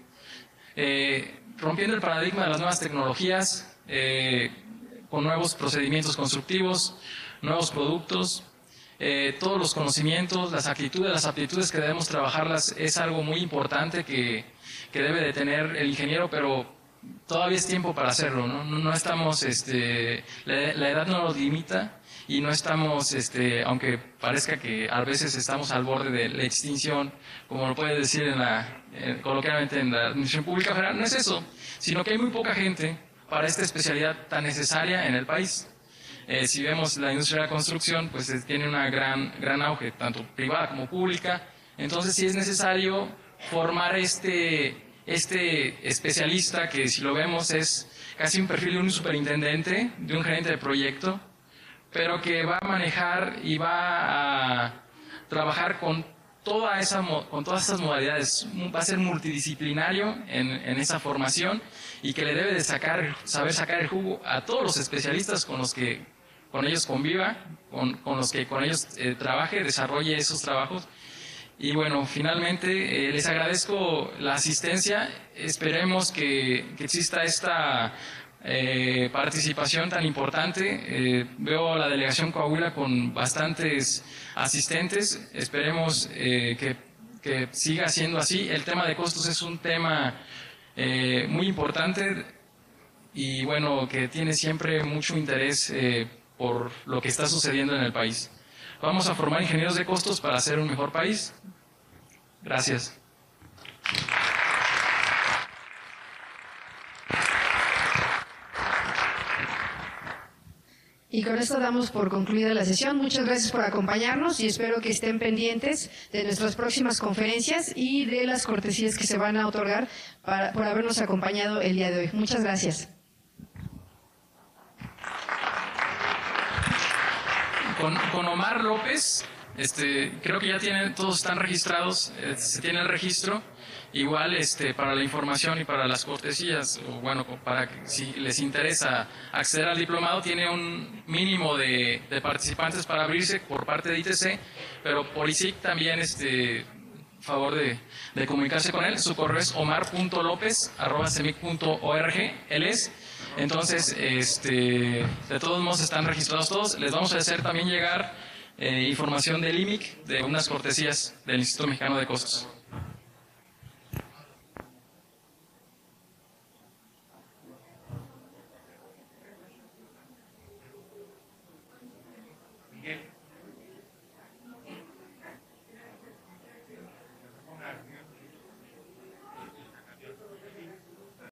eh, rompiendo el paradigma de las nuevas tecnologías, eh, con nuevos procedimientos constructivos, nuevos productos. Eh, todos los conocimientos, las actitudes, las aptitudes que debemos trabajarlas es algo muy importante que, que debe de tener el ingeniero, pero todavía es tiempo para hacerlo, ¿no? No, no estamos, este, la, la edad no nos limita y no estamos, este, aunque parezca que a veces estamos al borde de la extinción, como lo puede decir en la, en, coloquialmente en la Administración Pública Federal, no es eso, sino que hay muy poca gente para esta especialidad tan necesaria en el país. Eh, si vemos la industria de la construcción, pues eh, tiene una gran, gran auge, tanto privada como pública. Entonces sí es necesario formar este, este especialista que, si lo vemos, es casi un perfil de un superintendente, de un gerente de proyecto, pero que va a manejar y va a trabajar con, toda esa, con todas esas modalidades. Va a ser multidisciplinario en, en esa formación y que le debe de sacar, saber sacar el jugo a todos los especialistas con los que con ellos conviva, con, con los que con ellos eh, trabaje, desarrolle esos trabajos. Y bueno, finalmente eh, les agradezco la asistencia, esperemos que, que exista esta eh, participación tan importante. Eh, veo la delegación Coahuila con bastantes asistentes, esperemos eh, que, que siga siendo así. El tema de costos es un tema eh, muy importante y bueno, que tiene siempre mucho interés eh, por lo que está sucediendo en el país. Vamos a formar ingenieros de costos para hacer un mejor país. Gracias. Y con esto damos por concluida la sesión. Muchas gracias por acompañarnos y espero que estén pendientes de nuestras próximas conferencias y de las cortesías que se van a otorgar para, por habernos acompañado el día de hoy. Muchas gracias. Con, con Omar López, este, creo que ya tienen, todos están registrados, eh, se tiene el registro. Igual este, para la información y para las cortesías, o bueno, para que si les interesa acceder al diplomado, tiene un mínimo de, de participantes para abrirse por parte de I T C, pero por I S I C también, este, favor de, de comunicarse con él. Su correo es omar punto lopez arroba cemic punto org, él es. Entonces, este, de todos modos están registrados todos. Les vamos a hacer también llegar eh, información del I M I C, de unas cortesías del Instituto Mexicano de Costos. Miguel.